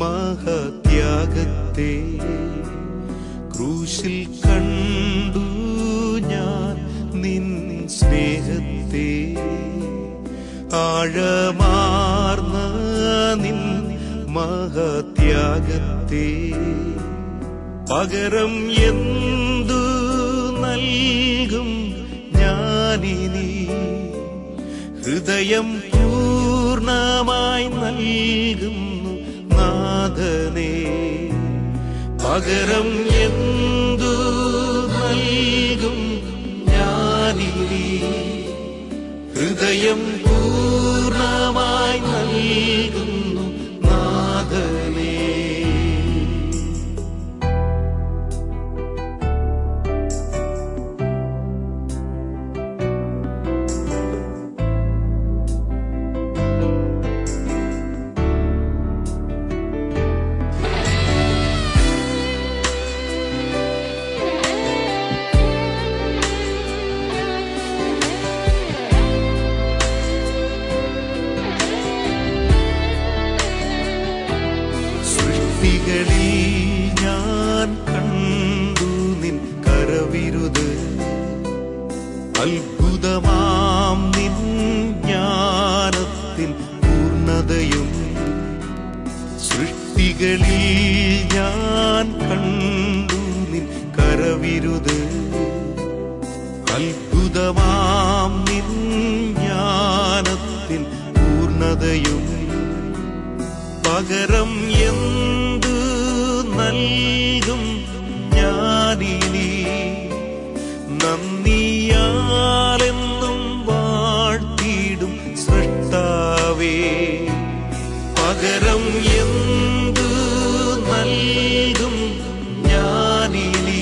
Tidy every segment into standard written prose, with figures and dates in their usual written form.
മഹത്യാഗത്തെ ക്രൂശിൽ കണ്ടു ഞാൻ നിൻ സ്നേഹത്തെ ആഴമാർന്ന നിൻ മഹത്യാഗത്തെ പകരം എന്തു നൽകും ഞാനിനി ഹൃദയം പൂർണ്ണമായി നൽകുന്നു നാഥനേ പകരം എന്തു നൽകും ഞാനിനി ഹൃദയം പൂർണ്ണമായി നൽകുന്നു നാഥനേ ഞാൻ കണ്ടു നിൻ കരവിരുത് അത്ഭുതമാം നിൻ ജ്ഞാനത്തിൻ പൂർണ്ണതയും സൃഷ്ടികളിൽ ഞാൻ കണ്ടു നിൻ കരവിരുത് അത്ഭുതമാം നിൻ ജ്ഞാനത്തിൻ പൂർണ്ണതയും പകരം എന്തു നൽകും ഞാനിനി നന്ദിയാലെന്നും വാഴ്ത്തിയിടും സൃഷ്ടാവേ പകരം എന്തു നൽകും ഞാനിനി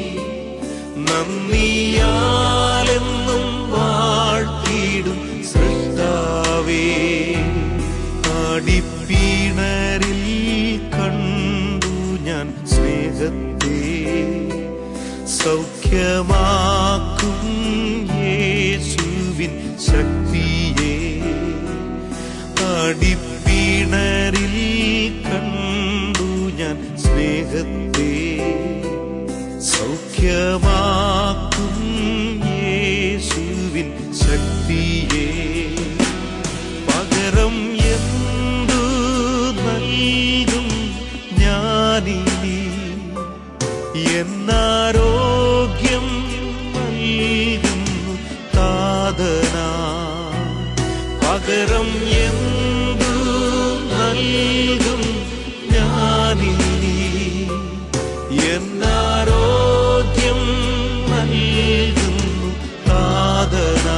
നന്ദിയാലെന്നും വാഴ്ത്തിയിടും സൃഷ്ടാവേ ആടിപ്പീണരിൽ കണ്ടു ഞാൻ സ്നേഹത്തെ സൗഖ്യമാക്കും യേശുവിൻ ശക്തിയെ ആടിപ്പീണരിൽ കണ്ടു ഞാൻ സ്നേഹത്തെ സൗഖ്യമാക്കും യേശുവിൻ ശക്തിയെ പകരം എന്തു നൽകും ഞാനിനി എന്നാരോഗ്യം നൽകുന്നു താതനാ പകരം എന്തു നൽകും ഞാനിനി എന്നാരോഗ്യം നൽകുന്നു താതനാ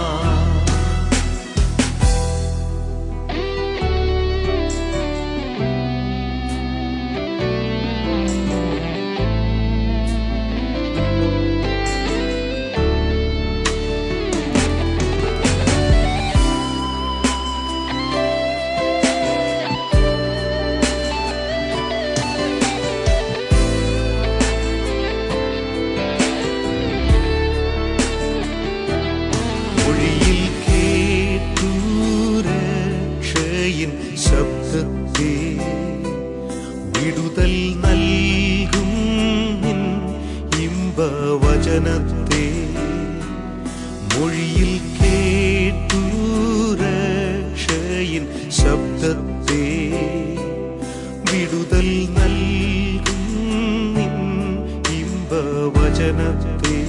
ശബ്ദത്തെ വിടുതൽ നൽകും നിൻ ഇമ്പവചനത്തെ മൊഴിയിൽ കേട്ടു രക്ഷയിൻ ശബ്ദത്തെ വിടുതൽ നൽകും നിൻ ഇമ്പവചനത്തെ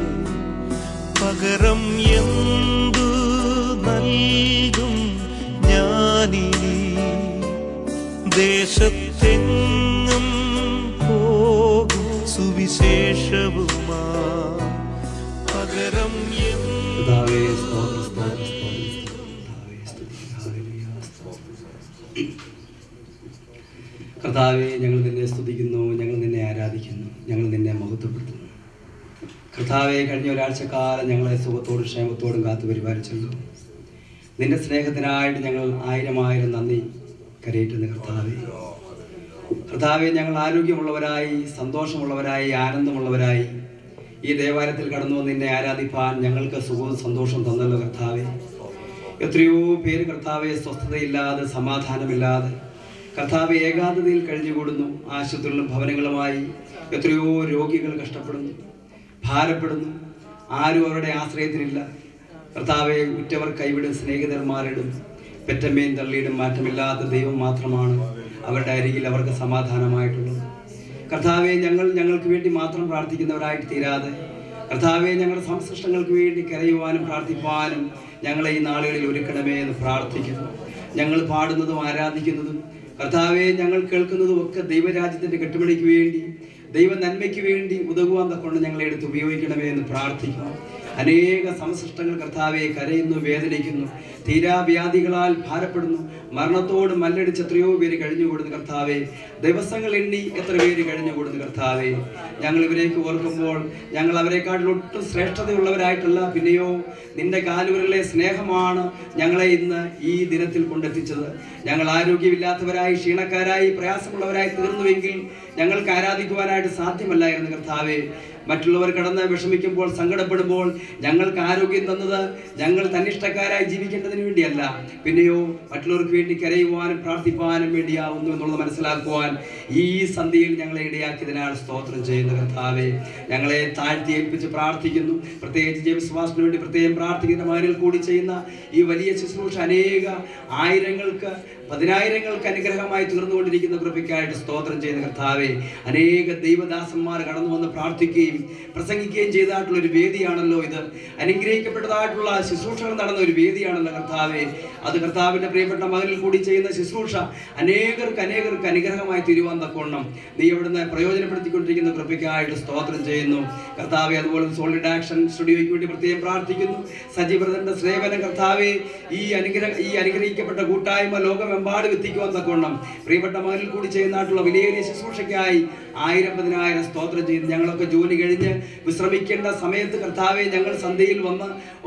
പകരം എന്തു നൽകും ഞാനിനി ദേശത്തെങ്ങും പോകും സുവിശേഷവുമാ പകരം കർത്താവേ ഞങ്ങൾ നിന്നെ സ്തുതിക്കുന്നു ഞങ്ങൾ നിന്നെ ആരാധിക്കുന്നു ഞങ്ങൾ നിന്നെ മഹത്വപ്പെടുത്തുന്നു കർത്താവെ കഴിഞ്ഞ ഒരാഴ്ചക്കാലം ഞങ്ങളെ സുഖത്തോടും ക്ഷേമത്തോടും കാത്തു പരിപാലിച്ചല്ലോ നിന്റെ സ്നേഹത്തിനായിട്ട് ഞങ്ങൾ ആയിരം നന്ദി കരയേറ്റുന്ന കർത്താവെ ഞങ്ങൾ ആരോഗ്യമുള്ളവരായി സന്തോഷമുള്ളവരായി ആനന്ദമുള്ളവരായി ഈ ദേവാലയത്തിൽ കടന്നു നിന്നെ ആരാധിപ്പാൻ ഞങ്ങൾക്ക് സുഖവും സന്തോഷവും തന്നല്ലോ കർത്താവെ എത്രയോ പേര് കർത്താവെ സ്വസ്ഥതയില്ലാതെ സമാധാനമില്ലാതെ കർത്താവ് ഏകാന്തതയിൽ കഴിഞ്ഞുകൂടുന്നു. ആശുപത്രികളും ഭവനങ്ങളുമായി എത്രയോ രോഗികൾ കഷ്ടപ്പെടുന്നു, ഭാരപ്പെടുന്നു. ആരും അവരുടെ ആശ്രയത്തിനില്ല. കർത്താവെ, ഉറ്റവർ കൈവിടും, സ്നേഹിതർ മാറിടും, പെറ്റമ്മയും തള്ളിയിടും. മാറ്റമില്ലാത്ത ദൈവം മാത്രമാണ് അവരുടെ അരികിൽ അവർക്ക് സമാധാനമായിട്ടുള്ളത്. കർത്താവെ, ഞങ്ങൾക്ക് വേണ്ടി മാത്രം പ്രാർത്ഥിക്കുന്നവരായിട്ട് തീരാതെ, കർത്താവെ, ഞങ്ങളുടെ സംസൃഷ്ടങ്ങൾക്ക് വേണ്ടി കരയുവാനും പ്രാർത്ഥിപ്പാനും ഞങ്ങളെ ഈ നാളുകളിൽ ഒരുക്കണമേ എന്ന് പ്രാർത്ഥിക്കുന്നു. ഞങ്ങൾ പാടുന്നതും ആരാധിക്കുന്നതും കർത്താവെ, ഞങ്ങൾ കേൾക്കുന്നതും ഒക്കെ ദൈവരാജ്യത്തിൻ്റെ കെട്ടുപണിക്ക് വേണ്ടി, ദൈവ നന്മയ്ക്ക് വേണ്ടി ഉതകുവാൻ കൊണ്ട് ഞങ്ങളെ എടുത്ത് ഉപയോഗിക്കണമേ എന്ന് പ്രാർത്ഥിക്കുന്നു. അനേക സംസൃഷ്ടങ്ങൾ കർത്താവെ കരയുന്നു, വേദനിക്കുന്നു, തീരാവ്യാധികളാൽ ഭാരപ്പെടുന്നു, മരണത്തോട് മല്ലടിച്ച് എത്രയോ പേര് കഴിഞ്ഞുകൂടുന്നു. കർത്താവെ, ദിവസങ്ങൾ എണ്ണി എത്ര പേര് കഴിഞ്ഞുകൂടുന്നു. കർത്താവെ, ഞങ്ങൾ ഇവരേക്ക് ഓർക്കുമ്പോൾ ഞങ്ങൾ അവരെക്കാട്ടിൽ ഒട്ടും ശ്രേഷ്ഠതയുള്ളവരായിട്ടല്ല, പിന്നെയോ നിന്റെ കാലുകളിലെ സ്നേഹമാണ് ഞങ്ങളെ ഇന്ന് ഈ ദിനത്തിൽ കൊണ്ടെത്തിച്ചത്. ഞങ്ങൾ ആരോഗ്യമില്ലാത്തവരായി, ക്ഷീണക്കാരായി, പ്രയാസമുള്ളവരായി തീർന്നുവെങ്കിൽ ഞങ്ങൾക്ക് ആരാധിക്കുവാനായിട്ട് സാധ്യമല്ലായിരുന്നു. കർത്താവെ, മറ്റുള്ളവർ കടന്ന് വിഷമിക്കുമ്പോൾ, സങ്കടപ്പെടുമ്പോൾ ഞങ്ങൾക്ക് ആരോഗ്യം തന്നത് ഞങ്ങൾ തന്നിഷ്ടക്കാരായി ജീവിക്കേണ്ടതിന് വേണ്ടിയല്ല, പിന്നെയോ മറ്റുള്ളവർക്ക് വേണ്ടി കരയുവാനും പ്രാർത്ഥിപ്പാനും വേണ്ടിയാവുന്നു എന്നുള്ളത് മനസ്സിലാക്കുവാൻ ഈ സന്ധ്യയിൽ ഞങ്ങളെ ഇടയാക്കിയതിനാൽ സ്തോത്രം ചെയ്യുന്നു. കർത്താവെ, ഞങ്ങളെ താഴ്ത്തി ഏൽപ്പിച്ച് പ്രാർത്ഥിക്കുന്നു. പ്രത്യേകിച്ച് ജെയിംസ് വാസിന് വേണ്ടി പ്രത്യേകം പ്രാർത്ഥിക്കുന്ന മകനിൽ കൂടി ചെയ്യുന്ന ഈ വലിയ ശുശ്രൂഷ അനേക ആയിരങ്ങൾക്ക്, പതിനായിരങ്ങൾക്ക് അനുഗ്രഹമായി തീർന്നുകൊണ്ടിരിക്കുന്ന കൃപയ്ക്കായിട്ട് സ്തോത്രം ചെയ്യുന്ന കർത്താവെ, അനേക ദൈവദാസന്മാർ കടന്നു വന്ന് പ്രാർത്ഥിക്കുകയും പ്രസംഗിക്കുകയും ചെയ്തതായിട്ടുള്ള ഒരു വേദിയാണല്ലോ ഇത്. അനുഗ്രഹിക്കപ്പെട്ടതായിട്ടുള്ള ശുശ്രൂഷകൾ നടന്ന ഒരു വേദിയാണല്ലോ കർത്താവെ. അത് കർത്താവിൻ്റെ പ്രിയപ്പെട്ട മകനിൽ കൂടി ചെയ്യുന്ന ശുശ്രൂഷ അനേകർക്ക് അനുഗ്രഹമായി തീരുവാൻ തക്കവണ്ണം നീ അവിടുന്ന് പ്രയോജനപ്പെടുത്തിക്കൊണ്ടിരിക്കുന്ന കൃപയ്ക്കായിട്ട് സ്തോത്രം ചെയ്യുന്നു കർത്താവെ. അതുപോലെ സോളിഡ് ആക്ഷൻ സ്റ്റുഡിയോയ്ക്ക് വേണ്ടി പ്രത്യേകം പ്രാർത്ഥിക്കുന്നു. സജീവ്രതന്റെ സേവനം കർത്താവെ, ഈ അനുഗ്രഹിക്കപ്പെട്ട കൂട്ടായ്മ ലോകമെമ്പാടും എത്തിക്കുവാൻ തക്കവണ്ണം പ്രിയപ്പെട്ട മകനിൽ കൂടി ചെയ്യുന്നതായിട്ടുള്ള വിലയേറിയ ശുശ്രൂഷയ്ക്കായി 1000-10,000 സ്തോത്രം ചെയ്യുന്നു. ഞങ്ങളൊക്കെ ജോലി കഴിഞ്ഞ് വിശ്രമിക്കേണ്ട സമയത്ത് കർത്താവെ, ഞങ്ങൾ സന്ധ്യയിൽ വന്ന്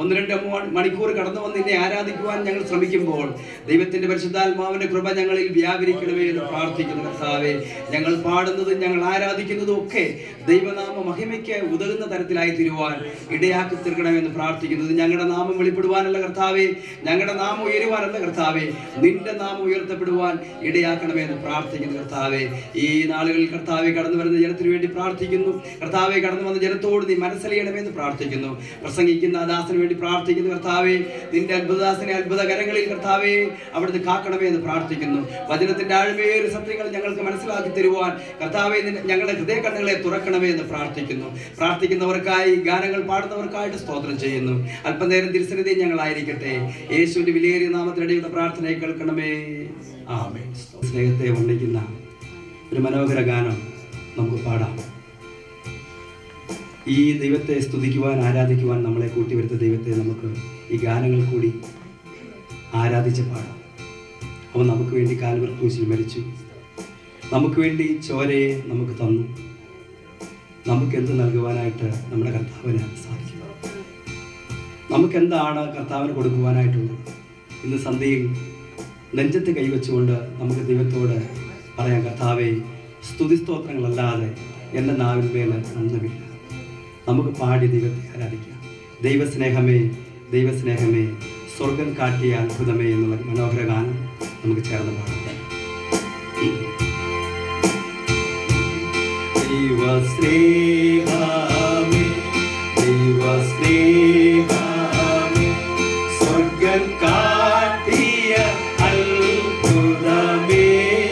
1-2 മണിക്കൂർ കടന്നു വന്ന് നിന്നെ ആരാധിക്കുവാൻ ഞങ്ങൾ ശ്രമിക്കുമ്പോൾ ദൈവത്തിന്റെ പരിശുദ്ധാത്മാവിന്റെ കൃപ ഞങ്ങളിൽ വ്യാപരിക്കണമേ എന്ന് പ്രാർത്ഥിക്കുന്നു കർത്താവെ. ഞങ്ങൾ പാടുന്നതും ഞങ്ങൾ ആരാധിക്കുന്നതും ഒക്കെ ദൈവനാമ മഹിമയ്ക്ക് ഉതകുന്ന തരത്തിലായി തീരുവാൻ ഇടയാക്കി തീർക്കണമെന്ന് പ്രാർത്ഥിക്കുന്നത്. ഞങ്ങളുടെ നാമം വെളിപ്പെടുവാനല്ല കർത്താവെ, ഞങ്ങളുടെ നാമം ഉയരുവാനല്ല കർത്താവെ, നിന്റെ നാമം ഉയർത്തപ്പെടുവാൻ ഇടയാക്കണമെന്ന് പ്രാർത്ഥിക്കുന്നു കർത്താവെ. ഈ നാളുകളിൽ കർത്താവെ കടന്നു വരുന്ന ജനത്തിനു വേണ്ടി പ്രാർത്ഥിക്കുന്നു കർത്താവെ. കടന്നു വന്ന ജനത്തോട് നീ മനസ്സലിയണമെന്ന് പ്രാർത്ഥിക്കുന്നു. പ്രസംഗിക്കുന്ന ദാസന് വേണ്ടി പ്രാർത്ഥിക്കുന്നു കർത്താവെ. നിന്റെ അത്ഭുതദാസനെ അത്ഭുത കരങ്ങളിൽ കർത്താവെ അവിടുന്ന് കാക്കണമേ എന്ന് പ്രാർത്ഥിക്കുന്നു. വചനത്തിന്റെ ആഴമേറിയ സത്യങ്ങൾ ഞങ്ങൾക്ക് മനസ്സിലാക്കി തരുവാൻ കർത്താവെ ഞങ്ങളുടെ ഹൃദയ കണ്ണുകളെ തുറക്കണമേ എന്ന് പ്രാർത്ഥിക്കുന്നു. പ്രാർത്ഥിക്കുന്നവർക്കായി, ഗാനങ്ങൾ പാടുന്നവർക്കായിട്ട് സ്തോത്രം ചെയ്യുന്നു. അല്പനേരം തിരുസന്നിധിയിൽ ഞങ്ങളായിരിക്കട്ടെ. യേശുവിന്റെ വിലയേറിയ നാമത്തിനിടയുടെ പ്രാർത്ഥനയെ കേൾക്കണമേ. ആമേൻ. സ്നേഹത്തെ വർണ്ണിക്കുന്ന ഒരു മനോഹര ഗാനം നമുക്ക് പാടാം. ഈ ദൈവത്തെ സ്തുതിക്കുവാൻ, ആരാധിക്കുവാൻ നമ്മളെ കൂട്ടിവരുത്ത ദൈവത്തെ നമുക്ക് ഈ ഗാനങ്ങൾ കൂടി ആരാധിച്ച് പാടാം. അവൻ നമുക്ക് വേണ്ടി കാൽവരി ക്രൂശിൽ മരിച്ചു, നമുക്ക് വേണ്ടി ചോരയെ നമുക്ക് തന്നു. നമുക്കെന്ത് നൽകുവാനായിട്ട് നമ്മുടെ കർത്താവിന് സാധിക്കും? നമുക്കെന്താണ് കർത്താവിന് കൊടുക്കുവാനായിട്ടുള്ളത്? ഇന്ന് സന്ധ്യയിൽ നെഞ്ചത്ത് കൈവച്ചുകൊണ്ട് നമുക്ക് ദൈവത്തോട് പറയാം, കർത്താവെ, സ്തുതിസ്തോത്രങ്ങളല്ലാതെ എൻ്റെ നാവിന്മേൽ ഒന്നുമില്ല. നമുക്ക് പാടി ദൈവത്തെ ആരാധിക്കാം. ദൈവസ്നേഹമേ, ദൈവസ്നേഹമേ, സ്വർഗം കാട്ടിയ അത്ഭുതമേ എന്നുള്ള മനോഹര ഗാനം നമുക്ക് ചേർന്ന് പാടാം. ദൈവസ്നേഹമേ, ദൈവസ്നേഹമേ, സ്വർഗം കാട്ടിയ അത്ഭുതമേ,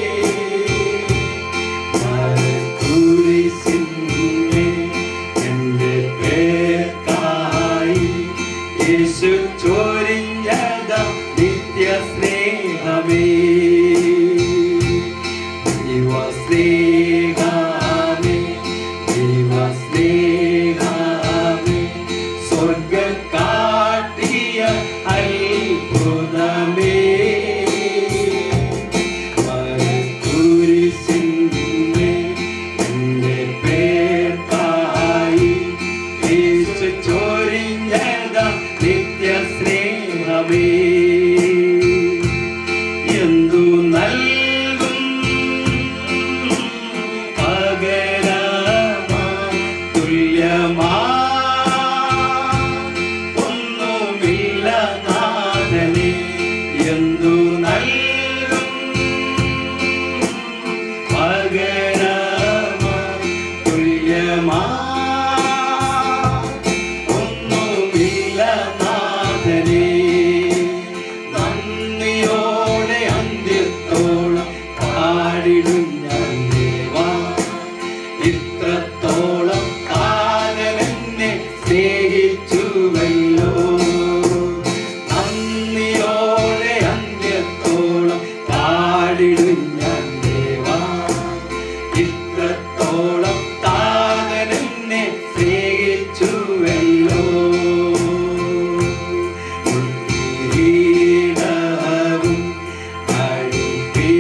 എൻ്റെ പേർക്കായി യേശു ചൊരിഞ്ഞത നിത്യ സ്നേഹമേ, ദൈവസ്നേഹമേ, ദൈവസ്നേഹമേ,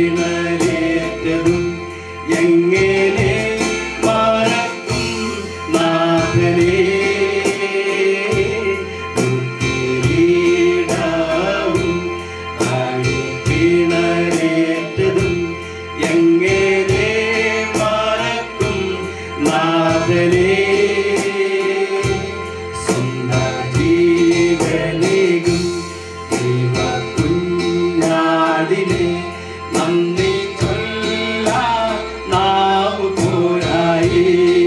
പിണരേറ്റതും എങ്ങനെ മറക്കും നാഥനേ. കിരീടവും പിണരേറ്റതും എങ്ങനെ മറക്കും നാഥനേ. സ്വന്തം ജീവനേകും ദൈവകുഞ്ഞാടിനെ നന്ദി ചൊല്ലാൻ നാവ് പോരായി.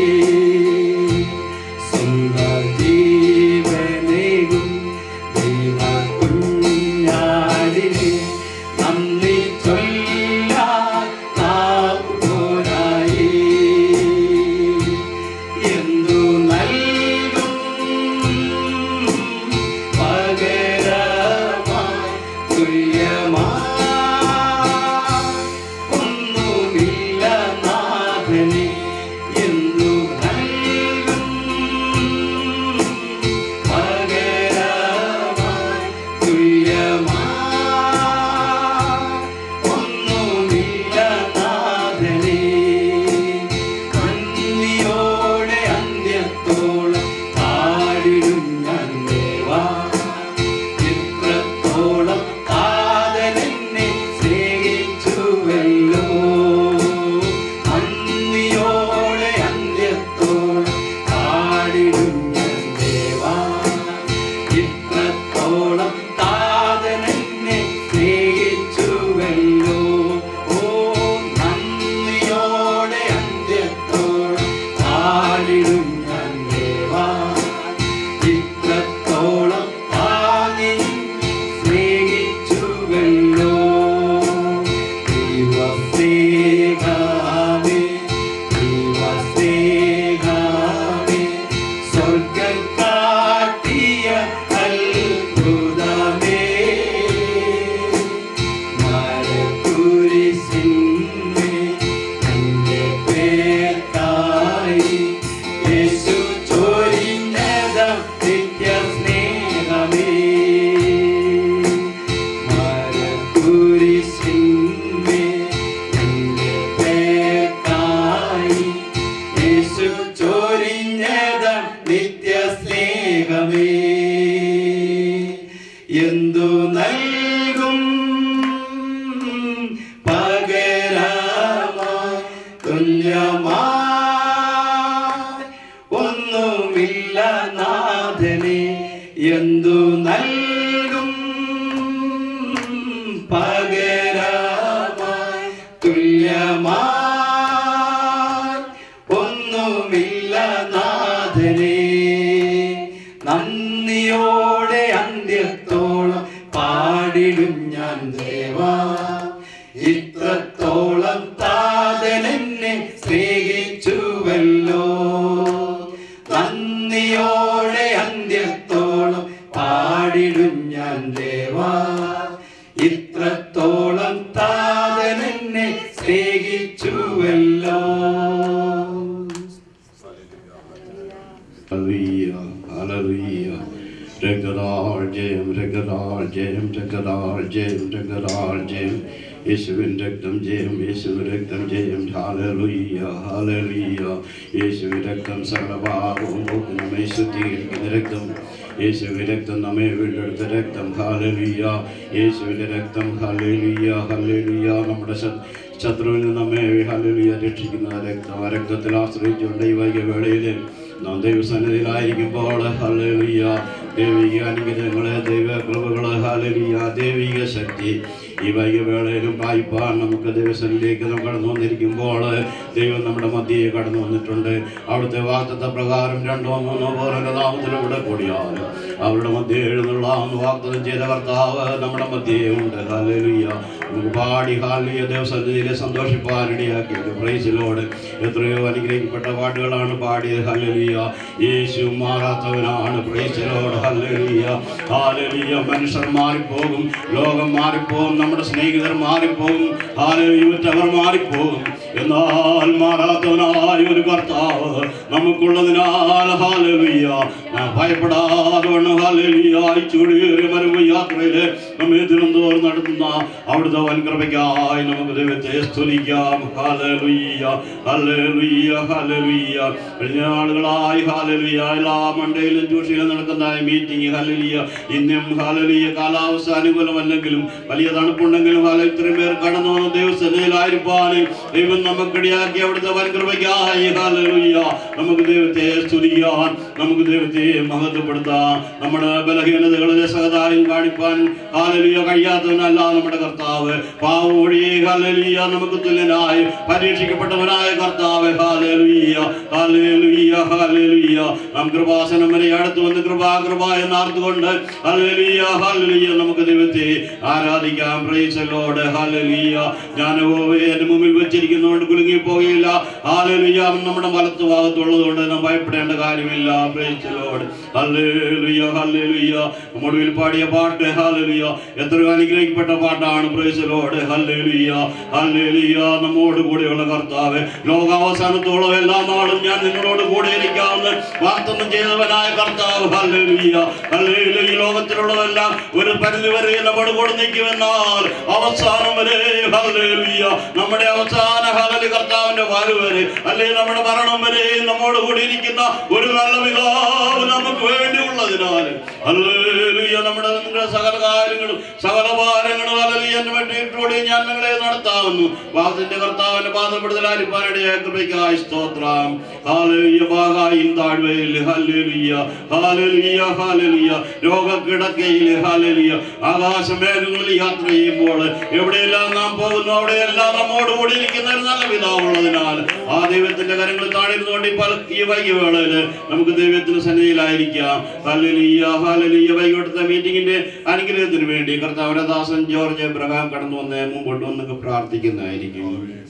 സ്വന്തം ജീവനേകും ദൈവകുഞ്ഞാടിനെ നന്ദി ചൊല്ലാൻ നാവ് പോരായി. എന്തു നൽകും പകരമായി തുല്യമായി ഒന്നുമില്ല നാഥനെ. എന്തു നൽകും പകരമായി തുല്യമായി ഒന്നുമില്ല നാഥനെ. നന്ദിയോടെ അന്ത്യത്തോളം പാടിടും ഞാൻ ദേവാ. ഇത്രത്തോളം കാതലെന്നെ സ്നേഹിച്ചുവല്ലോ. നന്ദിയോടെ അന്ത്യത്തോളം പാടിടും ഞാൻ ദേവാ. ഇത്രത്തോളം കാതലെന്നെ സ്നേഹിച്ചുവല്ലോ. ഓ നന്ദിയോടെ അന്ത്യത്തോളം പാടിടും ഞാൻ ദേവാ. ഇത്രത്തോളം താനെ സ്നേഹിച്ചുവല്ലോ. ദൈവസ്നേഹമേ ദൈവസ്നേഹമേ സ്വർഗ്ഗം കാട്ടിയ അത്ഭുതമേ. മരക്കുരിശിന്മേൽ എന്റെ പേർക്കായി യേശു ചൊരിഞ്ഞത് നിത്യസ്നേഹമേ. മരക്കുരിശിന്മേൽ എന്റെ പേർക്കായി യേശു ചൊരിഞ്ഞത് നിത്യസ്നേഹമേ. എന്തു നൽകും പകരമായി തുല്യമായി ഒന്നുമില്ല നാഥനെ. എന്തു നൽകും പകരമായി തുല്യമായി ഒന്നുമില്ല നാഥനെ. നന്ദിയോടെ അന്ത്യത്തോളം പാടിടും ഞാൻ ദേവാ. ഇത്രത്തോളം താതനെന്നെ സ്നേഹിച്ചുവല്ലോ. നന്ദിയോടെ അന്ത്യത്തോളം പാടിടും ഞാൻ ദേവാ. ഇത്രത്തോളം താതനെന്നെ സ്നേഹിച്ചുവല്ലോ. Hallelujah, hallelujah. Regadal Jam, Regadal Jam, Regadal Jam, Regadal Jam. യേശുവിൻ രക്തം ജയം, യേശുവിൻ രക്തം ജയം. ഹല്ലേലൂയ, ഹല്ലേലൂയ. യേശുവിൻ രക്തം സകലപാപവും പോക്കി നമ്മെ ശുദ്ധീകരിക്കുന്ന രക്തം. യേശുവിൻ രക്തം നമ്മെ വീണ്ടെടുത്ത രക്തം. ഹല്ലേലൂയ. യേശുവിൻ്റെ രക്തം. ഹല്ലേലൂയ, ഹല്ലേലൂയ. നമ്മുടെ ശത്രുവിൽ നമ്മെ ഹല്ലേലൂയ രക്ഷിക്കുന്ന രക്തം. ആ രക്തത്തിൽ ആശ്രയിച്ചുകൊണ്ട് ഈ വൈകിയ വേളയിൽ നാം ദൈവസന്നിധിയിലായിരിക്കുമ്പോൾ ഹല്ലേലൂയ ദൈവിക അനുഗ്രഹങ്ങളെ, ദൈവ കൃപകളെ, ഹല്ലേലൂയ ദൈവിക ശക്തി ഈ വൈകിയ വേളയിലും പ്രാപിപ്പാൻ നമുക്ക് ദൈവസന്നിധിയിലേക്ക് നാം കടന്നു വന്നിരിക്കുമ്പോൾ ദൈവം നമ്മുടെ മധ്യയെ കടന്നു വന്നിട്ടുണ്ട്. അവിടുത്തെ വാഗ്ദത്ത പ്രകാരം 2 3 പേരുടെ നാമത്തിലൂടെ കൂടിയാൽ അവരുടെ മധ്യ എഴുന്നള്ളാമെന്ന് വാഗ്ദത്തം ചെയ്ത കർത്താവ് നമ്മുടെ മധ്യയെ ഉണ്ട്. ഹല്ലേലൂയ. നമുക്ക് പാടി ഹല്ലേലൂയ ദൈവസന്നിധിയിലെ സന്തോഷിപ്പാനിടയാക്കിയത്. Praise Lord. എത്രയോ അനുഗ്രഹിക്കപ്പെട്ട പാട്ടുകളാണ് പാടിയത്. ഹല്ലേലൂയ. യേശു മാറാത്തവനാണ്. Praise Lord. ഹല്ലേലൂയ, ഹല്ലേലൂയ. മനുഷ്യർ മാറിപ്പോകും, ലോകം മാറിപ്പോകും, നമ്മുടെ സ്നേഹിതർ മാറിപ്പോകും, ഹല്ലേലൂയ മറ്റവർ മാറിപ്പോകും. എന്നാൽ മാറാത്തവനായ ഒരു കർത്താവ് നമുക്കുള്ളതിനാൽ ഹല്ലേലൂയ ഭയപ്പെടാതെ ഹല്ലേലൂയ ചൂടേറിയ മരുഭൂമി യാത്രയില് നമ്മെ ദിനംതോറും നടത്തുന്ന അവിടുത്തെ വൻകൃപയ്ക്കായി നമുക്ക് ദൈവത്തെ സ്തുതിക്കാം. ഹല്ലേലൂയ, ഹല്ലേലൂയ, ഹല്ലേലൂയ. കഴിഞ്ഞ നാളുകളായി ഹല്ലേലൂയ എല്ലാ മണ്ടയിലും ട്യൂഷനിലും നടക്കുന്ന മീറ്റിംഗ് ഹല്ലേലൂയ ഇന്നും ഹല്ലേലൂയ കാലാവസ്ഥ അനുകൂലമല്ലെങ്കിലും വലിയ തണുപ്പുണ്ടെങ്കിലും ഇത്രയും പേർ കടന്നു വന്ന ദൈവസന്നിധിയിലായിരിക്കാൻ ദൈവം നമുക്കിടയാക്കി അവിടുത്തെ വൻകൃപയ്ക്കായി ഹല്ലേലൂയ നമുക്ക് ദൈവത്തെ സ്തുതിക്കാൻ, നമുക്ക് ദൈവത്തെ മഹത്വപ്പെടുത്താം. നമ്മുടെ ബലഹീനതകളിലെ സഹതായും കാണിപ്പാൻ ഹല്ലേലൂയ കഴിയാത്തവനല്ല നമ്മുടെ കർത്താവ്. പാവം ഒഴിയെ ഹല്ലേലൂയ നമുക്ക് തുല്യനായി പരീക്ഷിക്കപ്പെട്ടവനായ കർത്താവ്. ഹല്ലേലൂയ, ഹല്ലേലൂയ, ഹല്ലേലൂയ. നാം കൃപാസനം വരെ അടുത്ത് വന്ന് കൃപ എന്നാർത്തുകൊണ്ട് ഹല്ലേലൂയ, ഹല്ലേലൂയ നമുക്ക് ദൈവത്തെ ആരാധിക്കാം. Praise the Lord. ഹല്ലേലൂയ. ജ്ഞാനവേ എന്റെ മുമ്പിൽ വെച്ചിരിക്കുന്നതുകൊണ്ട് കുലുങ്ങി പോവുകയില്ല. ഹല്ലേലൂയ. നമ്മുടെ വലത്ത് ഭാഗത്തുള്ളതുകൊണ്ട് നാം ഭയപ്പെടേണ്ട കാര്യമില്ല. Praise the Lord. ഹല്ലേലൂയ, ഹല്ലേലൂയ. നമ്മുടെ പാടിയ പാട്ട് ഹല്ലേലൂയ എത്രയോ അനുഗ്രഹിക്കപ്പെട്ട പാട്ടാണ്. Praise the Lord. ഹല്ലേലൂയ, ഹല്ലേലൂയ. നമ്മോട് കൂടെയുള്ള കർത്താവ് ലോകാവസാനത്തോളം എല്ലാ നാളും ഞാൻ നിങ്ങളോട് കൂടെ ഇരിക്കാമെന്ന് വാഗ്ദത്തം ചെയ്തവനായ കർത്താവ്. ഹല്ലേലൂയ, ഹല്ലേലൂയ. ഈ ലോകത്തിലുള്ളതെല്ലാം ഒരു പരിധി വരെ നമ്മോട് കൂടെ നിൽക്കുമെന്നാൽ അവസാനം വരെ ഹല്ലേലൂയ നമ്മുടെ അവസാന ഹല്ലേലൂയ കർത്താവിന്റെ വാല് വരെ അല്ലെങ്കിൽ നമ്മുടെ മരണം വരെ നമ്മോട് കൂടി ഇരിക്കുന്ന ഒരു നല്ല പിതാവ് നമുക്ക് വേണ്ടിയുള്ളതിനാൽ ഹല്ലേലൂയ നമ്മുടെ സകല കാര്യങ്ങളും സകല ഭാരങ്ങളും ഹല്ലേലൂയ വേണ്ടിയിട്ടോടെ ഞാൻ നിങ്ങളെ നടത്താവുന്നു. വാഗ്ദത്തിന്റെ കർത്താവിന്റെ പാദപ്പെടുത്തലായിരിക്കാനിടയായ കൃപയ്ക്കായി സ്തോത്രം. ഹല്ലേലൂയ. ഭാഗായും താഴ്വയിൽ ഹല്ലേലൂയ, ഹല്ലേലൂയ, ഹല്ലേലൂയ. രോഗക്കിടക്കയിൽ ഹല്ലേലൂയ ആകാശമേഘങ്ങളിൽ യാത്ര ചെയ്യുമ്പോൾ എവിടെയെല്ലാം നാം പോകുന്നു അവിടെയെല്ലാം നമ്മോട് കൂടി ഇരിക്കുന്ന ഒരു നല്ല പിതാവുള്ളതിനാൽ ആ ദൈവത്തിന്റെ കരങ്ങൾ താണിരുന്നുകൊണ്ട് ഈ വൈകിവേളയിൽ നമുക്ക് ദൈവത്തിന് സന്നിധിയിലായിരിക്കാം. Hallelujah, hallelujah. വൈകിട്ടത്തെ മീറ്റിംഗിന്റെ അനുഗ്രഹത്തിന് വേണ്ടി കർത്താവിന്റെ ദാസൻ ജോർജ് എബ്രഹാം കടന്നു വന്ന് മുമ്പോട്ട് വന്നൊക്കെ പ്രാർത്ഥിക്കുന്നതായിരിക്കും.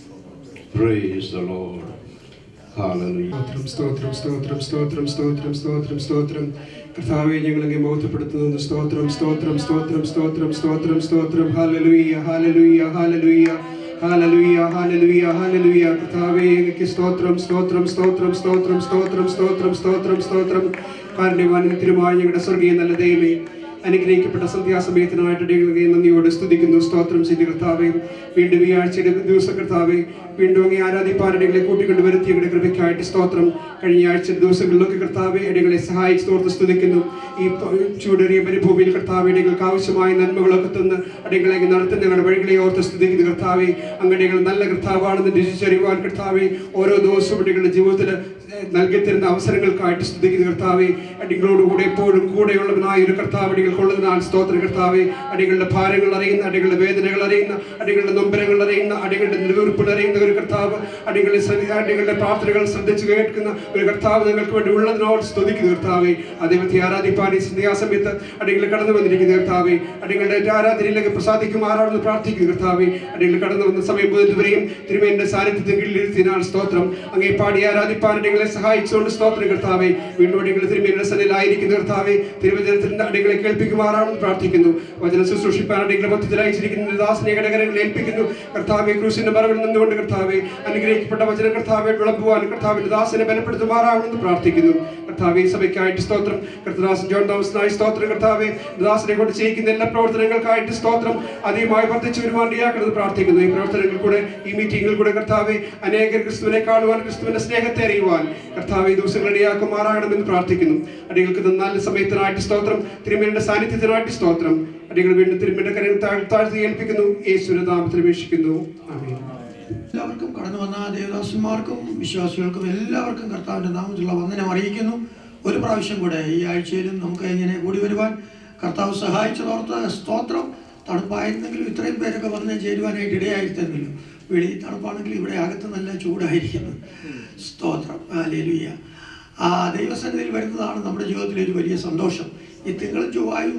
Praise the Lord. Hallelujah. സ്തോത്രം, സ്തോത്രം, സ്തോത്രം, സ്തോത്രം, സ്തോത്രം, സ്തോത്രം. കർത്താവേ ഞങ്ങളെ മഹത്വപ്പെടുത്തുന്നു. സ്തോത്രം, സ്തോത്രം, സ്തോത്രം, സ്തോത്രം, സ്തോത്രം, സ്തോത്രം. ഹല്ലേലൂയ, ഹല്ലേലൂയ, ഹല്ലേലൂയ, ഹല്ലേലൂയ, ഹല്ലേലൂയ, ഹല്ലേലൂയ. കർത്താവേ അങ്ങേക്ക് സ്തോത്രം, സ്തോത്രം, സ്തോത്രം, സ്തോത്രം, സ്തോത്രം, സ്തോത്രം, സ്തോത്രം, സ്തോത്രം. കാരുണ്യവാനിത്യമായ ഞങ്ങളുടെ സ്വർഗീയ നല്ല ദൈവമേ, അനുഗ്രഹിക്കപ്പെട്ട സന്ധ്യാസമയത്തിനായിട്ട് നന്ദിയോട് സ്തുതിക്കുന്നു. സ്തോത്രം ചെയ്ത് കർത്താവേ, വീണ്ടും ഈ ആഴ്ചയുടെ ദിവസം കർത്താവേ വീണ്ടും അങ്ങേ ആരാധിപ്പാനടികളെ കൂട്ടിക്കൊണ്ട് വരുത്തി ഞങ്ങളുടെ കൃപയ്ക്കായിട്ട് സ്തോത്രം. കഴിഞ്ഞ ആഴ്ച ദിവസങ്ങളിലൊക്കെ കർത്താവെ അടികളെ സഹായിച്ച് തോർത്ത് സ്തുതിക്കുന്നു. ഈ ചൂടേറിയ മരുഭൂമിയിൽ കർത്താവെ അടികൾക്ക് ആവശ്യമായ നന്മകളൊക്കെ തന്ന് അടികളെ നടത്തുന്ന ഞങ്ങളുടെ വഴികളെ ഓർത്ത് സ്തുതിക്കുന്നു കർത്താവെ. അങ്ങടികൾ നല്ല കർത്താവാണെന്ന് രുചിച്ചറിയുവാൻ കർത്താവെ ഓരോ ദിവസവും അടികളുടെ ജീവിതത്തിൽ നൽകിത്തരുന്ന അവസരങ്ങൾക്കായിട്ട് സ്തുതിക്കുന്നു കർത്താവെ. അടികളോടുകൂടെ എപ്പോഴും കൂടെയുള്ളവനായ ഒരു കർത്താവ് അടികൾക്കുള്ളതിനാൽ സ്തോത്ര കർത്താവെ. അടികളുടെ ഭാരങ്ങൾ അറിയുന്ന, അടികളുടെ വേദനകൾ അറിയുന്ന, അടികളുടെ നൊമ്പരങ്ങൾ അറിയുന്ന, അടികളുടെ നിലനിർപ്പുകൾ അറിയുന്ന ഒരു കർത്താവ്, അടികളുടെ പ്രാർത്ഥനകൾ ശ്രദ്ധിച്ച് കേൾക്കുന്ന ഒരു കർത്താവ് നിങ്ങൾക്ക് വേണ്ടി ഉള്ളതിനോട് സ്തുതിക്കുന്നു കർത്താവെ. ദൈവത്തെ ആരാധിപ്പാൻ ഈ സന്ധ്യാസമയത്ത് അടികൾ കടന്നു വന്നിരിക്കുന്ന കർത്താവെ. അടികളുടെ ആരാധനയിലേക്ക് പ്രസാദിക്കുമാറാണെന്ന് പ്രാർത്ഥിക്കുന്നു കർത്താവെ. അടികൾ കടന്നു വന്ന സമയം മുതൽവരെയും തിരുമേനിയുടെ സാന്നിധ്യത്തിന് കീഴിലിരുത്തിനാൽ സ്തോത്രം. അങ്ങേ പാടി ആരാധിപ്പാൻ അടികളെ സഹായിച്ചുകൊണ്ട് സ്തോത്രം കർത്താവെ. വീണ്ടും അടികൾ തിരുമേനിയുടെ സന്നിധിയിലായിരിക്കുന്ന കർത്താവെ. തിരുവചനത്തിന്റെ അടികളെ കേൾപ്പിക്കുമാറാണെന്ന് പ്രാർത്ഥിക്കുന്നു. വചനം ശുശ്രൂഷിപ്പാൻ അടികളെ മൊത്തത്തിൽ അയച്ചിരിക്കുന്ന ദാസനെ ഘടകരങ്ങൾ ഏൽപ്പിക്കുന്നു കർത്താവെ. ക്രൂശിന്റെ മറവിൽ നിന്നുകൊണ്ട് കർത്താവെ അനുഗ്രഹിക്കപ്പെട്ട വചനം കർത്താവെ വിളമ്പുവാൻ കർത്താവിന്റെ ദാസനെ ബലപ്പെടുത്തുമാറാവണമെന്ന് പ്രാർത്ഥിക്കുന്നു കർത്താവെ. സഭയ്ക്കായിട്ട് സ്തോത്രം. കർത്തദാസൻ ജോൺ തോമസിനായി സ്തോത്രം കർത്താവെ. ദാസനെ കൊണ്ട് ചെയ്യിക്കുന്ന എല്ലാ പ്രവർത്തനങ്ങൾക്കായിട്ട് സ്തോത്രം. അധികമായി വർദ്ധിച്ചു വരുവാൻ ഇടയാക്കണമെന്ന് പ്രാർത്ഥിക്കുന്നു. ഈ പ്രവർത്തനങ്ങൾ കൂടെ ഈ മീറ്റിംഗിൽ കൂടെ കർത്താവെ അനേകർ ക്രിസ്തുവിനെ കാണുവാൻ, ക്രിസ്തുവിന്റെ സ്നേഹത്തെ അറിയുവാൻ കർത്താവെ ഈ ദിവസങ്ങൾ ഇടയാക്കുമാറാകണമെന്ന് പ്രാർത്ഥിക്കുന്നു. അടികൾക്ക് നല്ല സമയത്തിനായിട്ട് സ്തോത്രം. തിരുമേനിയുടെ സാന്നിധ്യത്തിനായിട്ട് സ്തോത്രം. അടികൾ വീണ്ടും തിരുമേനിയുടെ കരങ്ങൾ താഴ്ത്തി ഏൽപ്പിക്കുന്നു. യേശുവിന്റെ നാമത്തിൽ അപേക്ഷിക്കുന്നു. ആമേൻ. എല്ലാവർക്കും കടന്നു വന്ന ദേവദാസന്മാർക്കും വിശ്വാസികൾക്കും എല്ലാവർക്കും കർത്താവിൻ്റെ നാമത്തിലുള്ള വന്ദനം അറിയിക്കുന്നു. ഒരു പ്രാവശ്യം കൂടെ ഈ ആഴ്ചയിലും നമുക്ക് ഇങ്ങനെ കൂടി വരുവാൻ കർത്താവ് സഹായിച്ചതോർത്ത് സ്തോത്രം. തണുപ്പായിരുന്നെങ്കിലും ഇത്രയും പേരൊക്കെ വന്ന് ചേരുവാനായിട്ട് ഇടയായിരുന്നെങ്കിലും വെളി തണുപ്പാണെങ്കിൽ ഇവിടെ അകത്ത് നല്ല ചൂടായിരിക്കുന്നു. സ്തോത്രം. ഹല്ലേലൂയ. ദൈവസന്നിധിയിൽ വരുന്നതാണ് നമ്മുടെ ജീവിതത്തിലൊരു വലിയ സന്തോഷം. ഈ തിങ്കളും ചൊവ്വായും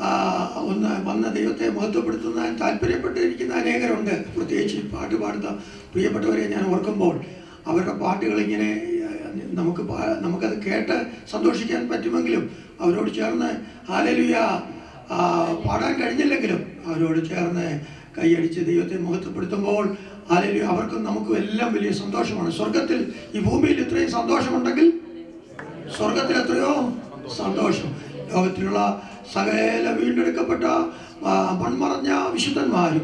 ഒന്ന് വന്ന ദൈവത്തെ മഹത്വപ്പെടുത്തുന്ന താല്പര്യപ്പെട്ടിരിക്കുന്ന അനേകരുണ്ട്. പ്രത്യേകിച്ച് പാട്ട് പാടുന്ന പ്രിയപ്പെട്ടവരെ ഞാൻ ഓർക്കുമ്പോൾ അവരുടെ പാട്ടുകളിങ്ങനെ നമുക്കത് കേട്ട് സന്തോഷിക്കാൻ പറ്റുമെങ്കിലും അവരോട് ചേർന്ന് ഹല്ലേലൂയ പാടാൻ കഴിഞ്ഞില്ലെങ്കിലും അവരോട് ചേർന്ന് കൈയടിച്ച് ദൈവത്തെ മഹത്വപ്പെടുത്തുമ്പോൾ ഹല്ലേലൂയ അവർക്കും നമുക്കും എല്ലാം വലിയ സന്തോഷമാണ്. സ്വർഗത്തിൽ ഈ ഭൂമിയിൽ ഇത്രയും സന്തോഷമുണ്ടെങ്കിൽ സ്വർഗത്തിൽ എത്രയോ സന്തോഷം. ലോകത്തിലുള്ള സകല വീണ്ടെടുക്കപ്പെട്ട മൺമറഞ്ഞ വിശുദ്ധന്മാരും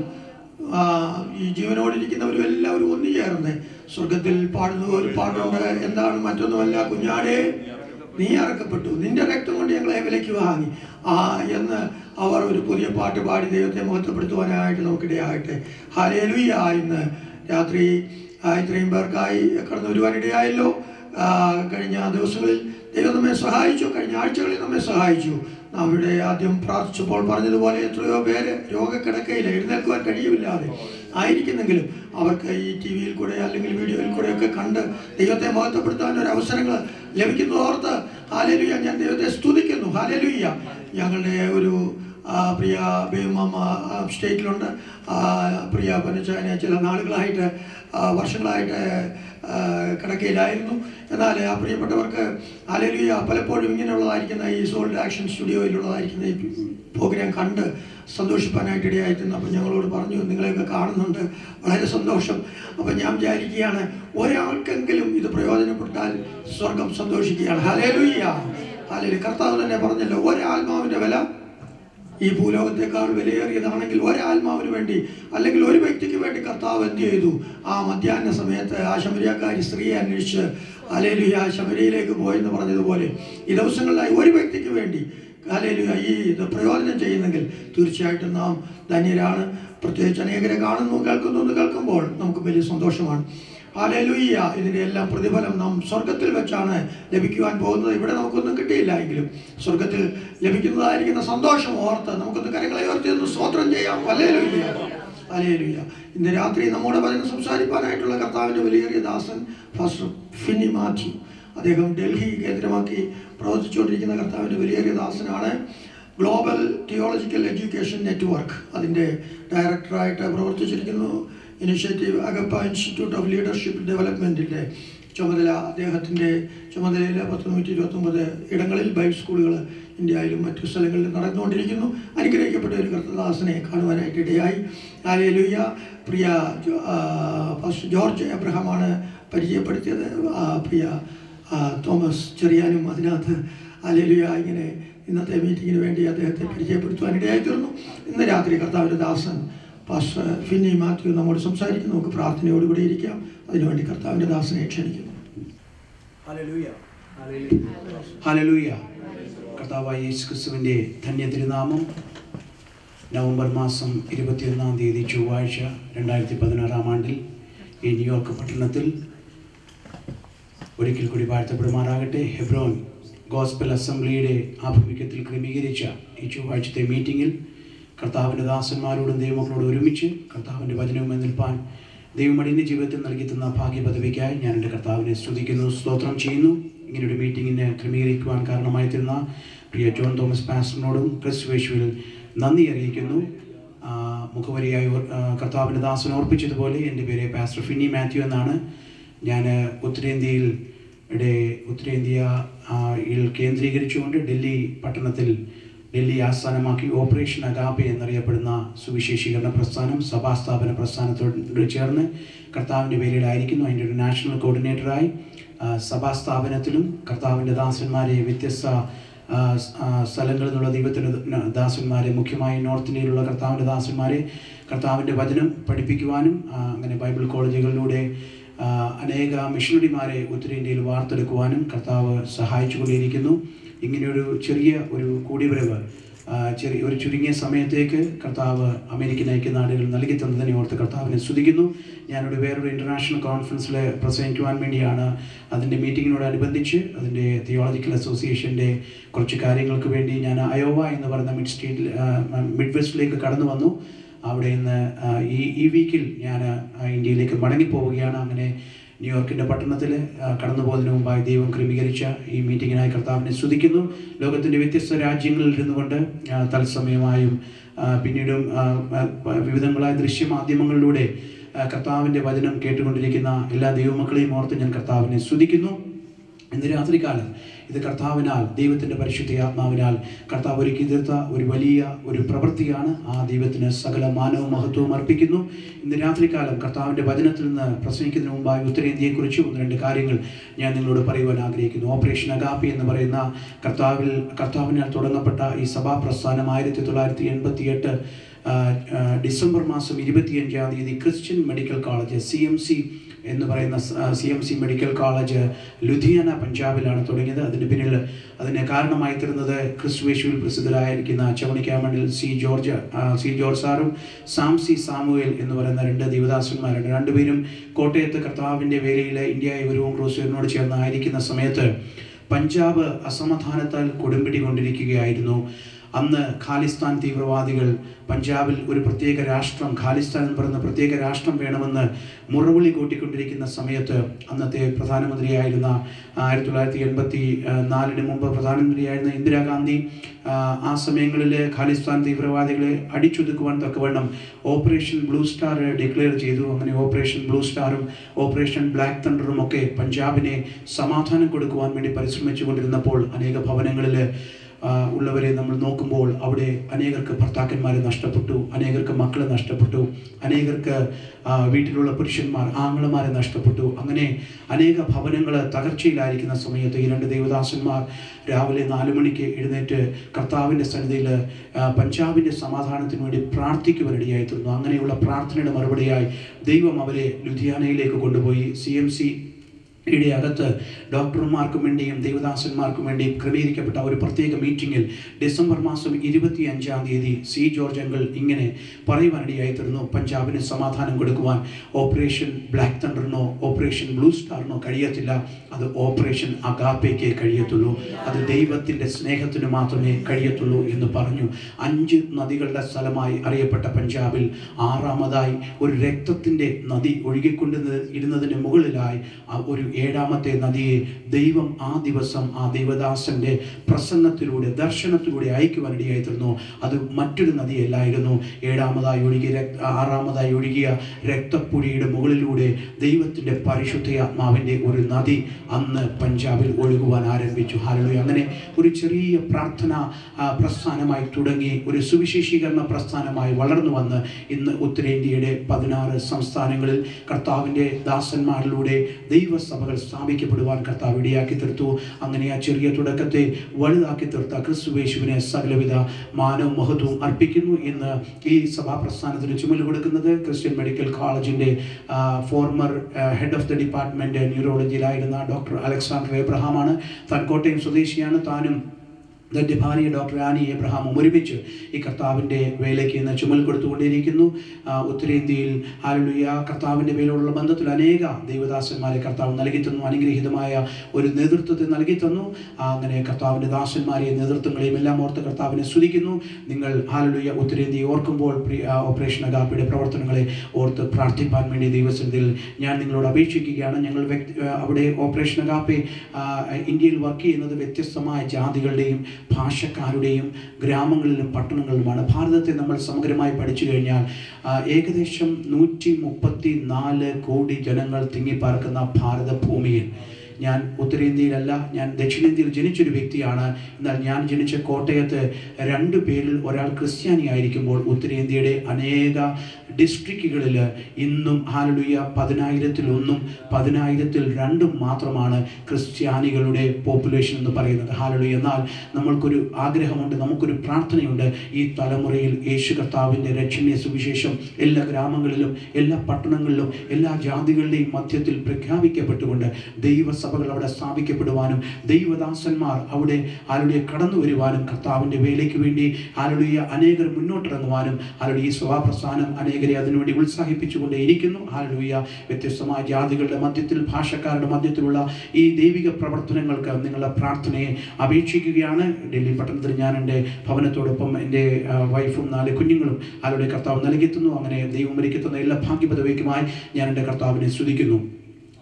ഈ ജീവനോടിരിക്കുന്നവരും എല്ലാവരും ഒന്നുചേർന്ന് സ്വർഗത്തിൽ പാടുന്ന ഒരു പാട്ടുണ്ട്. എന്താണ്? മറ്റൊന്നുമല്ല, കുഞ്ഞാടേ നീ അറക്കപ്പെട്ടു, നിന്റെ രക്തം കൊണ്ട് ഞങ്ങളെ വിലയ്ക്ക് വാങ്ങി എന്ന് അവർ ഒരു പുതിയ പാട്ട് പാടി ദൈവത്തെ മഹത്വപ്പെടുത്തുവാനായിട്ട് നമുക്കിടയാകട്ടെ. ഹല്ലേലൂയ. ഇന്ന് രാത്രി ഇത്രയും പേർക്കായി കടന്നു വരുവാനിടയായല്ലോ. കഴിഞ്ഞ ദിവസങ്ങളിൽ ദൈവം നമ്മെ സഹായിച്ചു, കഴിഞ്ഞ ആഴ്ചകളിൽ നമ്മെ സഹായിച്ചു. നാം ഇവിടെ ആദ്യം പ്രാർത്ഥിച്ചപ്പോൾ പറഞ്ഞതുപോലെ എത്രയോ പേര് രോഗക്കിടക്കയിൽ എഴുന്നേൽക്കുവാൻ കഴിയുമില്ലാതെ ആയിരിക്കുന്നെങ്കിലും അവർക്ക് ഈ TV-യിൽ കൂടെ അല്ലെങ്കിൽ വീഡിയോയിൽ കൂടെയൊക്കെ കണ്ട് ദൈവത്തെ മഹത്വപ്പെടുത്താൻ ഒരു അവസരങ്ങൾ ലഭിക്കുന്നതോർത്ത് ഹല്ലേലൂയ ഞാൻ ദൈവത്തെ സ്തുതിക്കുന്നു. ഹല്ലേലൂയ. ഞങ്ങളുടെ ഒരു പ്രിയ ബേമാമ സ്റ്റേറ്റിലുണ്ട്. പ്രിയ പനച്ചായനെ ചില നാളുകളായിട്ട് വർഷങ്ങളായിട്ട് കിടക്കയിലായിരുന്നു. എന്നാൽ ആ പ്രിയപ്പെട്ടവർക്ക് ഹല്ലേലൂയ പലപ്പോഴും ഇങ്ങനെയുള്ളതായിരിക്കുന്ന ഈ സോൾഡ് ആക്ഷൻ സ്റ്റുഡിയോയിലുള്ളതായിരിക്കുന്ന ഈ പ്രോഗ്രാം കണ്ട് സന്തോഷിപ്പാനായിട്ട് ഇടയായിട്ടുണ്ട്. അപ്പം ഞങ്ങളോട് പറഞ്ഞു, നിങ്ങളെയൊക്കെ കാണുന്നുണ്ട്, വളരെ സന്തോഷം. അപ്പം ഞാൻ വിചാരിക്കുകയാണ്, ഒരാൾക്കെങ്കിലും ഇത് പ്രയോജനപ്പെട്ടാൽ സ്വർഗം സന്തോഷിക്കുകയാണ്. ഹല്ലേലൂയ. ഹല്ലേലൂയ. കർത്താവ് തന്നെ പറഞ്ഞല്ലോ, ഒരാത്മാവിൻ്റെ വില ഈ ഭൂലോകത്തേക്കാൾ വിലയേറിയതാണെങ്കിൽ ഒരാത്മാവിന് വേണ്ടി അല്ലെങ്കിൽ ഒരു വ്യക്തിക്ക് വേണ്ടി കർത്താവ് എന്ത് ചെയ്തു? ആ മധ്യാഹ്ന സമയത്ത് ആ ശമരിയക്കാരി സ്ത്രീയെ അന്വേഷിച്ച് ഹല്ലേലൂയ ശമരിയയിലേക്ക് പോയെന്ന് പറഞ്ഞതുപോലെ ഈ ദിവസങ്ങളിലായി ഒരു വ്യക്തിക്ക് വേണ്ടി ഹല്ലേലൂയ ഈ ഇത് പ്രയോജനം ചെയ്യുന്നെങ്കിൽ തീർച്ചയായിട്ടും നാം ധന്യരാണ്. പ്രത്യേകിച്ച് അനേകരെ കാണുന്നു കേൾക്കുന്നു എന്ന് കേൾക്കുമ്പോൾ നമുക്ക് വലിയ സന്തോഷമാണ്. ഹല്ലേലൂയ. ഇതിൻ്റെ എല്ലാം പ്രതിഫലം നാം സ്വർഗത്തിൽ വെച്ചാണ് ലഭിക്കുവാൻ പോകുന്നത്. ഇവിടെ നമുക്കൊന്നും കിട്ടിയില്ല എങ്കിലും സ്വർഗത്തിൽ ലഭിക്കുന്നതായിരിക്കുന്ന സന്തോഷം ഓർത്ത് നമുക്കൊന്ന് കരങ്ങളെ ഉയർത്തി ഒന്ന് സ്തോത്രം ചെയ്യാം. ഹല്ലേലൂയ. ഹല്ലേലൂയ. ഇന്ന് രാത്രി നമ്മോട് വചനം സംസാരിക്കാനായിട്ടുള്ള കർത്താവിൻ്റെ വിലയേറിയ ദാസൻ Pr.Finney Mathew. അദ്ദേഹം ഡൽഹി കേന്ദ്രമാക്കി പ്രവർത്തിച്ചുകൊണ്ടിരിക്കുന്ന കർത്താവിൻ്റെ വിലയേറിയ ദാസനാണ്. ഗ്ലോബൽ തിയോളജിക്കൽ എഡ്യൂക്കേഷൻ നെറ്റ്വർക്ക് അതിൻ്റെ ഡയറക്ടറായിട്ട് പ്രവർത്തിച്ചിരിക്കുന്നു. Initiative Agape institute of leadership ഡെവലപ്മെൻറ്റിൻ്റെ ചുമതല അദ്ദേഹത്തിൻ്റെ ചുമതലയിൽ 129 ഇടങ്ങളിൽ ബൈബിൾ സ്കൂളുകൾ ഇന്ത്യയിലും മറ്റു സ്ഥലങ്ങളിലും നടന്നുകൊണ്ടിരിക്കുന്നു. അനുഗ്രഹിക്കപ്പെട്ട ഒരു കർത്തദാസനെ കാണുവാനായിട്ട് ഇടയായി. ഹല്ലേലൂയ. പ്രിയ പാസ്റ്റർ ജോർജ് എബ്രഹാമാണ് പരിചയപ്പെടുത്തിയത്. പ്രിയ തോമസ് ചെറിയാനും അതിനകത്ത് ഹല്ലേലൂയ ഇങ്ങനെ ഇന്നത്തെ മീറ്റിങ്ങിന് വേണ്ടി അദ്ദേഹത്തെ പരിചയപ്പെടുത്തുവാനിടയായി തീർന്നു. ഇന്ന് രാത്രി കർത്താവിൻ്റെ ദാസൻ Pr.Finney Mathew നമ്മോട് സംസാരിക്കുന്നു. നമുക്ക് പ്രാർത്ഥനയോടുകൂടി ഇരിക്കാം. അതിനുവേണ്ടി കർത്താവിൻ്റെ ദാസനെ ക്ഷണിക്കുന്നു. ഹല്ലേലൂയ. ഹല്ലേലൂയ. കർത്താവായ യേശു ക്രിസ്തുവിൻ്റെ ധന്യ തിരുനാമം. നവംബർ മാസം 21-ാം തീയതി ചൊവ്വാഴ്ച 2016 ആണ്ടിൽ ഈ ന്യൂയോർക്ക് പട്ടണത്തിൽ ഒരിക്കൽ കൂടി വാഴ്ത്തപ്പെടുമാറാകട്ടെ. ഹെബ്രോൻ ഗോസ്പൽ അസംബ്ലിയുടെ ആഭിമുഖ്യത്തിൽ ക്രമീകരിച്ച ഈ ചൊവ്വാഴ്ചത്തെ മീറ്റിങ്ങിൽ കർത്താവിൻ്റെ ദാസന്മാരോടും ദൈവമക്കളോടും ഒരുമിച്ച് കർത്താവിൻ്റെ വചനവുമായി നിൽപ്പാൻ ദൈവം അടിയൻ്റെ ജീവിതത്തിൽ നൽകി തന്ന ഭാഗ്യ പദവിക്കായി ഞാൻ എൻ്റെ കർത്താവിനെ സ്തുതിക്കുന്നു, സ്തോത്രം ചെയ്യുന്നു. ഇങ്ങനെയൊരു മീറ്റിങ്ങിനെ ക്രമീകരിക്കുവാൻ കാരണമായി തീർന്ന പ്രിയ ജോൺ തോമസ് പാസ്റ്ററിനോടും ക്രിസ്തുയേശുവിൽ നന്ദി അറിയിക്കുന്നു. മുഖവരിയായി കർത്താവിൻ്റെ ദാസൻ ഓർപ്പിച്ചതുപോലെ എൻ്റെ പേര് Pr.Finney Mathew എന്നാണ്. ഞാൻ ഉത്തരേന്ത്യയിൽ കേന്ദ്രീകരിച്ചുകൊണ്ട് ഡൽഹി പട്ടണത്തിൽ ഡൽഹി ആസ്ഥാനമാക്കി ഓപ്പറേഷൻ അഗാപെ എന്നറിയപ്പെടുന്ന സുവിശേഷീകരണ പ്രസ്ഥാനം സഭാസ്ഥാപന പ്രസ്ഥാനത്തോട് ചേർന്ന് കർത്താവിൻ്റെ വേലയിലായിരിക്കുന്നു. അതിൻ്റെ ഒരു നാഷണൽ കോർഡിനേറ്ററായി സഭാസ്ഥാപനത്തിലും കർത്താവിൻ്റെ ദാസന്മാരെ വ്യത്യസ്ത സ്ഥലങ്ങളിൽ നിന്നുള്ള ദൈവത്തിൻ്റെ ദാസന്മാരെ മുഖ്യമായി നോർത്ത് ഇന്ത്യയിലുള്ള കർത്താവിൻ്റെ ദാസന്മാരെ കർത്താവിൻ്റെ വചനം പഠിപ്പിക്കുവാനും അങ്ങനെ ബൈബിൾ കോളേജുകളിലൂടെ അനേക മിഷണറിമാരെ ഉത്തരേന്ത്യയിൽ വാർത്തെടുക്കുവാനും കർത്താവ് സഹായിച്ചുകൊണ്ടിരിക്കുന്നു. ഇങ്ങനെയൊരു ചെറിയ ഒരു കൂടിവരവ് ഒരു ചുരുങ്ങിയ സമയത്തേക്ക് കർത്താവ് അമേരിക്കൻ ഐക്യനാടുകൾ നൽകി തന്നതിനെ ഓർത്ത് കർത്താവിനെ സ്തുതിക്കുന്നു. ഞാനിവിടെ വേറൊരു ഇൻ്റർനാഷണൽ കോൺഫറൻസിൽ പ്രസംഗിക്കുവാൻ വേണ്ടിയാണ് അതിൻ്റെ മീറ്റിങ്ങിനോടനുബന്ധിച്ച് അതിൻ്റെ തിയോളജിക്കൽ അസോസിയേഷൻ്റെ കുറച്ച് കാര്യങ്ങൾക്ക് വേണ്ടി ഞാൻ അയോവ എന്ന് പറയുന്ന മിഡ് വെസ്റ്റിലേക്ക് കടന്നു വന്നു. അവിടെ നിന്ന് ഈ വീക്കിൽ ഞാൻ ഇന്ത്യയിലേക്ക് മടങ്ങിപ്പോവുകയാണ്. അങ്ങനെ ന്യൂയോർക്കിൻ്റെ പട്ടണത്തിൽ കടന്നു പോകുന്നതിന് മുമ്പായി ദൈവം ക്രമീകരിച്ച ഈ മീറ്റിങ്ങിനായി കർത്താവിനെ സ്തുതിക്കുന്നു. ലോകത്തിൻ്റെ വ്യത്യസ്ത രാജ്യങ്ങളിൽ ഇരുന്നു കൊണ്ട് തത്സമയമായും പിന്നീടും വിവിധങ്ങളായ ദൃശ്യമാധ്യമങ്ങളിലൂടെ കർത്താവിൻ്റെ വചനം കേട്ടുകൊണ്ടിരിക്കുന്ന എല്ലാ ദൈവമക്കളെയും ഓർത്ത് ഞാൻ കർത്താവിനെ സ്തുതിക്കുന്നു. ഇന്ന് രാത്രികാലം ഇത് കർത്താവിനാൽ, ദൈവത്തിൻ്റെ പരിശുദ്ധ ആത്മാവിനാൽ കർത്താവ് ഒരുക്കി തീർത്ത ഒരു വലിയ ഒരു പ്രവൃത്തിയാണ്. ആ ദൈവത്തിന് സകല മാനവും മഹത്വവും അർപ്പിക്കുന്നു. ഇന്ന് രാത്രികാലം കർത്താവിൻ്റെ വചനത്തിൽ നിന്ന് പ്രസംഗിക്കുന്നതിന് മുമ്പായി ഉത്തരേന്ത്യയെക്കുറിച്ച് 1-2 കാര്യങ്ങൾ ഞാൻ നിങ്ങളോട് പറയുവാൻ ആഗ്രഹിക്കുന്നു. ഓപ്പറേഷൻ അഗാപ്പി എന്ന് പറയുന്ന കർത്താവിനാൽ തുടങ്ങപ്പെട്ട ഈ സഭാപ്രസ്ഥാനം 1988 ഡിസംബർ മാസം 25-ാം തീയതി ക്രിസ്ത്യൻ മെഡിക്കൽ കോളേജ് CMC എന്ന് പറയുന്ന CMC മെഡിക്കൽ കോളേജ് ലുധിയാന, പഞ്ചാബിലാണ് തുടങ്ങിയത്. അതിന് കാരണമായി തീർന്നത് ക്രിസ്തുവേശുവിൽ പ്രസിദ്ധരായിരിക്കുന്ന ചവണിക്കാമണ്ണിൽ സി ജോർജ് സാറും സാമുവേൽ എന്ന് പറയുന്ന 2 ദൈവദാസന്മാരുണ്ട്. രണ്ടുപേരും കോട്ടയത്ത് കർത്താവിൻ്റെ വേലയിൽ ഇന്ത്യ യുവരവും ക്രൂസേറിനോട് ചേർന്നായിരിക്കുന്ന സമയത്ത് പഞ്ചാബ് അസമാധാനത്താൽ കൊടുമ്പിടി കൊണ്ടിരിക്കുകയായിരുന്നു. അന്ന് ഖാലിസ്ഥാൻ തീവ്രവാദികൾ പഞ്ചാബിൽ ഒരു പ്രത്യേക രാഷ്ട്രം, ഖാലിസ്ഥാൻ എന്ന് പറയുന്ന പ്രത്യേക രാഷ്ട്രം വേണമെന്ന് മുറവിളി കൂട്ടിക്കൊണ്ടിരിക്കുന്ന സമയത്ത് അന്നത്തെ പ്രധാനമന്ത്രിയായിരുന്ന 1984 മുമ്പ് പ്രധാനമന്ത്രിയായിരുന്ന ഇന്ദിരാഗാന്ധി ആ സമയങ്ങളിൽ ഖാലിസ്ഥാൻ തീവ്രവാദികളെ അടിച്ചൊതുക്കുവാൻ തക്കവണ്ണം ഓപ്പറേഷൻ ബ്ലൂ സ്റ്റാർ ഡിക്ലെയർ ചെയ്തു. അങ്ങനെ ഓപ്പറേഷൻ ബ്ലൂ സ്റ്റാറും ഓപ്പറേഷൻ ബ്ലാക്ക് തണ്ടറും ഒക്കെ പഞ്ചാബിനെ സമാധാനം കൊടുക്കുവാൻ വേണ്ടി പരിശ്രമിച്ചു കൊണ്ടിരുന്നപ്പോൾ അനേക ഭവനങ്ങളിൽ ഉള്ളവരെ നമ്മൾ നോക്കുമ്പോൾ അവിടെ അനേകർക്ക് ഭർത്താക്കന്മാരെ നഷ്ടപ്പെട്ടു, അനേകർക്ക് മക്കളെ നഷ്ടപ്പെട്ടു, അനേകർക്ക് വീട്ടിലുള്ള പുരുഷന്മാർ ആങ്ങളമാരെ നഷ്ടപ്പെട്ടു. അങ്ങനെ അനേക ഭവനങ്ങൾ തകർച്ചയിലായിരിക്കുന്ന സമയത്ത് ഈ 2 ദൈവദാസന്മാർ രാവിലെ 4 മണിക്ക് എഴുന്നേറ്റ് കർത്താവിൻ്റെ സന്നിധിയിൽ പഞ്ചാബിൻ്റെ സമാധാനത്തിന് വേണ്ടി പ്രാർത്ഥിക്കുവാനിടയായി തീർന്നു. അങ്ങനെയുള്ള പ്രാർത്ഥനയുടെ മറുപടിയായി ദൈവം അവരെ ലുധിയാനയിലേക്ക് കൊണ്ടുപോയി. CMC യുടെ അകത്ത് ഡോക്ടർമാർക്കും വേണ്ടിയും ദൈവദാസന്മാർക്കും വേണ്ടിയും ക്രമീകരിക്കപ്പെട്ട ഒരു പ്രത്യേക മീറ്റിങ്ങിൽ ഡിസംബർ മാസം 25-ാം തീയതി സി ജോർജ് അങ്കിൾ ഇങ്ങനെ പറയുവാനിടയായി തീർന്നു: പഞ്ചാബിന് സമാധാനം കൊടുക്കുവാൻ ഓപ്പറേഷൻ ബ്ലാക്ക് തണ്ടറിനോ ഓപ്പറേഷൻ ബ്ലൂ സ്റ്റാറിനോ കഴിയത്തില്ല, അത് ഓപ്പറേഷൻ അഗാപ്പയ്ക്ക് കഴിയത്തുള്ളൂ, അത് ദൈവത്തിൻ്റെ സ്നേഹത്തിന് മാത്രമേ കഴിയത്തുള്ളൂ എന്ന് പറഞ്ഞു. 5 നദികളുടെ സ്ഥലമായി അറിയപ്പെട്ട പഞ്ചാബിൽ 6ാമതായി ഒരു രക്തത്തിൻ്റെ നദി ഒഴുകിക്കൊണ്ട് ഇരുന്നതിന് മുകളിലായി ഒരു 7ാമത്തെ നദിയെ ദൈവം ആ ദിവസം ആ ദൈവദാസന്റെ പ്രസംഗത്തിലൂടെ ദർശനത്തിലൂടെ അയക്കുവാനിടയായി തീർന്നു. അത് മറ്റൊരു നദിയല്ലായിരുന്നു. 6ാമതായി ഒഴുകിയ രക്തപ്പുഴയുടെ മുകളിലൂടെ ദൈവത്തിൻ്റെ പരിശുദ്ധയാത്മാവിൻ്റെ ഒരു നദി അന്ന് പഞ്ചാബിൽ ഒഴുകുവാൻ ആരംഭിച്ചു. ഹല്ലേലൂയ. അങ്ങനെ ഒരു ചെറിയ പ്രാർത്ഥന പ്രസ്ഥാനമായി തുടങ്ങി ഒരു സുവിശേഷീകരണ പ്രസ്ഥാനമായി വളർന്നു വന്ന് ഇന്ന് ഉത്തരേന്ത്യയുടെ 16 സംസ്ഥാനങ്ങളിൽ കർത്താവിൻ്റെ ദാസന്മാരിലൂടെ ദൈവസഭകൾ സ്ഥാപിക്കപ്പെടുവാൻ കർത്താവ് ഇടയാക്കി തീർത്തു. അങ്ങനെ ആ ചെറിയ തുടക്കത്തെ വലുതാക്കി തീർത്ത ക്രിസ്തുവേശുവിനെ സകലവിധ മാനവും മഹത്വവും അർപ്പിക്കുന്നു. ഇന്ന് ഈ സഭാപ്രസ്ഥാനത്തിന് ചുമല് കൊടുക്കുന്നത് ക്രിസ്ത്യൻ മെഡിക്കൽ കോളേജിൻ്റെ former head of the department ന്യൂറോളജിയിലായിരുന്ന ഡോക്ടർ അലക്സാണ്ടർ എബ്രഹാമാണ്. താൻ കോട്ടയം സ്വദേശിയാണ്. താനും തൻ്റെ ഭാര്യ ഡോക്ടർ ആനി എബ്രഹാമും ഒരുമിച്ച് ഈ കർത്താവിൻ്റെ വേലയ്ക്ക് ഇന്ന് ചുമൽ കൊടുത്തുകൊണ്ടിരിക്കുന്നു. ഉത്തരേന്ത്യയിൽ ഹല്ലേലൂയ കർത്താവിൻ്റെ വേലയോടുള്ള ബന്ധത്തിൽ അനേക ദൈവദാസന്മാരെ കർത്താവ് നൽകി തന്നു. അനുഗ്രഹീതമായ ഒരു നേതൃത്വത്തെ നൽകി തന്നു. അങ്ങനെ കർത്താവിൻ്റെ ദാസന്മാരെയും നേതൃത്വങ്ങളെയും എല്ലാം ഓർത്ത് കർത്താവിനെ സ്തുതിക്കുന്നു. നിങ്ങൾ ഹല്ലേലൂയ ഉത്തരേന്ത്യയെ ഓർക്കുമ്പോൾ ഓപ്പറേഷൻ അഗാപ്പയുടെ പ്രവർത്തനങ്ങളെ ഓർത്ത് പ്രാർത്ഥിപ്പാൻ വേണ്ടി ദൈവസന്നിധിയിൽ ഞാൻ നിങ്ങളോട് അപേക്ഷിക്കുകയാണ്. ഞങ്ങൾ അവിടെ ഓപ്പറേഷൻ അഗാപ്പെ ഇന്ത്യയിൽ വർക്ക് ചെയ്യുന്നത് വ്യത്യസ്തമായ ജാതികളുടെയും ഭാഷക്കാരുടെയും ഗ്രാമങ്ങളിലും പട്ടണങ്ങളിലുമാണ്. ഭാരതത്തെ നമ്മൾ സമഗ്രമായി പഠിച്ചു കഴിഞ്ഞാൽ ഏകദേശം 134 കോടി ജനങ്ങൾ തിങ്ങിപ്പാർക്കുന്ന ഭാരതഭൂമിയിൽ ഞാൻ ഉത്തരേന്ത്യയിലല്ല, ഞാൻ ദക്ഷിണേന്ത്യയിൽ ജനിച്ചൊരു വ്യക്തിയാണ്. എന്നാൽ ഞാൻ ജനിച്ച കോട്ടയത്ത് 2 പേരിൽ ഒരാൾ ക്രിസ്ത്യാനിയായിരിക്കുമ്പോൾ ഉത്തരേന്ത്യയുടെ അനേക ഡിസ്ട്രിക്റ്റുകളിൽ ഇന്നും ഹല്ലേലൂയ 10,000-ൽ 10,000-ൽ 2 മാത്രമാണ് ക്രിസ്ത്യാനികളുടെ പോപ്പുലേഷൻ എന്ന് പറയുന്നത്. ഹല്ലേലൂയ. എന്നാൽ നമ്മൾക്കൊരു ആഗ്രഹമുണ്ട്, നമുക്കൊരു പ്രാർത്ഥനയുണ്ട്. ഈ തലമുറയിൽ യേശു കർത്താവിൻ്റെ രക്ഷണീയ സുവിശേഷം എല്ലാ ഗ്രാമങ്ങളിലും എല്ലാ പട്ടണങ്ങളിലും എല്ലാ ജാതികളുടെയും മധ്യത്തിൽ പ്രഖ്യാപിക്കപ്പെട്ടുകൊണ്ട് ദൈവസഭകൾ അവിടെ സ്ഥാപിക്കപ്പെടുവാനും ദൈവദാസന്മാർ അവിടെ ഹല്ലേലൂയ കടന്നു വരുവാനും കർത്താവിൻ്റെ വേലയ്ക്ക് വേണ്ടി ഹല്ലേലൂയ അനേകർ മുന്നോട്ടിറങ്ങുവാനും ഹല്ലേലൂയ ഈ സഭാപ്രസ്ഥാനം അനേകരെ അതിനുവേണ്ടി ഉത്സാഹിപ്പിച്ചുകൊണ്ടേയിരിക്കുന്നു. ഹല്ലേലൂയ. വ്യത്യസ്തമായ ജാതികളുടെ മധ്യത്തിൽ ഭാഷക്കാരുടെ മധ്യത്തിലുള്ള ഈ ദൈവിക പ്രവർത്തനങ്ങൾക്ക് നിങ്ങളുടെ പ്രാർത്ഥനയെ അപേക്ഷിക്കുകയാണ്. ഡൽഹി പട്ടണത്തിൽ ഞാൻ എൻ്റെ ഭവനത്തോടൊപ്പം എൻ്റെ വൈഫും 4 കുഞ്ഞുങ്ങളും ഹല്ലേലൂയ കർത്താവ് നൽകിത്തുന്നു. അങ്ങനെ ദൈവം ഒരുക്കിത്തുന്ന എല്ലാ ഭാഗ്യപദവിക്കുമായി ഞാൻ എൻ്റെ കർത്താവിനെ സ്തുതിക്കുന്നു.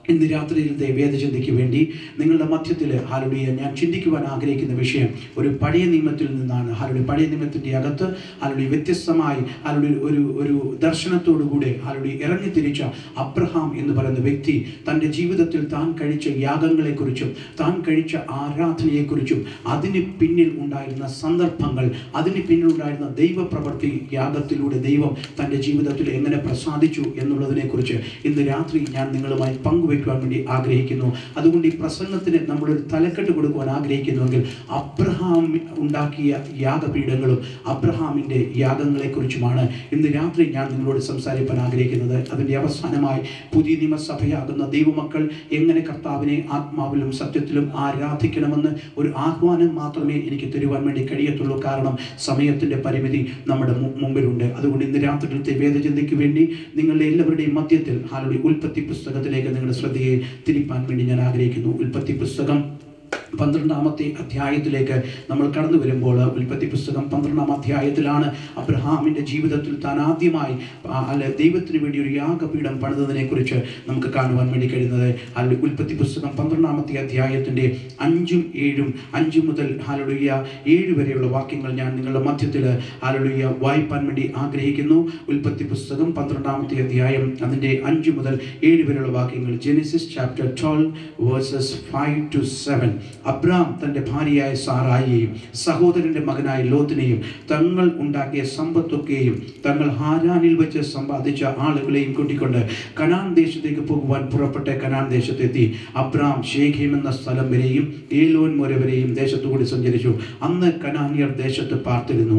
ഇന്ന് രാത്രിയിലത്തെ വേദചിന്തയ്ക്ക് വേണ്ടി നിങ്ങളുടെ മധ്യത്തിൽ ഹല്ലേലൂയ ഞാൻ ചിന്തിക്കുവാൻ ആഗ്രഹിക്കുന്ന വിഷയം ഒരു പഴയ നിയമത്തിൽ നിന്നാണ്. ഹല്ലേലൂയ പഴയ നിയമത്തിൻ്റെ അകത്ത് ഹല്ലേലൂയ വ്യത്യസ്തമായി ഹല്ലേലൂയ ഒരു ദർശനത്തോടുകൂടെ ഹല്ലേലൂയ ഇറങ്ങിത്തിരിച്ച അബ്രഹാം എന്ന് പറയുന്ന വ്യക്തി തൻ്റെ ജീവിതത്തിൽ താൻ കഴിച്ച യാഗങ്ങളെക്കുറിച്ചും താൻ കഴിച്ച ആരാധനയെക്കുറിച്ചും അതിന് പിന്നിൽ ഉണ്ടായിരുന്ന സന്ദർഭങ്ങൾ, അതിന് പിന്നിലുണ്ടായിരുന്ന ദൈവപ്രവൃത്തി, യാഗത്തിലൂടെ ദൈവം തൻ്റെ ജീവിതത്തിൽ എങ്ങനെ പ്രസാദിച്ചു എന്നുള്ളതിനെക്കുറിച്ച് ഇന്ന് രാത്രി ഞാൻ നിങ്ങളുമായി പങ്കുവയ്ക്കുവാൻ വേണ്ടി ആഗ്രഹിക്കുന്നു. അതുകൊണ്ട് ഈ പ്രസംഗത്തിന് നമ്മളൊരു തലക്കെട്ട് കൊടുക്കുവാൻ ആഗ്രഹിക്കുന്നുവെങ്കിൽ അബ്രഹാം ഉണ്ടാക്കിയ യാഗപീഠങ്ങളും അബ്രഹാമിൻ്റെ യാഗങ്ങളെക്കുറിച്ചുമാണ് ഇന്ന് രാത്രി ഞാൻ നിങ്ങളോട് സംസാരിക്കാൻ ആഗ്രഹിക്കുന്നത്. അതിൻ്റെ അവസാനമായി പുതിയ നിയമസഭയാകുന്ന ദൈവമക്കൾ എങ്ങനെ കർത്താവിനെ ആത്മാവിലും സത്യത്തിലും ആരാധിക്കണമെന്ന് ഒരു ആഹ്വാനം മാത്രമേ എനിക്ക് തരുവാൻ വേണ്ടി കഴിയത്തുള്ളൂ. കാരണം സമയത്തിൻ്റെ പരിമിതി നമ്മുടെ മുമ്പിലുണ്ട്. അതുകൊണ്ട് ഇന്ന് രാത്രിയിലത്തെ വേദചിന്തയ്ക്ക് വേണ്ടി നിങ്ങളുടെ എല്ലാവരുടെയും മധ്യത്തിൽ ഹല്ലേലൂയ ഉൽപ്പത്തി പുസ്തകത്തിലേക്ക് നിങ്ങളുടെ ശ്രദ്ധയെ തിരിപ്പാൻ വേണ്ടി ഞാൻ ആഗ്രഹിക്കുന്നു. ഉൽപ്പത്തി പുസ്തകം 12-ാമത്തെ അധ്യായത്തിലേക്ക് നമ്മൾ കടന്നു വരുമ്പോൾ ഉൽപ്പത്തി പുസ്തകം 12-ാം അധ്യായത്തിലാണ് അബ്രഹാമിൻ്റെ ജീവിതത്തിൽ താൻ ആദ്യമായി ദൈവത്തിന് വേണ്ടി ഒരു യാഗപീഠം പണിതതിനെ കുറിച്ച് നമുക്ക് കാണുവാൻ വേണ്ടി കഴിയുന്നത്. ഉൽപ്പത്തി പുസ്തകം 12-ാമത്തെ അധ്യായത്തിൻ്റെ 5-ഉം 7-ഉം 5 മുതൽ ഹല്ലേലൂയ 7 വരെയുള്ള വാക്യങ്ങൾ ഞാൻ നിങ്ങളുടെ മധ്യത്തിൽ ഹല്ലേലൂയ വായിപ്പാൻ വേണ്ടി ആഗ്രഹിക്കുന്നു. ഉൽപ്പത്തി പുസ്തകം 12-ാമത്തെ അധ്യായം അതിൻ്റെ 5 മുതൽ 7 വരെയുള്ള വാക്യങ്ങൾ. Genesis chapter 12 verses 5 to 7. Abram തൻ്റെ ഭാര്യയായ സാറായിയെയും സഹോദരൻ്റെ മകനായ ലോത്തിനെയും തങ്ങൾ ഉണ്ടാക്കിയ സമ്പത്തൊക്കെയും തങ്ങൾ ഹാരാനിൽ വെച്ച് സമ്പാദിച്ച ആളുകളെയും കൂട്ടിക്കൊണ്ട് കനാൻ ദേശത്തേക്ക് പോകുവാൻ പുറപ്പെട്ട കനാൻ ദേശത്തെത്തി. അബ്രാം ശേഖേം എന്ന സ്ഥലം വരെയും ഏലോൻ മുര വരെയും ദേശത്തുകൂടി സഞ്ചരിച്ചു. അന്ന് കനാന്യർ ദേശത്ത് പാർത്തിരുന്നു.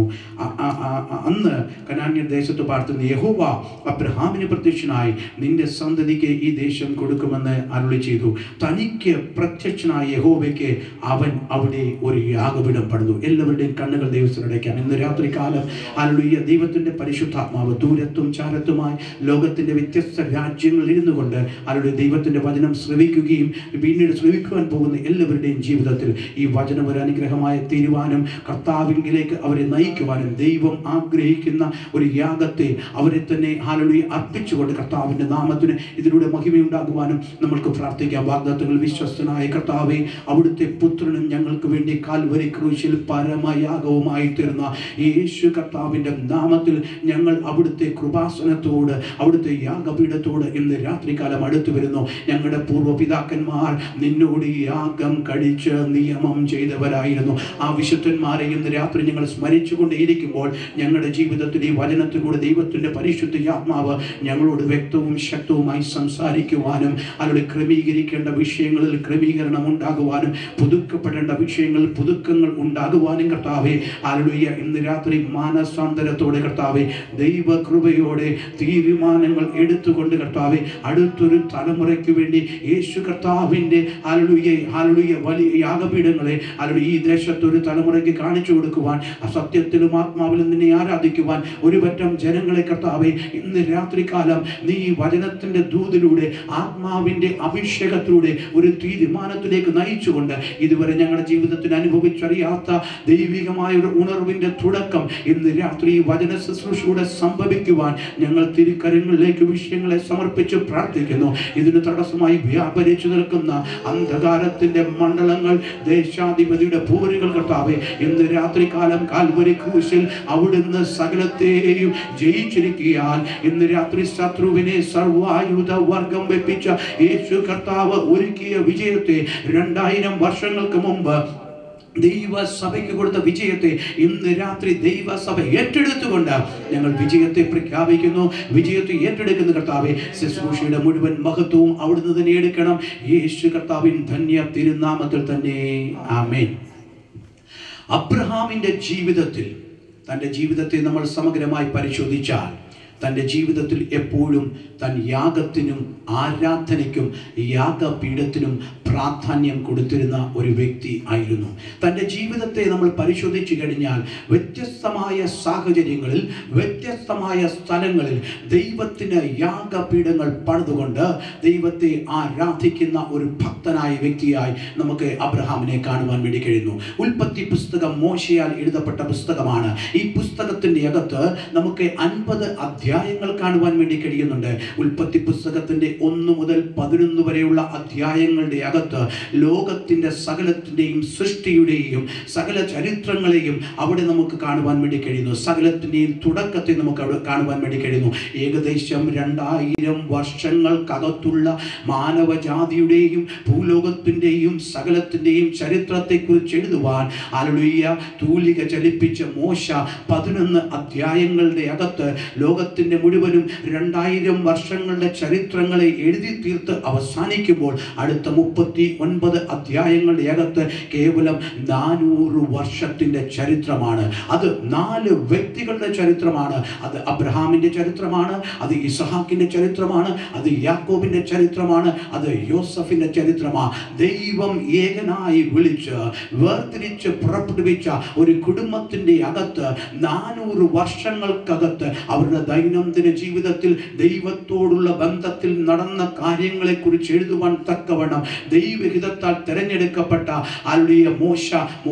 യഹോവ അബ്രഹാമിന് പ്രത്യക്ഷനായി നിന്റെ സന്തതിക്ക് ഈ ദേശം കൊടുക്കുമെന്ന് അരുളി ചെയ്തു. തനിക്ക് പ്രത്യക്ഷനായ യഹോവയ്ക്ക് അവൻ അവിടെ ഒരു യാഗപീഠം പണിതു. എല്ലാവരുടെയും കണ്ണുകൾ ദൈവത്തിനടയ്ക്കാം. ഇന്ന് രാത്രികാലം ഹല്ലേലൂയ ദൈവത്തിൻ്റെ പരിശുദ്ധാത്മാവ് ദൂരത്തും ചാരത്തുമായി ലോകത്തിൻ്റെ വ്യത്യസ്ത രാജ്യങ്ങളിൽ ഇരുന്നു കൊണ്ട് ഹല്ലേലൂയ ദൈവത്തിൻ്റെ വചനം ശ്രവിക്കുകയും പിന്നീട് ശ്രവിക്കുവാൻ പോകുന്ന എല്ലാവരുടെയും ജീവിതത്തിൽ ഈ വചനം ഒരു അനുഗ്രഹമായി തീരുവാനും കർത്താവിലേക്ക് അവരെ നയിക്കുവാനും ദൈവം ആഗ്രഹിക്കുന്ന ഒരു യാഗത്തെ അവരെ തന്നെ ഹല്ലേലൂയ അർപ്പിച്ചുകൊണ്ട് കർത്താവിൻ്റെ നാമത്തിന് ഇതിലൂടെ മഹിമയുണ്ടാകുവാനും നമ്മൾക്ക് പ്രാർത്ഥിക്കാം. വാഗ്ദത്തങ്ങൾ വിശ്വസ്തനായ കർത്താവേ, അവിടുത്തെ പുത്രനും ഞങ്ങൾക്ക് വേണ്ടി കാൽവരി ക്രൂശിൽ പരമയാഗവുമായി തീർന്ന യേശു കർത്താവിൻ്റെ നാമത്തിൽ ഞങ്ങൾ അവിടുത്തെ കൃപാസനത്തോട് അവിടുത്തെ യാഗപീഠത്തോട് ഇന്ന് രാത്രികാലം അടുത്തു വരുന്നു. ഞങ്ങളുടെ പൂർവ്വപിതാക്കന്മാർ നിന്നോട് യാഗം കഴിച്ച് നിയമം ചെയ്തവരായിരുന്നു. ആ വിശുദ്ധന്മാരെ ഇന്ന് രാത്രി ഞങ്ങൾ സ്മരിച്ചുകൊണ്ടേയിരിക്കുമ്പോൾ ഞങ്ങളുടെ ജീവിതത്തിൽ ഈ വചനത്തിലൂടെ ദൈവത്തിൻ്റെ പരിശുദ്ധ ആത്മാവ് ഞങ്ങളോട് വ്യക്തവും ശക്തവുമായി സംസാരിക്കുവാനും അവരുടെ ക്രമീകരിക്കേണ്ട വിഷയങ്ങളിൽ ക്രമീകരണം ഉണ്ടാകുവാനും പുതുക്കപ്പെടേണ്ട വിഷയങ്ങളിൽ പുതുക്കങ്ങൾ ഉണ്ടാകുവാനും കർത്താവേ ഹല്ലേലൂയ ഇന്ന് രാത്രി മാനസാന്തരത്തോടെ കർത്താവേ ദൈവകൃപയോടെ തീരുമാനങ്ങൾ എടുത്തുകൊണ്ട് കർത്താവേ അടുത്തൊരു തലമുറയ്ക്ക് വേണ്ടി യേശു കർത്താവിൻ്റെ ഹല്ലേലൂയ വലിയ യാഗപീഠങ്ങളെ ഹല്ലേലൂയ ഈ ദേശത്തൊരു തലമുറയ്ക്ക് കാണിച്ചു കൊടുക്കുവാൻ സത്യത്തിലും ആത്മാവിലും നിന്നെ ആരാധിക്കുവാൻ ഒരു പറ്റം ജനങ്ങളെ കർത്താവേ ഇന്ന് രാത്രികാലം നീ വചനത്തിൻ്റെ ദൂതിലൂടെ ആത്മാവിൻ്റെ അഭിഷേകത്തിലൂടെ ഒരു തീരുമാനത്തിലേക്ക് നയിച്ചുകൊണ്ട് ഇതുവരെ ഞങ്ങളുടെ ജീവിതത്തിൽ അനുഭവിച്ചറിയാത്ത ദൈവികമായ ഒരു ഉണർവിൻ്റെ തുടക്കം ഇന്ന് രാത്രി വചന ശുശ്രൂഷയുടെ സംഭവിക്കുവാൻ ഞങ്ങൾ തിരുക്കരങ്ങളിലേക്ക് വിഷയങ്ങളെ സമർപ്പിച്ച് പ്രാർത്ഥിക്കുന്നു. ഇതിന് തടസ്സമായി വ്യാപരിച്ചു നിൽക്കുന്ന അന്ധകാരത്തിൻ്റെ മണ്ഡലങ്ങൾ ദേശാധിപതിയുടെ പോരുകൾ കർത്താവേ ഇന്ന് രാത്രികാലം കാൽവരി ക്രൂശിൽ അവിടുന്ന് സകലത്തെയും ജയിച്ചിരിക്കാൻ ഇന്ന് രാത്രി ശത്രുവിനെ സർവായുധ വർഗം വെപ്പിച്ച യേശു കർത്താവ് ഒരുക്കിയ വിജയത്തെ 2000 വർഷങ്ങൾക്ക് മുമ്പ് ദൈവസഭയ്ക്ക് കൊടുത്ത വിജയത്തെ ഇന്ന് രാത്രി ദൈവസഭ ഏറ്റെടുത്തുകൊണ്ട് ഞങ്ങൾ വിജയത്തെ പ്രഖ്യാപിക്കുന്നു. വിജയത്തെ ഏറ്റെടുക്കുന്ന കർത്താവേ ശുശ്രൂഷയുടെ മുഴുവൻ മഹത്വവും അവിടുന്ന് തന്നെ എടുക്കണം. യേശു കർത്താവിൻ ധന്യ തിരുനാമത്തിൽ തന്നെ ആമേൻ. അബ്രഹാമിൻ്റെ ജീവിതത്തിൽ തൻ്റെ ജീവിതത്തെ നമ്മൾ സമഗ്രമായി പരിശോധിച്ചാൽ തൻ്റെ ജീവിതത്തിൽ എപ്പോഴും താൻ യാഗത്തിനും ആരാധനയ്ക്കും യാഗപീഠത്തിനും പ്രാധാന്യം കൊടുത്തിരുന്ന ഒരു വ്യക്തി ആയിരുന്നു. തൻ്റെ ജീവിതത്തെ നമ്മൾ പരിശോധിച്ചു കഴിഞ്ഞാൽ വ്യത്യസ്തമായ സാഹചര്യങ്ങളിൽ, വ്യത്യസ്തമായ സ്ഥലങ്ങളിൽ ദൈവത്തിന് യാഗപീഠങ്ങൾ പണിതുകൊണ്ട് ദൈവത്തെ ആരാധിക്കുന്ന ഒരു ഭക്തനായ വ്യക്തിയായി നമുക്ക് അബ്രഹാമിനെ കാണുവാൻ വേണ്ടി കഴിയുന്നു. ഉൽപ്പത്തി പുസ്തകം മോശയാൽ എഴുതപ്പെട്ട പുസ്തകമാണ്. ഈ പുസ്തകത്തിൻ്റെ അകത്ത് നമുക്ക് 50 അധ്യായങ്ങൾ കാണുവാൻ വേണ്ടി കഴിയുന്നുണ്ട്. ഉൽപ്പത്തി പുസ്തകത്തിൻ്റെ 1 മുതൽ 11 വരെയുള്ള അധ്യായങ്ങളുടെ അകത്ത് ലോകത്തിൻ്റെ സകലത്തിൻ്റെയും സൃഷ്ടിയുടെയും സകല ചരിത്രങ്ങളെയും അവിടെ നമുക്ക് കാണുവാൻ വേണ്ടി കഴിയുന്നു. സകലത്തിൻ്റെയും തുടക്കത്തെ നമുക്ക് അവിടെ കാണുവാൻ വേണ്ടി കഴിയുന്നു. ഏകദേശം 2000 വർഷങ്ങൾക്കകത്തുള്ള മാനവജാതിയുടെയും ഭൂലോകത്തിൻ്റെയും സകലത്തിൻ്റെയും ചരിത്രത്തെക്കുറിച്ച് എഴുതുവാൻ ഹല്ലേലൂയ തൂലിക ചലിപ്പിച്ച മോശ 11 അധ്യായങ്ങളുടെ അകത്ത് ലോകത്തിൻ്റെ മുഴുവനും 2000 വർഷങ്ങളുടെ ചരിത്രങ്ങളെ എഴുതി തീർത്ത് അവസാനിക്കുമ്പോൾ അടുത്ത 39 അധ്യായങ്ങളുടെ അകത്ത് കേവലം 400 വർഷത്തിൻ്റെ ചരിത്രമാണ്. അത് 4 വ്യക്തികളുടെ ചരിത്രമാണ്. അത് അബ്രഹാമിൻ്റെ ചരിത്രമാണ്, അത് ഇസഹാക്കിൻ്റെ ചരിത്രമാണ്, അത് യാക്കോബിൻ്റെ ചരിത്രമാണ്, അത് യോസഫിൻ്റെ ചരിത്രമാണ്. ദൈവം ഏകനായി വിളിച്ച് വേർതിരിച്ച് പുറപ്പെടുവിച്ച ഒരു കുടുംബത്തിൻ്റെ അകത്ത് 400 വർഷങ്ങൾക്കകത്ത് അവരുടെ ദൈനംദിന ജീവിതത്തിൽ ദൈവത്തോടുള്ള ബന്ധത്തിൽ നടന്ന കാര്യങ്ങളെക്കുറിച്ച് എഴുതുവാൻ തക്കവണ്ണം ദൈവഹിതത്താൽ തിരഞ്ഞെടുക്കപ്പെട്ട ഹല്ലേലൂയ മോശ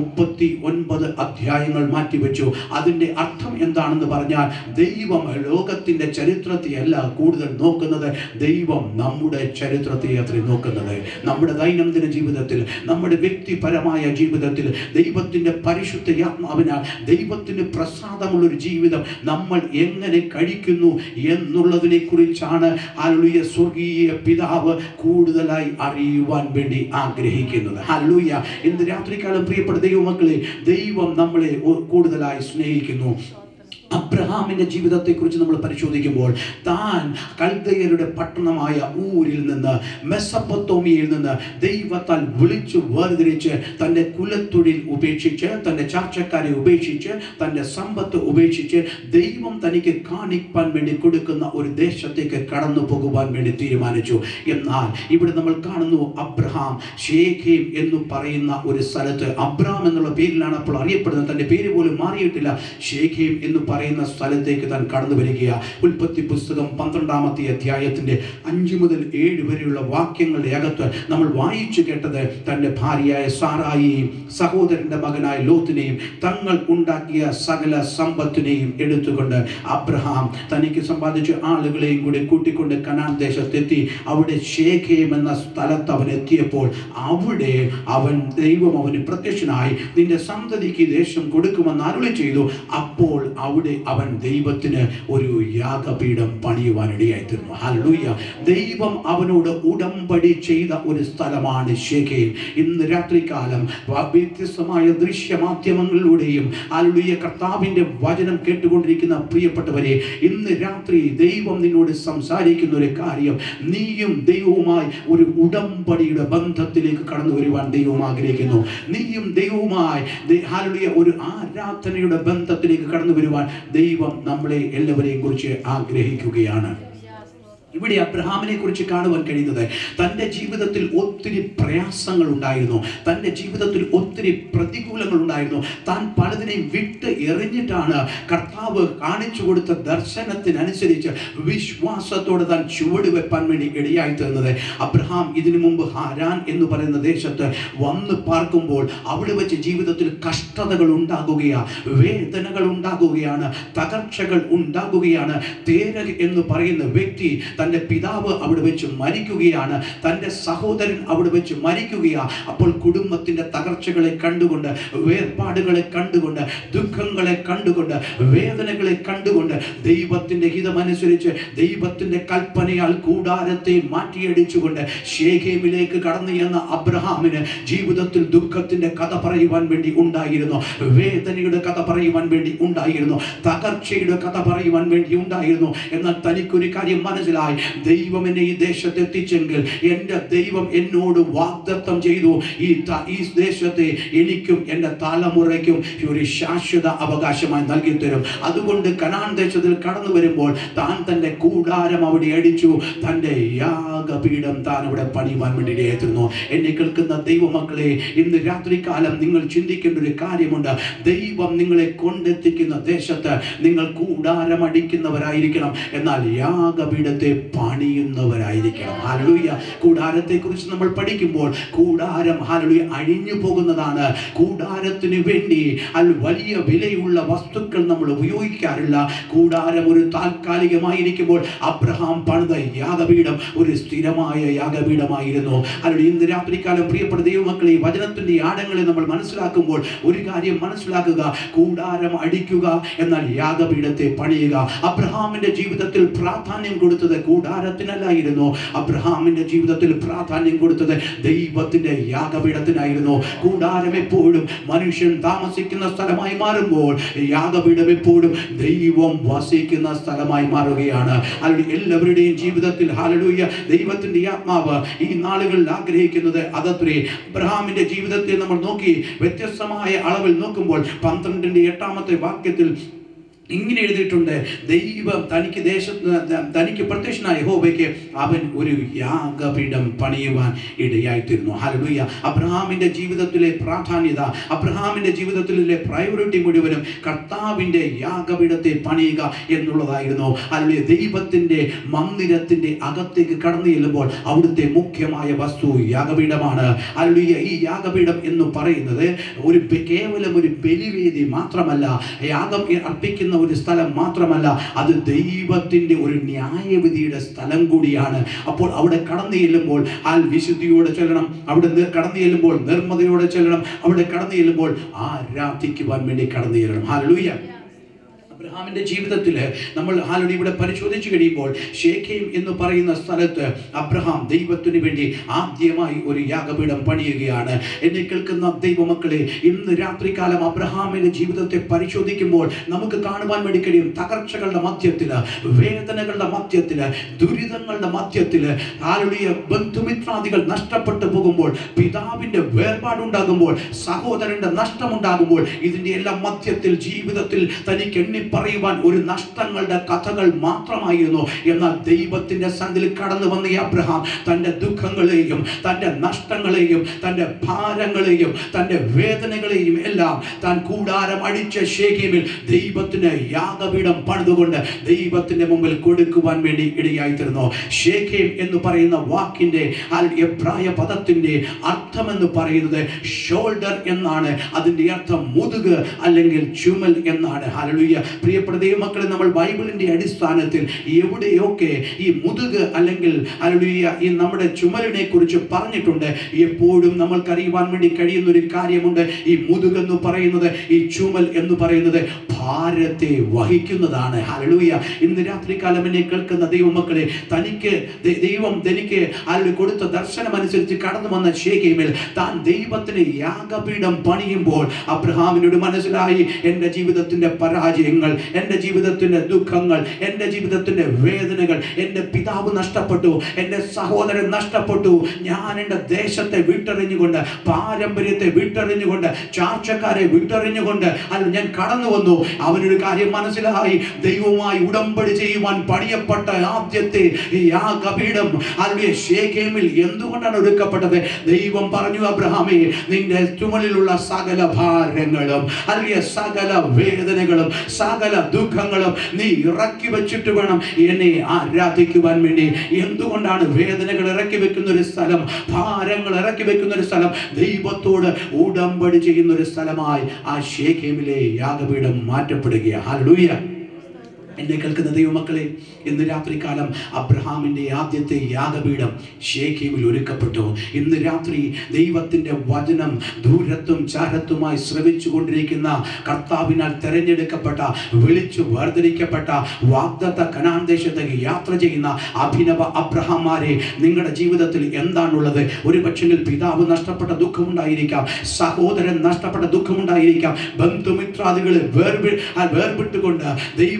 39 അധ്യായങ്ങൾ മാറ്റിവെച്ചു. അതിൻ്റെ അർത്ഥം എന്താണെന്ന് പറഞ്ഞാൽ ദൈവം ലോകത്തിൻ്റെ ചരിത്രത്തെയല്ല കൂടുതൽ നോക്കുന്നത്, ദൈവം നമ്മുടെ ചരിത്രത്തെ അത്ര നോക്കുന്നത്. നമ്മുടെ ദൈനംദിന ജീവിതത്തിൽ, നമ്മുടെ വ്യക്തിപരമായ ജീവിതത്തിൽ ദൈവത്തിൻ്റെ പരിശുദ്ധ ആത്മാവിനാൽ ദൈവത്തിന് പ്രസാദമുള്ളൊരു ജീവിതം നമ്മൾ എങ്ങനെ കഴിക്കുന്നു എന്നുള്ളതിനെ കുറിച്ചാണ് ഹല്ലേലൂയ സ്വർഗീയ പിതാവ് കൂടുതലായി അറിയുവാൻ വേണ്ടി ആഗ്രഹിക്കുന്നത്. ഹല്ലേലൂയ. ഇന്ന് രാത്രികാലം പ്രിയപ്പെട്ട ദൈവമക്കളെ, ദൈവം നമ്മളെ കൂടുതലായി സ്നേഹിക്കുന്നു. അബ്രഹാമിൻ്റെ ജീവിതത്തെക്കുറിച്ച് നമ്മൾ പരിശോധിക്കുമ്പോൾ താൻ കൽദയരുടെ പട്ടണമായ ഊരിൽ നിന്ന്, മെസൊപ്പൊത്താമിയയിൽ നിന്ന് ദൈവത്താൽ വിളിച്ചു വേർതിരിച്ച് തൻ്റെ കുലത്തൊഴിൽ ഉപേക്ഷിച്ച്, തൻ്റെ ചാർച്ചക്കാരെ ഉപേക്ഷിച്ച്, തൻ്റെ സമ്പത്ത് ഉപേക്ഷിച്ച് ദൈവം തനിക്ക് കാണിക്കാൻ വേണ്ടി കൊടുക്കുന്ന ഒരു ദേശത്തേക്ക് കടന്നു പോകുവാൻ വേണ്ടി തീരുമാനിച്ചു. എന്നാൽ ഇവിടെ നമ്മൾ കാണുന്നു അബ്രഹാം ശേഖേം എന്ന് പറയുന്ന ഒരു സ്ഥലത്ത്, അബ്രഹാം എന്നുള്ള പേരിലാണ് അപ്പോൾ അറിയപ്പെടുന്നത്, തൻ്റെ പേര് പോലും മാറിയിട്ടില്ല, ശേഖേം എന്ന് പറയുന്ന സ്ഥലത്തേക്ക് താൻ കടന്നു വരിക. ഉൽപ്പത്തി പുസ്തകം 12-ാമത്തെ അധ്യായത്തിന്റെ 5 മുതൽ 7 വരെയുള്ള വാക്യങ്ങളുടെ അകത്ത് നമ്മൾ വായിച്ചു കേട്ടത് തൻ്റെ ഭാര്യയായ സാറായിയെയും സഹോദരന്റെ മകനായ ലോത്തിനെയും തങ്ങൾ ഉണ്ടാക്കിയ സകല സമ്പത്തിനെയും എടുത്തുകൊണ്ട് അബ്രഹാം തനിക്ക് സമ്പാദിച്ച ആളുകളെയും കൂടി കൂട്ടിക്കൊണ്ട് കനാൻ ദേശത്തെത്തി. അവിടെ ശേഖേം എന്ന സ്ഥലത്ത് അവൻ എത്തിയപ്പോൾ അവിടെ ദൈവം അവന് പ്രത്യക്ഷനായി, നിന്റെ സന്തതിക്ക് ദേശം കൊടുക്കുമെന്ന് അരുളി ചെയ്തു. അപ്പോൾ അവിടെ അവൻ ദൈവത്തിന് ഒരു യാഗപീഠം പണിയുവാനിടയായി തീർന്നു. ഹല്ലേലൂയ. ദൈവം അവനോട് ഉടമ്പടി ചെയ്ത ഒരു സ്ഥലമാണ് ശേഖേം. ഇന്ന് രാത്രികാലം വ്യത്യസ്തമായ ദൃശ്യമാധ്യമങ്ങളിലൂടെയും ഹല്ലേലൂയ കർത്താവിൻ്റെ വചനം കേട്ടുകൊണ്ടിരിക്കുന്ന പ്രിയപ്പെട്ടവരെ, ഇന്ന് രാത്രി ദൈവം നിന്നോട് സംസാരിക്കുന്ന ഒരു കാര്യം, നീയും ദൈവവുമായി ഒരു ഉടമ്പടിയുടെ ബന്ധത്തിലേക്ക് കടന്നു വരുവാൻ ദൈവം ആഗ്രഹിക്കുന്നു. നീയും ദൈവവുമായി ഹല്ലേലൂയ ഒരു ആരാധനയുടെ ബന്ധത്തിലേക്ക് കടന്നു വരുവാൻ ദൈവം നമ്മളെ എല്ലാവരെയും കുറിച്ച് ആഗ്രഹിക്കുകയാണ്. ഇവിടെ അബ്രഹാമിനെ കുറിച്ച് കാണുവാൻ കഴിയുന്നത് തൻ്റെ ജീവിതത്തിൽ ഒത്തിരി പ്രയാസങ്ങൾ ഉണ്ടായിരുന്നു, തൻ്റെ ജീവിതത്തിൽ ഒത്തിരി പ്രതികൂലങ്ങൾ ഉണ്ടായിരുന്നു. താൻ പലതിനെയും വിട്ട് എറിഞ്ഞിട്ടാണ് കർത്താവ് കാണിച്ചു കൊടുത്ത ദർശനത്തിനനുസരിച്ച് വിശ്വാസത്തോടെ താൻ ചുവട് വെപ്പാൻ വേണ്ടി ഇടയായി തീർന്നത്. അബ്രഹാം ഇതിനു മുമ്പ് ഹാരാൻ എന്ന് പറയുന്ന ദേശത്ത് വന്ന് പാർക്കുമ്പോൾ അവിടെ വെച്ച് ജീവിതത്തിൽ കഷ്ടതകൾ ഉണ്ടാകുകയാണ്, വേദനകൾ ഉണ്ടാകുകയാണ്, തകർച്ചകൾ ഉണ്ടാകുകയാണ്. തേരഹ് എന്ന് പറയുന്ന വ്യക്തി, തൻ്റെ പിതാവ് അവിടെ വെച്ച് മരിക്കുകയാണ്, തൻ്റെ സഹോദരൻ അവിടെ വെച്ച് മരിക്കുകയാണ്. അപ്പോൾ കുടുംബത്തിൻ്റെ തകർച്ചകളെ കണ്ടുകൊണ്ട്, വേർപാടുകളെ കണ്ടുകൊണ്ട്, ദുഃഖങ്ങളെ കണ്ടുകൊണ്ട്, വേദനകളെ കണ്ടുകൊണ്ട് ദൈവത്തിൻ്റെ ഹിതമനുസരിച്ച് ദൈവത്തിൻ്റെ കൽപ്പനയാൽ കൂടാരത്തെ മാറ്റിയടിച്ചുകൊണ്ട് ശേഖേമിലേക്ക് കടന്നു എന്ന അബ്രഹാമിന് ജീവിതത്തിൽ ദുഃഖത്തിൻ്റെ കഥ പറയുവാൻ വേണ്ടി ഉണ്ടായിരുന്നു, വേദനയുടെ കഥ പറയുവാൻ വേണ്ടി ഉണ്ടായിരുന്നു, തകർച്ചയുടെ കഥ പറയുവാൻ വേണ്ടി ഉണ്ടായിരുന്നു. എന്നാൽ തനിക്കൊരു കാര്യം മനസ്സിലായി, നിമിത്തമായി ദൈവം എന്നെ ഈ ദേശത്ത് എത്തിച്ചെങ്കിൽ എൻ്റെ ദൈവം എന്നോട് വാഗ്ദത്തം ചെയ്തു, ഈ ദേശത്തെ എനിക്കും എൻ്റെ തലമുറയ്ക്കും ഒരു ശാശ്വത അവകാശമായി നൽകി തരും. അതുകൊണ്ട് കനാൻ ദേശത്തിൽ കടന്നു വരുമ്പോൾ താൻ തൻ്റെ കൂടാരം അവിടെ അടിച്ചു, തൻ്റെ യാഗപീഠം താൻ അവിടെ പണിയുവാൻ വേണ്ടി ഇടയായിരുന്നു. എന്നെ കേൾക്കുന്ന ദൈവമക്കളെ, ഇന്ന് രാത്രികാലം നിങ്ങൾ ചിന്തിക്കേണ്ട ഒരു കാര്യമുണ്ട്. ദൈവം നിങ്ങളെ കൊണ്ടെത്തിക്കുന്ന ദേശത്ത് നിങ്ങൾ കൂടാരം അടിക്കുന്നവരായിരിക്കണം, എന്നാൽ യാഗപീഠത്തെ പണിയുന്നവരായിരിക്കണം. ഹല്ലേലൂയ. കൂടാരത്തെ കുറിച്ച് നമ്മൾ പഠിക്കുമ്പോൾ കൂടാരം ഹല്ലേലൂയ അഴിഞ്ഞു പോകുന്നതാണ്. കൂടാരത്തിന് വേണ്ടി വലിയ വിലയുള്ള വസ്തുക്കൾ നമ്മൾ ഉപയോഗിക്കാറില്ല. കൂടാരം ഒരു താൽക്കാലികമായിരിക്കുമ്പോൾ അബ്രഹാം പണിത യാഗപീഠം ഒരു സ്ഥിരമായ യാഗപീഠമായിരുന്നു. അല്ലെങ്കിൽ ഇന്ന് രാത്രികാലം പ്രിയപ്പെട്ട ദൈവമക്കളെ, വചനത്തിന്റെ ആഴങ്ങളെ നമ്മൾ മനസ്സിലാക്കുമ്പോൾ ഒരു കാര്യം മനസ്സിലാക്കുക, കൂടാരം അടിക്കുക എന്നാൽ യാഗപീഠത്തെ പണിയുക. അബ്രഹാമിന്റെ ജീവിതത്തിൽ പ്രാധാന്യം കൊടുത്തത് കൂടാരത്തിനല്ലായിരുന്നു. അബ്രഹാമിന്റെ ജീവിതത്തിൽ പ്രാധാന്യം കൊടുത്തത് ദൈവത്തിന്റെ യാഗപീഠത്തിനായിരുന്നു. കൂടാരം എപ്പോഴും മനുഷ്യൻ താമസിക്കുന്ന സ്ഥലമായി മാറുമ്പോൾ യാഗപീഠം എപ്പോഴും ദൈവം വസിക്കുന്ന സ്ഥലമായി മാറുകയാണ്. അല്ലെങ്കിൽ എല്ലാവരുടെയും ജീവിതത്തിൽ ഹല്ലേലൂയ ദൈവത്തിന്റെ ആത്മാവ് ഈ നാളുകളിൽ ആഗ്രഹിക്കുന്നത് അതത്രേ. അബ്രഹാമിന്റെ ജീവിതത്തെ നമ്മൾ നോക്കി വ്യത്യസ്തമായ അളവിൽ നോക്കുമ്പോൾ 12-8 വാക്യത്തിൽ ഇങ്ങനെ എഴുതിയിട്ടുണ്ട്, ദൈവം തനിക്ക് പ്രത്യക്ഷനായ യഹോവയ്ക്ക് അവൻ ഒരു യാഗപീഠം പണിയുവാൻ ഇടയായിത്തീർന്നു. ഹല്ലേലൂയ. അബ്രഹാമിന്റെ ജീവിതത്തിലെ പ്രാധാന്യത, അബ്രഹാമിന്റെ ജീവിതത്തിലെ പ്രയോറിറ്റി മുഴുവനും കർത്താവിന്റെ യാഗപീഠത്തെ പണിയുക എന്നുള്ളതായിരുന്നു. ഹല്ലേലൂയ. ദൈവത്തിന്റെ മന്ദിരത്തിന്റെ അകത്തേക്ക് കടന്നു ചെല്ലുമ്പോൾ അവിടുത്തെ മുഖ്യമായ വസ്തു യാഗപീഠമാണ്. ഹല്ലേലൂയ. ഈ യാഗപീഠം എന്ന് പറയുന്നത് കേവലം ഒരു ബലിവേദി മാത്രമല്ല, യാഗം അർപ്പിക്കുന്ന ഒരു സ്ഥലം മാത്രമല്ല, അത് ദൈവത്തിന്റെ ഒരു ന്യായവിധിയുടെ സ്ഥലം കൂടിയാണ്. അപ്പോൾ അവിടെ കടന്നു ചെല്ലുമ്പോൾ വിശുദ്ധിയോടെ ചെല്ലണം, അവിടെ കടന്നു ചെല്ലുമ്പോൾ നിർമ്മതയോടെ ചെല്ലണം, അവിടെ കടന്നു ചെല്ലുമ്പോൾ ആരാധിക്കുവാൻ വേണ്ടി കടന്നു ചെല്ലണം. ഹല്ലേലൂയ. അബ്രഹാമിന്റെ ജീവിതത്തിൽ നമ്മൾ ഹല്ലേലൂയ ഇവിടെ പരിശോധിച്ചു കഴിയുമ്പോൾ ശേഖേം എന്ന് പറയുന്ന സ്ഥലത്ത് അബ്രഹാം ദൈവത്തിന് വേണ്ടി ആദ്യമായി ഒരു യാഗപീഠം പണിയുകയാണ്. എന്നെ കേൾക്കുന്ന ദൈവമക്കളെ, ഇന്ന് രാത്രികാലം അബ്രഹാമിന്റെ ജീവിതത്തെ പരിശോധിക്കുമ്പോൾ നമുക്ക് കാണുവാൻ വേണ്ടി കഴിയും, തകർച്ചകളുടെ മധ്യത്തില്, വേദനകളുടെ മധ്യത്തില്, ദുരിതങ്ങളുടെ മധ്യത്തില്, ഹല്ലേലൂയ ബന്ധുമിത്രാദികൾ നഷ്ടപ്പെട്ടു പോകുമ്പോൾ, പിതാവിന്റെ വേർപാടുണ്ടാകുമ്പോൾ, സഹോദരന്റെ നഷ്ടമുണ്ടാകുമ്പോൾ, ഇതിന്റെ എല്ലാം മധ്യത്തിൽ ജീവിതത്തിൽ തനിക്ക് പറയുവാൻ ഒരു നഷ്ടങ്ങളുടെ കഥകൾ മാത്രമായിരുന്നു. എന്നാൽ ദൈവത്തിന്റെ സന്നിധിയിൽ കടന്നു വന്ന അബ്രഹാം തന്റെ ദുഃഖങ്ങളെയും തന്റെ നഷ്ടങ്ങളെയും തന്റെ ഭാരങ്ങളെയും തന്റെ വേദനകളെയും എല്ലാം താൻ കൂടാരം അടിച്ച ശേഖേമിൽ ദൈവത്തിന് യാഗപീഠം പണിതുകൊണ്ട് ദൈവത്തിന്റെ മുമ്പിൽ കൊടുക്കുവാൻ വേണ്ടി ഇടയായിത്തീർന്നു. ശേഖേം എന്ന് പറയുന്ന വാക്കിന്റെ എബ്രായ പദത്തിന്റെ അർത്ഥം എന്ന് പറയുന്നത് ഷോൾഡർ എന്നാണ്. അതിന്റെ അർത്ഥം മുതുക് അല്ലെങ്കിൽ ചുമൽ എന്നാണ്. ഹല്ലേലൂയ. പ്രിയപ്പെട്ട ദൈവമക്കളെ, നമ്മൾ ബൈബിളിന്റെ അടിസ്ഥാനത്തിൽ എവിടെയൊക്കെ ഈ മുതുക് അല്ലെങ്കിൽ ഹല്ലേലൂയ ഈ നമ്മുടെ ചുമലിനെ കുറിച്ച് പറഞ്ഞിട്ടുണ്ട്, എപ്പോഴും നമ്മൾക്ക് അറിയുവാൻ വേണ്ടി കഴിയുന്ന ഒരു കാര്യമുണ്ട്. ഈ മുതുക് എന്ന് പറയുന്നത്, ഈ ചുമൽ എന്ന് പറയുന്നത് ഭാരത്തെ വഹിക്കുന്നതാണ്. ഹല്ലേലൂയ. ഇന്ന് രാത്രികാലം എന്നെ കേൾക്കുന്ന ദൈവമക്കളെ, ദൈവം തനിക്ക് കൊടുത്ത ദർശനം അനുസരിച്ച് കടന്നു വന്ന ശേഖേമിൽ താൻ ദൈവത്തിന് യാഗപീഠം പണിയുമ്പോൾ അബ്രഹാമിനോട് മനസ്സിലായി, എൻ്റെ ജീവിതത്തിന്റെ പരാജയങ്ങൾ, എൻ്റെ ജീവിതത്തിന്റെ ദുഃഖങ്ങൾ, എൻ്റെ ജീവിതത്തിന്റെ വേദനകൾ, എൻ്റെ പിതാവ് നഷ്ടപ്പെട്ടു, എൻ്റെ സഹോദരൻ നഷ്ടപ്പെട്ടു, ഞാൻ എൻ്റെ ദേശത്തെ വിട്ടെറിഞ്ഞുകൊണ്ട്, പാരമ്പര്യത്തെ വിട്ടെറിഞ്ഞുകൊണ്ട്, ചാർച്ചക്കാരെ വിട്ടെറിഞ്ഞുകൊണ്ട് ഞാൻ കടന്നു വന്നു. അവനൊരു കാര്യം മനസ്സിലായി, ദൈവവുമായി ഉടമ്പടി ചെയ്യുവാൻ പണിയപ്പെട്ട ആദ്യത്തെ യാഗപീഠം ശേഖേമിൽ എന്തുകൊണ്ടാണ് ഒരുക്കപ്പെട്ടത്? ദൈവം പറഞ്ഞു, അബ്രഹാമേ, നിന്റെ ചുമലിലുള്ള സകല ഭാരങ്ങളും സകല വേദനകളും സകല ദുഃഖങ്ങളും നീ ഇറക്കി വെച്ചിട്ട് വേണം എന്നെ ആരാധിക്കുവാൻ വേണ്ടി. എന്തുകൊണ്ടാണ് വേദനകൾ ഇറക്കി വെക്കുന്ന ഒരു സ്ഥലം, ഭാരങ്ങൾ ഇറക്കി വെക്കുന്ന ഒരു സ്ഥലം, ദൈവത്തോട് ഉടമ്പടി ചെയ്യുന്ന ഒരു സ്ഥലമായി ആ ശേഖേമിലെ യാഗപീഠം മാറ്റപ്പെടുകയാണ്. ഹല്ലേലൂയ. എന്നെ കേൾക്കുന്ന ദൈവമക്കളെ, ഇന്ന് രാത്രികാലം അബ്രഹാമിന്റെ ആദ്യത്തെ യാഗപീഠം ശേഖേമിൽ ഒരുക്കപ്പെട്ടു. ഇന്ന് രാത്രി ദൈവത്തിന്റെ വചനം ദൂരത്തും ചാരത്തുമായി ശ്രവിച്ചു കൊണ്ടിരിക്കുന്ന, കർത്താവിനാൽ തെരഞ്ഞെടുക്കപ്പെട്ട, വിളിച്ചു വേർതിരിക്കപ്പെട്ട, വാഗ്ദത്ത കനാൻ ദേശത്തേക്ക് യാത്ര ചെയ്യുന്ന അഭിനവ അബ്രഹാമാരെ, നിങ്ങളുടെ ജീവിതത്തിൽ എന്താണുള്ളത്? ഒരു പക്ഷെങ്കിൽ പിതാവ് നഷ്ടപ്പെട്ട ദുഃഖമുണ്ടായിരിക്കാം, സഹോദരൻ നഷ്ടപ്പെട്ട ദുഃഖമുണ്ടായിരിക്കാം, ബന്ധുമിത്രാദികളെ വേർപെട്ടുകൊണ്ട് ദൈവം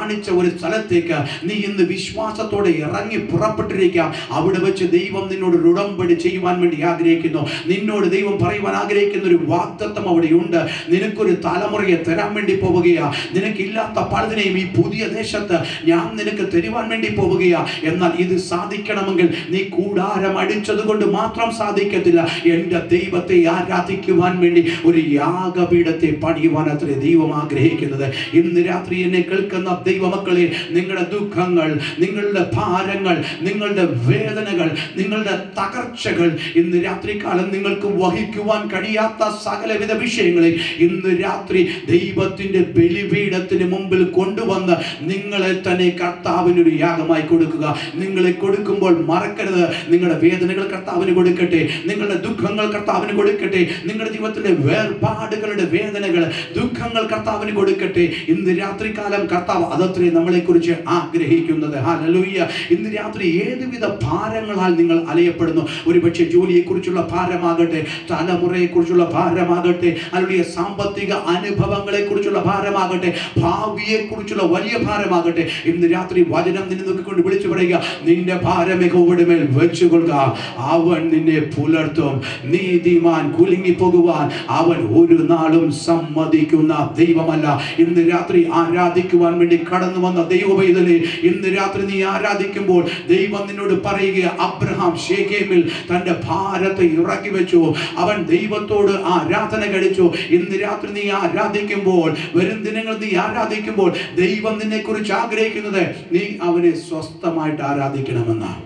കാണിച്ച ഒരു സ്ഥലത്തേക്ക് നീ ഇന്ന് വിശ്വാസത്തോടെ ഇറങ്ങി പുറപ്പെട്ടിരിക്കാം. അവിടെ വെച്ച് ദൈവം നിന്നോട് ഉടമ്പടി ചെയ്യുവാൻ വേണ്ടി ആഗ്രഹിക്കുന്നു. നിന്നോട് ദൈവം പറയുവാൻ ആഗ്രഹിക്കുന്ന ഒരു വാഗ്ദത്തം അവിടെയുണ്ട്. നിനക്കൊരു തലമുറയെ തരാൻ വേണ്ടി പോവുകയാ. നിനക്കില്ലാത്ത പലതിനെയും ഈ പുതിയ ദേശത്ത് ഞാൻ നിനക്ക് തരുവാൻ വേണ്ടി പോവുകയാ. എന്നാൽ ഇത് സാധിക്കണമെങ്കിൽ നീ കൂടാരം അടിച്ചത് കൊണ്ട് മാത്രം സാധിക്കത്തില്ല. എൻ്റെ ദൈവത്തെ ആരാധിക്കുവാൻ വേണ്ടി ഒരു യാഗപീഠത്തെ പണിയുവാൻ അത്രേ ദൈവം ആഗ്രഹിക്കുന്നത്. ഇന്ന് രാത്രി എന്നെ കേൾക്കുന്ന ദൈവമക്കളെ, നിങ്ങളുടെ ദുഃഖങ്ങൾ, നിങ്ങളുടെ ഭാരങ്ങൾ, നിങ്ങളുടെ വേദനകൾ, നിങ്ങളുടെ തകർച്ചകൾ, ഇന്ന് രാത്രികാലം നിങ്ങൾക്ക് വഹിക്കുവാൻ കഴിയാത്ത സകലവിധ വിഷയങ്ങളെ ഇന്ന് രാത്രി ദൈവത്തിന്റെ ബലിപീഠത്തിന് മുമ്പിൽ കൊണ്ടുവന്ന് നിങ്ങളെ തന്നെ കർത്താവിനൊരു യാഗമായി കൊടുക്കുക. നിങ്ങളെ കൊടുക്കുമ്പോൾ മറക്കരുത്, നിങ്ങളുടെ വേദനകൾ കർത്താവിന് കൊടുക്കട്ടെ, നിങ്ങളുടെ ദുഃഖങ്ങൾ കർത്താവിന് കൊടുക്കട്ടെ, നിങ്ങളുടെ ജീവിതത്തിന്റെ വേർപാടുകളുടെ വേദനകൾ, ദുഃഖങ്ങൾ കർത്താവിന് കൊടുക്കട്ടെ. ഇന്ന് രാത്രികാലം കർത്താവ് അതത്രേ നമ്മളെ കുറിച്ച് ആഗ്രഹിക്കുന്നത്. ഹല്ലേലൂയ. ഇന്ന് രാത്രി ഏതുവിധ ഭാരങ്ങളാൽ നിങ്ങൾ അലയപ്പെടുന്നു, ഒരുപക്ഷെ ജോലിയെ കുറിച്ചുള്ള ഭാരമാകട്ടെ, തലമുറയെ കുറിച്ചുള്ള ഭാരമാകട്ടെ, അല്ലെങ്കിൽ സാമ്പത്തിക അനുഭവങ്ങളെ കുറിച്ചുള്ള ഭാരമാകട്ടെ, ഭാവിയെ കുറിച്ചുള്ള വലിയ ഭാരമാകട്ടെ, ഇന്ന് രാത്രി വചനം നിന്നെ നോക്കിക്കൊണ്ട് വിളിച്ചു പറയുക, നിന്റെ ഭാരം യഹോവയുടെ മേൽ വെച്ചുകൊള്ളുക, അവൻ നിന്നെ പുലർത്തും. നീതിമാൻ കുലുങ്ങി പോകുവാൻ അവൻ ഒരു നാളും സമ്മതിക്കുന്ന ദൈവമല്ല. ഇന്ന് രാത്രി ആരാധിക്കുവാൻ വേണ്ടി കടന്നു വന്ന ദൈവപൈതലേ, ഇന്ന് രാത്രി നീ ആരാധിക്കുമ്പോൾ ദൈവം നിന്നോട് പറയുക, അബ്രഹാം ശേഖേമിൽ തന്റെ ഭാരത്തെ ഇറക്കി വെച്ചു, അവൻ ദൈവത്തോട് ആരാധന കഴിച്ചു. ഇന്ന് രാത്രി നീ ആരാധിക്കുമ്പോൾ, വരും ദിനങ്ങൾ നീ ആരാധിക്കുമ്പോൾ ദൈവം നിന്നെ കുറിച്ച് ആഗ്രഹിക്കുന്നത് നീ അവനെ സ്വസ്ഥമായിട്ട് ആരാധിക്കണമെന്നാണ്.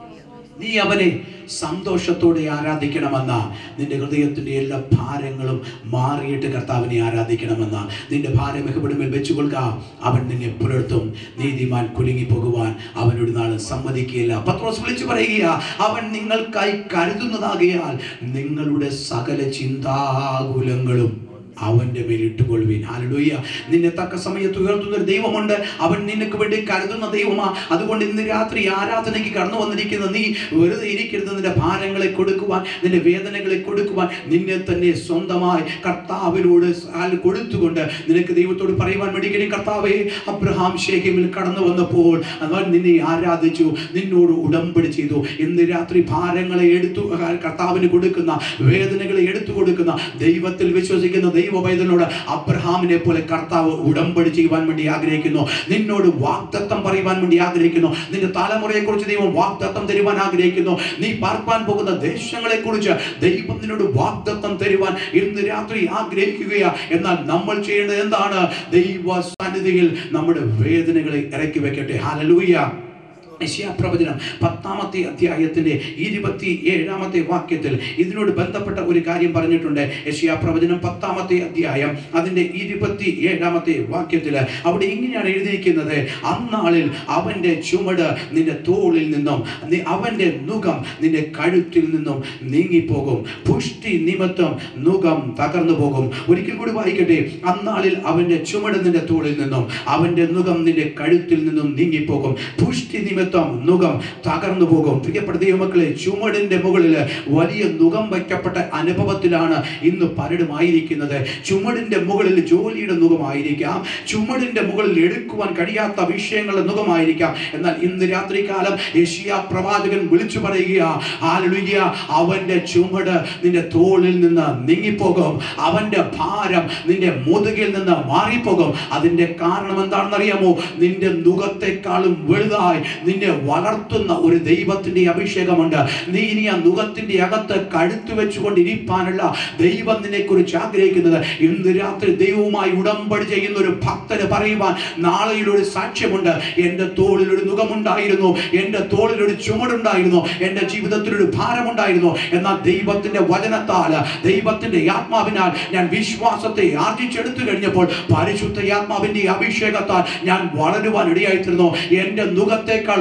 നീ അവനെ സന്തോഷത്തോടെ ആരാധിക്കണമെന്ന, നിന്റെ ഹൃദയത്തിന്റെ എല്ലാ ഭാരങ്ങളും മാറിയിട്ട് കർത്താവിനെ ആരാധിക്കണമെന്ന, നിന്റെ ഭാരം യഹോവയുടെ വെച്ചുകൊള്ളുക, അവൻ നിന്നെ പുലർത്തും. നീതിമാൻ കുലുങ്ങി പോകുവാൻ അവനൊരു നാളും സമ്മതിക്കുകയില്ല. പത്രോസ് വിളിച്ചു പറയുക, അവൻ നിങ്ങൾക്കായി കരുതുന്നതാകയാൽ നിങ്ങളുടെ സകല ചിന്താകുലങ്ങളും അവന്റെ മേലിട്ടുകൊള്ളുവിൻ. ഹല്ലേലൂയ. നിന്നെ തക്ക സമയത്ത് ഉയർത്തുന്ന ഒരു ദൈവമുണ്ട്. അവൻ നിനക്ക് വേണ്ടി കരുതുന്ന ദൈവമാ. അതുകൊണ്ട് ഇന്ന് രാത്രി ആരാധനയ്ക്ക് കടന്നു വന്നിരിക്കുന്ന നീ വെറുതെ ഇരിക്കരുത്. നിന്റെ ഭാരങ്ങളെ കൊടുക്കുവാൻ, നിന്റെ വേദനകളെ കൊടുക്കുവാൻ, നിന്നെ തന്നെ സ്വന്തമായി കർത്താവിനോട് കൊടുത്തുകൊണ്ട് നിനക്ക് ദൈവത്തോട് പറയുവാൻ വേണ്ടി, കർത്താവേ, അബ്രഹാം ശേഖേമിൽ കടന്നു വന്നപ്പോൾ അവൻ നിന്നെ ആരാധിച്ചു, നിന്നോട് ഉടമ്പടി ചെയ്തു. ഇന്ന് രാത്രി ഭാരങ്ങളെ എടുത്തു കർത്താവിന് കൊടുക്കുന്ന, വേദനകളെ എടുത്തു കൊടുക്കുന്ന, ദൈവത്തിൽ വിശ്വസിക്കുന്ന ദൈവപൈതലിനോട് അബ്രഹാമിനെ പോലെ കർത്താവ് ഉടമ്പടി ചെയ്യുവാൻ വേണ്ടി ആഗ്രഹിക്കുന്നു. നിന്നോട് വാഗ്ദത്തം പറയുവാൻ വേണ്ടി ആഗ്രഹിക്കുന്നു. നിന്റെ തലമുറയെ കുറിച്ച് ദൈവം വാഗ്ദത്തം തരുവാൻ ആഗ്രഹിക്കുന്നു. നീ പാർക്കാൻ പോകുന്ന ദേശങ്ങളെ കുറിച്ച് ദൈവം നിന്നോട് വാഗ്ദത്തം തരുവാൻ ഇന്ന് രാത്രി ആഗ്രഹിക്കുകയാ. എന്നാൽ നമ്മൾ ചെയ്യേണ്ടത് എന്താണ്? ദൈവ സന്നിധിയിൽ നമ്മുടെ വേദനകളെ ഇറക്കി വെക്കട്ടെ. ഹല്ലേലൂയ. യെശയ്യാപ്രവചനം 10-ാമത്തെ അധ്യായത്തിന്റെ 27-ാമത്തെ വാക്യത്തിൽ ഇതിനോട് ബന്ധപ്പെട്ട ഒരു കാര്യം പറഞ്ഞിട്ടുണ്ട്. യെശയ്യാപ്രവചനം 10-ാമത്തെ അധ്യായം അതിന്റെ 27-ാമത്തെ വാക്യത്തിൽ അവിടെ ഇങ്ങനെയാണ് എഴുതിയിരിക്കുന്നത്, അന്നാളിൽ അവന്റെ ചുമട് നിന്റെ തോളിൽ നിന്നും അവന്റെ നുകം നിന്റെ കഴുത്തിൽ നിന്നും നീങ്ങിപ്പോകും, പുഷ്ടി നിമിത്തം നുകം തകർന്നു പോകും. ഒരിക്കൽ കൂടി വായിക്കട്ടെ, അന്നാളിൽ അവന്റെ ചുമട് നിന്റെ തോളിൽ നിന്നും അവന്റെ നുകം നിന്റെ കഴുത്തിൽ നിന്നും നീങ്ങിപ്പോകും, പുഷ്ടി നിമിത്തം നുകം തകർന്നു പോകും. പ്രിയപ്പെട്ട ദൈവമക്കളെ, ചുമടിന്റെ മുകളിൽ വലിയ നുകം വയ്ക്കപ്പെട്ട അനുഭവത്തിലാണ് ഇന്ന് പലരുമായിരിക്കുന്നത്. ചുമടിന്റെ മുകളിൽ ജോലിയുടെ നുകമായിരിക്കാം, ചുമടിന്റെ മുകളിൽ എടുക്കുവാൻ കഴിയാത്ത വിഷയങ്ങളുടെ നുകമായിരിക്കാം. എന്നാൽ ഇന്ന് രാത്രികാലം യെശയ്യാ പ്രവാചകൻ വിളിച്ചു പറയുക, ഹല്ലേലൂയ, അവന്റെ ചുമട് നിന്റെ തോളിൽ നിന്ന് നീങ്ങിപ്പോകും, അവന്റെ ഭാരം നിന്റെ മുതുകിൽ നിന്ന് മാറിപ്പോകും. അതിന്റെ കാരണം എന്താണെന്ന് അറിയാമോ? നിന്റെ നുകത്തെക്കാളും വലുതായി നിന്നെ വളർത്തുന്ന ഒരു ദൈവത്തിന്റെ അഭിഷേകമുണ്ട്. നീ ഇനി ആ നുകത്തിന്റെ അകത്ത് കഴുത്തു വെച്ചുകൊണ്ടിരിക്കാനുള്ള ദൈവം നിന്നെ കുറിച്ച് ആഗ്രഹിക്കുന്നത്. ഇന്ന് രാത്രി ദൈവവുമായി ഉടമ്പടി ചെയ്യുന്ന ഒരു ഭക്തന് പറയുവാൻ നാളെയിലൊരു സാക്ഷ്യമുണ്ട്. എന്റെ തോളിൽ ഒരു നുകമുണ്ടായിരുന്നു, എന്റെ തോളിൽ ഒരു ചുമടുണ്ടായിരുന്നു, എന്റെ ജീവിതത്തിൽ ഒരു ഭാരമുണ്ടായിരുന്നു. എന്നാൽ ദൈവത്തിന്റെ വചനത്താൽ, ദൈവത്തിന്റെ ആത്മാവിനാൽ ഞാൻ വിശ്വാസത്തെ ആർജിച്ചെടുത്തു കഴിഞ്ഞപ്പോൾ പരിശുദ്ധ ആത്മാവിന്റെ അഭിഷേകത്താൽ ഞാൻ വളരുവാൻ ഇടയായിത്തീർന്നു. എന്റെ നുകത്തേക്കാൾ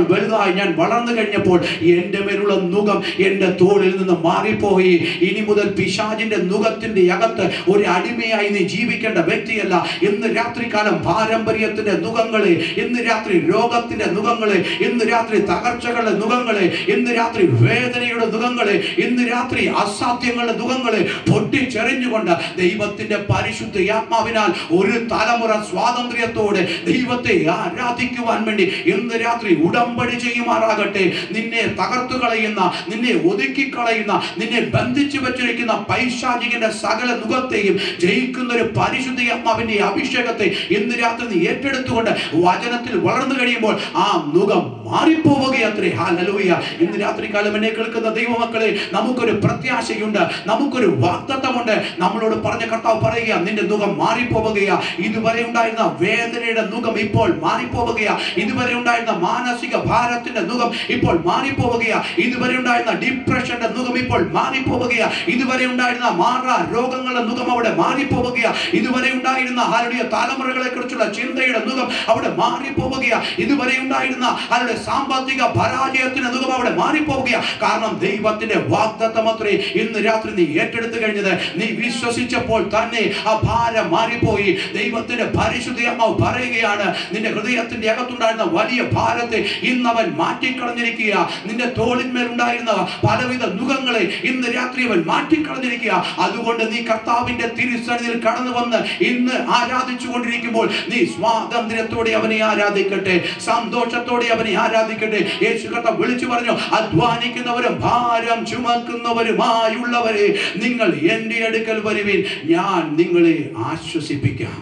വലുതായി ഞാൻ വളർന്നു കഴിഞ്ഞപ്പോൾ എൻ്റെ മേലുള്ള നുകം എൻ്റെ തോളിൽ നിന്ന് മാറിപ്പോയി. ഇനി മുതൽ പിശാചിന്റെ നുകത്തിന്റെ അകത്ത് ഒരു അടിമയായി നീ ജീവിക്കേണ്ട വ്യക്തിയല്ല. ഇന്ന് രാത്രികാലം പാരമ്പര്യത്തിന്റെ നുകങ്ങളെ, ഇന്ന് രാത്രി രോഗത്തിന്റെ നുകങ്ങളെ, ഇന്ന് രാത്രി തകർച്ചകളുടെ നുകങ്ങളെ, ഇന്ന് രാത്രി വേദനയുടെ നുകങ്ങളെ, ഇന്ന് രാത്രി അസാധ്യങ്ങളുടെ നുകങ്ങളെ പൊട്ടിച്ചെറിഞ്ഞുകൊണ്ട് ദൈവത്തിന്റെ പരിശുദ്ധ ആത്മാവിനാൽ ഒരു തലമുറ സ്വാതന്ത്ര്യത്തോടെ ദൈവത്തെ ആരാധിക്കുവാൻ വേണ്ടി ഇന്ന് രാത്രി ഉടമ്പടി ചെയ്യുമാറാകട്ടെ. നിന്നെ തകർത്തു കളയുന്ന, നിന്നെ ഒതുക്കി കളയുന്ന, നിന്നെ ബന്ധിച്ചു വെച്ചിരിക്കുന്ന പൈശാചികന്റെ സകല നുകത്തെയും ജയിക്കുന്ന ഒരു പരിശുദ്ധ ആത്മാവിന്റെ അഭിഷേകത്തെ ഇന്ന് രാത്രി നീ ഏറ്റെടുത്തുകൊണ്ട് വചനത്തിൽ വളർന്നു കഴിയുമ്പോൾ ആ നുകം മാറിപ്പോവുകയത്രേ. ഹല്ലേലൂയ. ഇന്ന് രാത്രികാലം എന്നെ കേൾക്കുന്ന ദൈവമക്കളെ, നമുക്കൊരു പ്രത്യാശയുണ്ട്, നമുക്കൊരു വാഗ്ദത്തമുണ്ട്. നമ്മളോട് പറഞ്ഞ കർത്താവ് പറയുക, നിന്റെ നുകം മാറിപ്പോവുകയാ. ഇതുവരെ ഉണ്ടായിരുന്ന വേദനയുടെ നുകം ഇപ്പോൾ മാറിപ്പോവുകയാ. ഇതുവരെ ഉണ്ടായിരുന്ന മാനസിക ഭാരത്തിന്റെ നുകം ഇപ്പോൾ മാറിപ്പോവുകയാ. ഇതുവരെ ഉണ്ടായിരുന്ന ഡിപ്രഷന്റെ നുകം ഇപ്പോൾ മാറിപ്പോവുകയാ. ഇതുവരെ ഉണ്ടായിരുന്ന മാറാ രോഗങ്ങളുടെ നുകം അവിടെ മാറിപ്പോവുകയാ. ഇതുവരെ ഉണ്ടായിരുന്ന തലമുറകളെ കുറിച്ചുള്ള ചിന്തയുടെ നുകം അവിടെ മാറിപ്പോവുകയാ. ഇതുവരെ ഉണ്ടായിരുന്ന സാമ്പത്തിക പരാജയത്തിന്റെ നുകം അവിടെ മാറിപ്പോവുകയാ. കാരണം ദൈവത്തിന്റെ വാഗ്ദത്തം അത്രേ ഇന്ന് രാത്രി നീ ഏറ്റെടുത്തു കഴിഞ്ഞത്. നീ വിശ്വസിച്ചപ്പോൾ തന്നെ ആ ഭാരം മാറിപ്പോയി. ദൈവത്തിന്റെ പരിശുദ്ധാത്മാവ് പറയുകയാണ്, നിന്റെ ഹൃദയത്തിന്റെ അകത്തുണ്ടായിരുന്ന വലിയ ഭാരത്തെ ഇന്ന് അവൻ മാറ്റിക്കളഞ്ഞിരിക്കുക. നിന്റെ തോളിന്മേൽ ഉണ്ടായിരുന്ന പലവിധ നുകങ്ങളെ ഇന്ന് രാത്രി അവൻ മാറ്റിക്കളഞ്ഞിരിക്കുക. അതുകൊണ്ട് നീ കർത്താവിന്റെ തിരുസന്നിധിയിൽ കടന്നു വന്ന് ഇന്ന് ആരാധിച്ചു കൊണ്ടിരിക്കുമ്പോൾ നീ സ്വാതന്ത്ര്യത്തോടെ അവനെ ആരാധിക്കട്ടെ, സന്തോഷത്തോടെ അവനെ ആരാധിക്കട്ടെ. യേശു കർത്താവ് വിളിച്ചു പറഞ്ഞു, അധ്വാനിക്കുന്നവരും ഭാരം ചുമക്കുന്നവരുമായുള്ളവരെ നിങ്ങൾ എൻ്റെ അടുക്കൽ വരുവിൻ, ഞാൻ നിങ്ങളെ ആശ്വസിപ്പിക്കാം.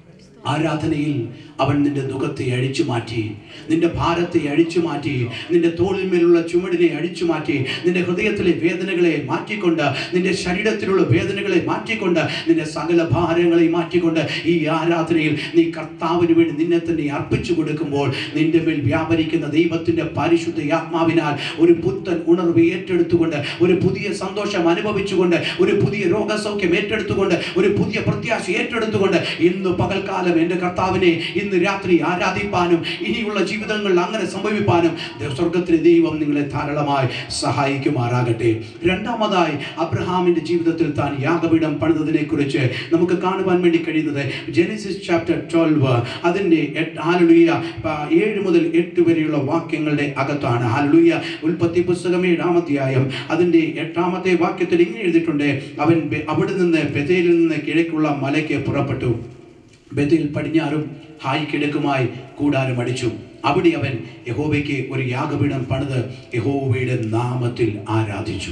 ആരാധനയിൽ അവൻ നിന്റെ ദുഃഖത്തെ അഴിച്ചു മാറ്റി, നിന്റെ ഭാരത്തെ അഴിച്ചു മാറ്റി, നിന്റെ തോളിന്മേലുള്ള ചുമടിനെ അഴിച്ചു മാറ്റി, നിന്റെ ഹൃദയത്തിലെ വേദനകളെ മാറ്റിക്കൊണ്ട്, നിന്റെ ശരീരത്തിലുള്ള വേദനകളെ മാറ്റിക്കൊണ്ട്, നിന്റെ സകല ഭാരങ്ങളെ മാറ്റിക്കൊണ്ട് ഈ ആരാധനയിൽ നീ കർത്താവിന് വേണ്ടി നിന്നെ തന്നെ അർപ്പിച്ചു കൊടുക്കുമ്പോൾ നിന്റെ മേൽ വ്യാപരിക്കുന്ന ദൈവത്തിന്റെ പരിശുദ്ധ ആത്മാവിനാൽ ഒരു പുത്തൻ ഉണർവ് ഏറ്റെടുത്തുകൊണ്ട്, ഒരു പുതിയ സന്തോഷം അനുഭവിച്ചുകൊണ്ട്, ഒരു പുതിയ രോഗസൗഖ്യം ഏറ്റെടുത്തുകൊണ്ട്, ഒരു പുതിയ പ്രത്യാശ ഏറ്റെടുത്തുകൊണ്ട് ഇന്ന് പകൽക്കാലം എൻ്റെ കർത്താവിനെ ഇന്ന് രാത്രി ആരാധിപ്പാനും ഇനിയുള്ള ജീവിതങ്ങളിൽ അങ്ങനെ സംഭവിപ്പാനും സ്വർഗത്തിലെ ദൈവം നിങ്ങളെ ധാരാളമായി സഹായിക്കുമാറാകട്ടെ. രണ്ടാമതായി അബ്രഹാമിന്റെ ജീവിതത്തിൽ താൻ യാഗപീഠം പണിതതിനെ കുറിച്ച് നമുക്ക് കാണുവാൻ വേണ്ടി കഴിയുന്നത് ജെനസിസ് ചാപ്റ്റർ 12 അതിൻ്റെ 7 മുതൽ 8 വരെയുള്ള വാക്യങ്ങളുടെ അകത്താണ്. ഹല്ലേലൂയ. ഉൽപ്പത്തി പുസ്തകം 7-ാം അധ്യായം അതിൻ്റെ 8-ാമത്തെ വാക്യത്തിൽ ഇങ്ങനെ എഴുതിയിട്ടുണ്ട്, അവൻ അവിടെ നിന്ന് ബേഥേലിൽ നിന്ന് കിഴക്കുള്ള മലയ്ക്ക് പുറപ്പെട്ടു. ബേഥേൽ പടിഞ്ഞാറും ഹായ് കിഴക്കുമായി കൂടാരം അടിച്ചു. അവിടെ അവൻ യഹോവയ്ക്ക് ഒരു യാഗപീഠം പണിത് യഹോവയുടെ നാമത്തിൽ ആരാധിച്ചു.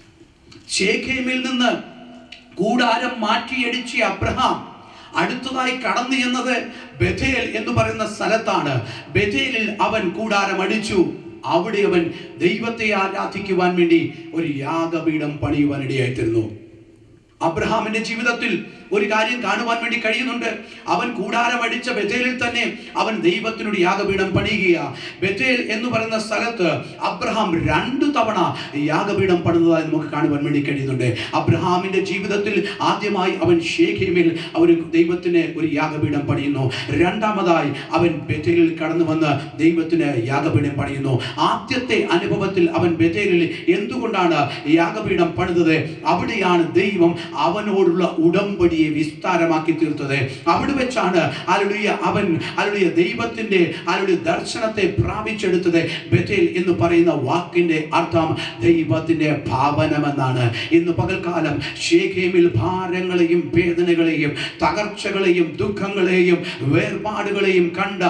ശേഖേമിൽ നിന്ന് കൂടാരം മാറ്റിയടിച്ച അബ്രഹാം അടുത്തതായി കടന്നു ചെന്നത് ബേഥേൽ എന്ന് പറയുന്ന സ്ഥലത്താണ്. ബേഥേലിൽ അവൻ കൂടാരം അടിച്ചു. അവിടെ അവൻ ദൈവത്തെ ആരാധിക്കുവാൻ വേണ്ടി ഒരു യാഗപീഠം പണിയുവാനിടയായിത്തീർന്നു. അബ്രഹാമിന്റെ ജീവിതത്തിൽ ഒരു കാര്യം കാണുവാൻ വേണ്ടി കഴിയുന്നുണ്ട്. അവൻ കൂടാരം അടിച്ച ബേഥേലിൽ തന്നെ അവൻ ദൈവത്തിനൊരു യാഗപീഠം പണിയുക. ബേഥേൽ എന്ന് പറയുന്ന സ്ഥലത്ത് അബ്രഹാം 2 തവണ യാഗപീഠം പണിതതായി നമുക്ക് കാണുവാൻ വേണ്ടി കഴിയുന്നുണ്ട്. അബ്രഹാമിന്റെ ജീവിതത്തിൽ ആദ്യമായി അവൻ ശേഖേമിൽ ഒരു ദൈവത്തിന് ഒരു യാഗപീഠം പണിയുന്നു. രണ്ടാമതായി അവൻ ബേഥേലിൽ കടന്നു വന്ന് ദൈവത്തിന് യാഗപീഠം പണിയുന്നു. ആദ്യത്തെ അനുഭവത്തിൽ അവൻ ബേഥേലിൽ എന്തുകൊണ്ടാണ് യാഗപീഠം പണിതത്? അവിടെയാണ് ദൈവം അവനോടുള്ള ഉടമ്പടിയെ വിസ്താരമാക്കി തീർത്തത്. അവിടെ വെച്ചാണ് അവൻ ദൈവത്തിന്റെ ദർശനത്തെ പ്രാപിച്ചെടുത്തത്. ബേഥേൽ എന്ന് പറയുന്ന വാക്കിന്റെ അർത്ഥം ദൈവത്തിന്റെ ഭവനം എന്നാണ്. ഇന്ന് പകൽക്കാലം ശേഖേമിൽ ഭാരങ്ങളെയും വേദനകളെയും തകർച്ചകളെയും ദുഃഖങ്ങളെയും വേർപാടുകളെയും കണ്ട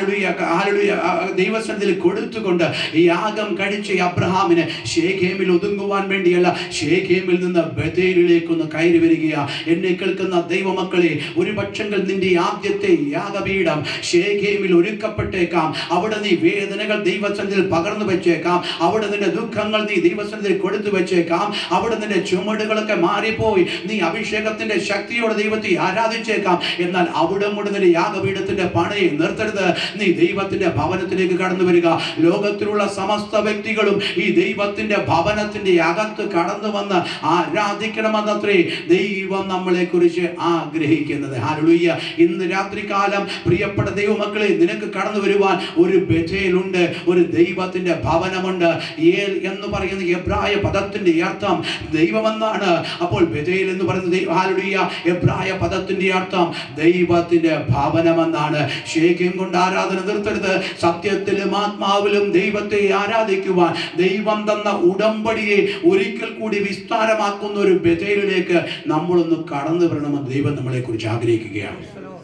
ദൈവസന്നിധിയിൽ കൊടുത്തുകൊണ്ട് യാഗം കഴിച്ച അബ്രഹാമിന് ശേഖേമിൽ ഒതുങ്ങുവാൻ വേണ്ടിയല്ല, ശേഖേമിൽ നിന്ന് ബേഥേലിലേക്കൊന്ന് കയറി വരികയാ. എന്നെ കേൾക്കുന്ന ദൈവമക്കളെ, ഒരു പക്ഷെങ്കിൽ നിന്റെ ആദ്യത്തെ യാഗപീഠം ശേഖേമിൽ ഒരുക്കപ്പെട്ടേക്കാം. അവിടെ നീ വേദനകൾ ദൈവസന്നിധിയിൽ പകർന്നു വെച്ചേക്കാം. അവിടെ നിന്റെ ദുഃഖങ്ങൾ നീ ദൈവസന്നിധിയിൽ കൊടുത്തു വെച്ചേക്കാം. അവിടെ നിന്റെ ചുമടുകളൊക്കെ മാറിപ്പോയി നീ അഭിഷേകത്തിന്റെ ശക്തിയോടെ ദൈവത്തെ ആരാധിച്ചേക്കാം. എന്നാൽ അവിടെ കൊണ്ട് നിന്റെ യാഗപീഠത്തിന്റെ പണി നിർത്തരുത്. നീ ദൈവത്തിന്റെ ഭവനത്തിലേക്ക് കടന്നു വരിക. ലോകത്തിലുള്ള സമസ്ത വ്യക്തികളും ഈ ദൈവത്തിന്റെ ഭവനത്തിന്റെ അകത്ത് കടന്നു വന്ന് ആരാധിക്കണമെന്നത്രേ ദൈവം നമ്മളെ കുറിച്ച് ആഗ്രഹിക്കുന്നത്. ഹല്ലേലൂയ. ഇന്ന് രാത്രികാലം പ്രിയപ്പെട്ട ദൈവമക്കളെ, നിനക്ക് കടന്നു വരുവാൻ ഒരു ബേഥേലുണ്ട്, ഒരു ദൈവത്തിന്റെ ഭവനമുണ്ട്. ഏൽ എന്ന് പറയുന്ന എബ്രായ പദത്തിന്റെ അർത്ഥം ദൈവമെന്നാണ്. അപ്പോൾ ബേഥേൽ എന്ന് പറയുന്നത് ഹല്ലേലൂയ എബ്രായ പദത്തിന്റെ അർത്ഥം ദൈവത്തിന്റെ ഭവനമെന്നാണ്. ശേഖം കൊണ്ട് ആരാധന നിർത്തരുത്. സത്യത്തിലും ആത്മാവിലും ദൈവത്തെ ആരാധിക്കുവാൻ ദൈവം തന്ന ഉടമ്പടിയെ ഒരിക്കൽ കൂടി വിസ്താരമാക്കുന്ന ഒരു ബേഥേലിലേക്ക് നമ്മളൊന്ന് കടന്നു വരണമെന്ന് ദൈവം നമ്മളെ കുറിച്ച് ആഗ്രഹിക്കുകയാണ്.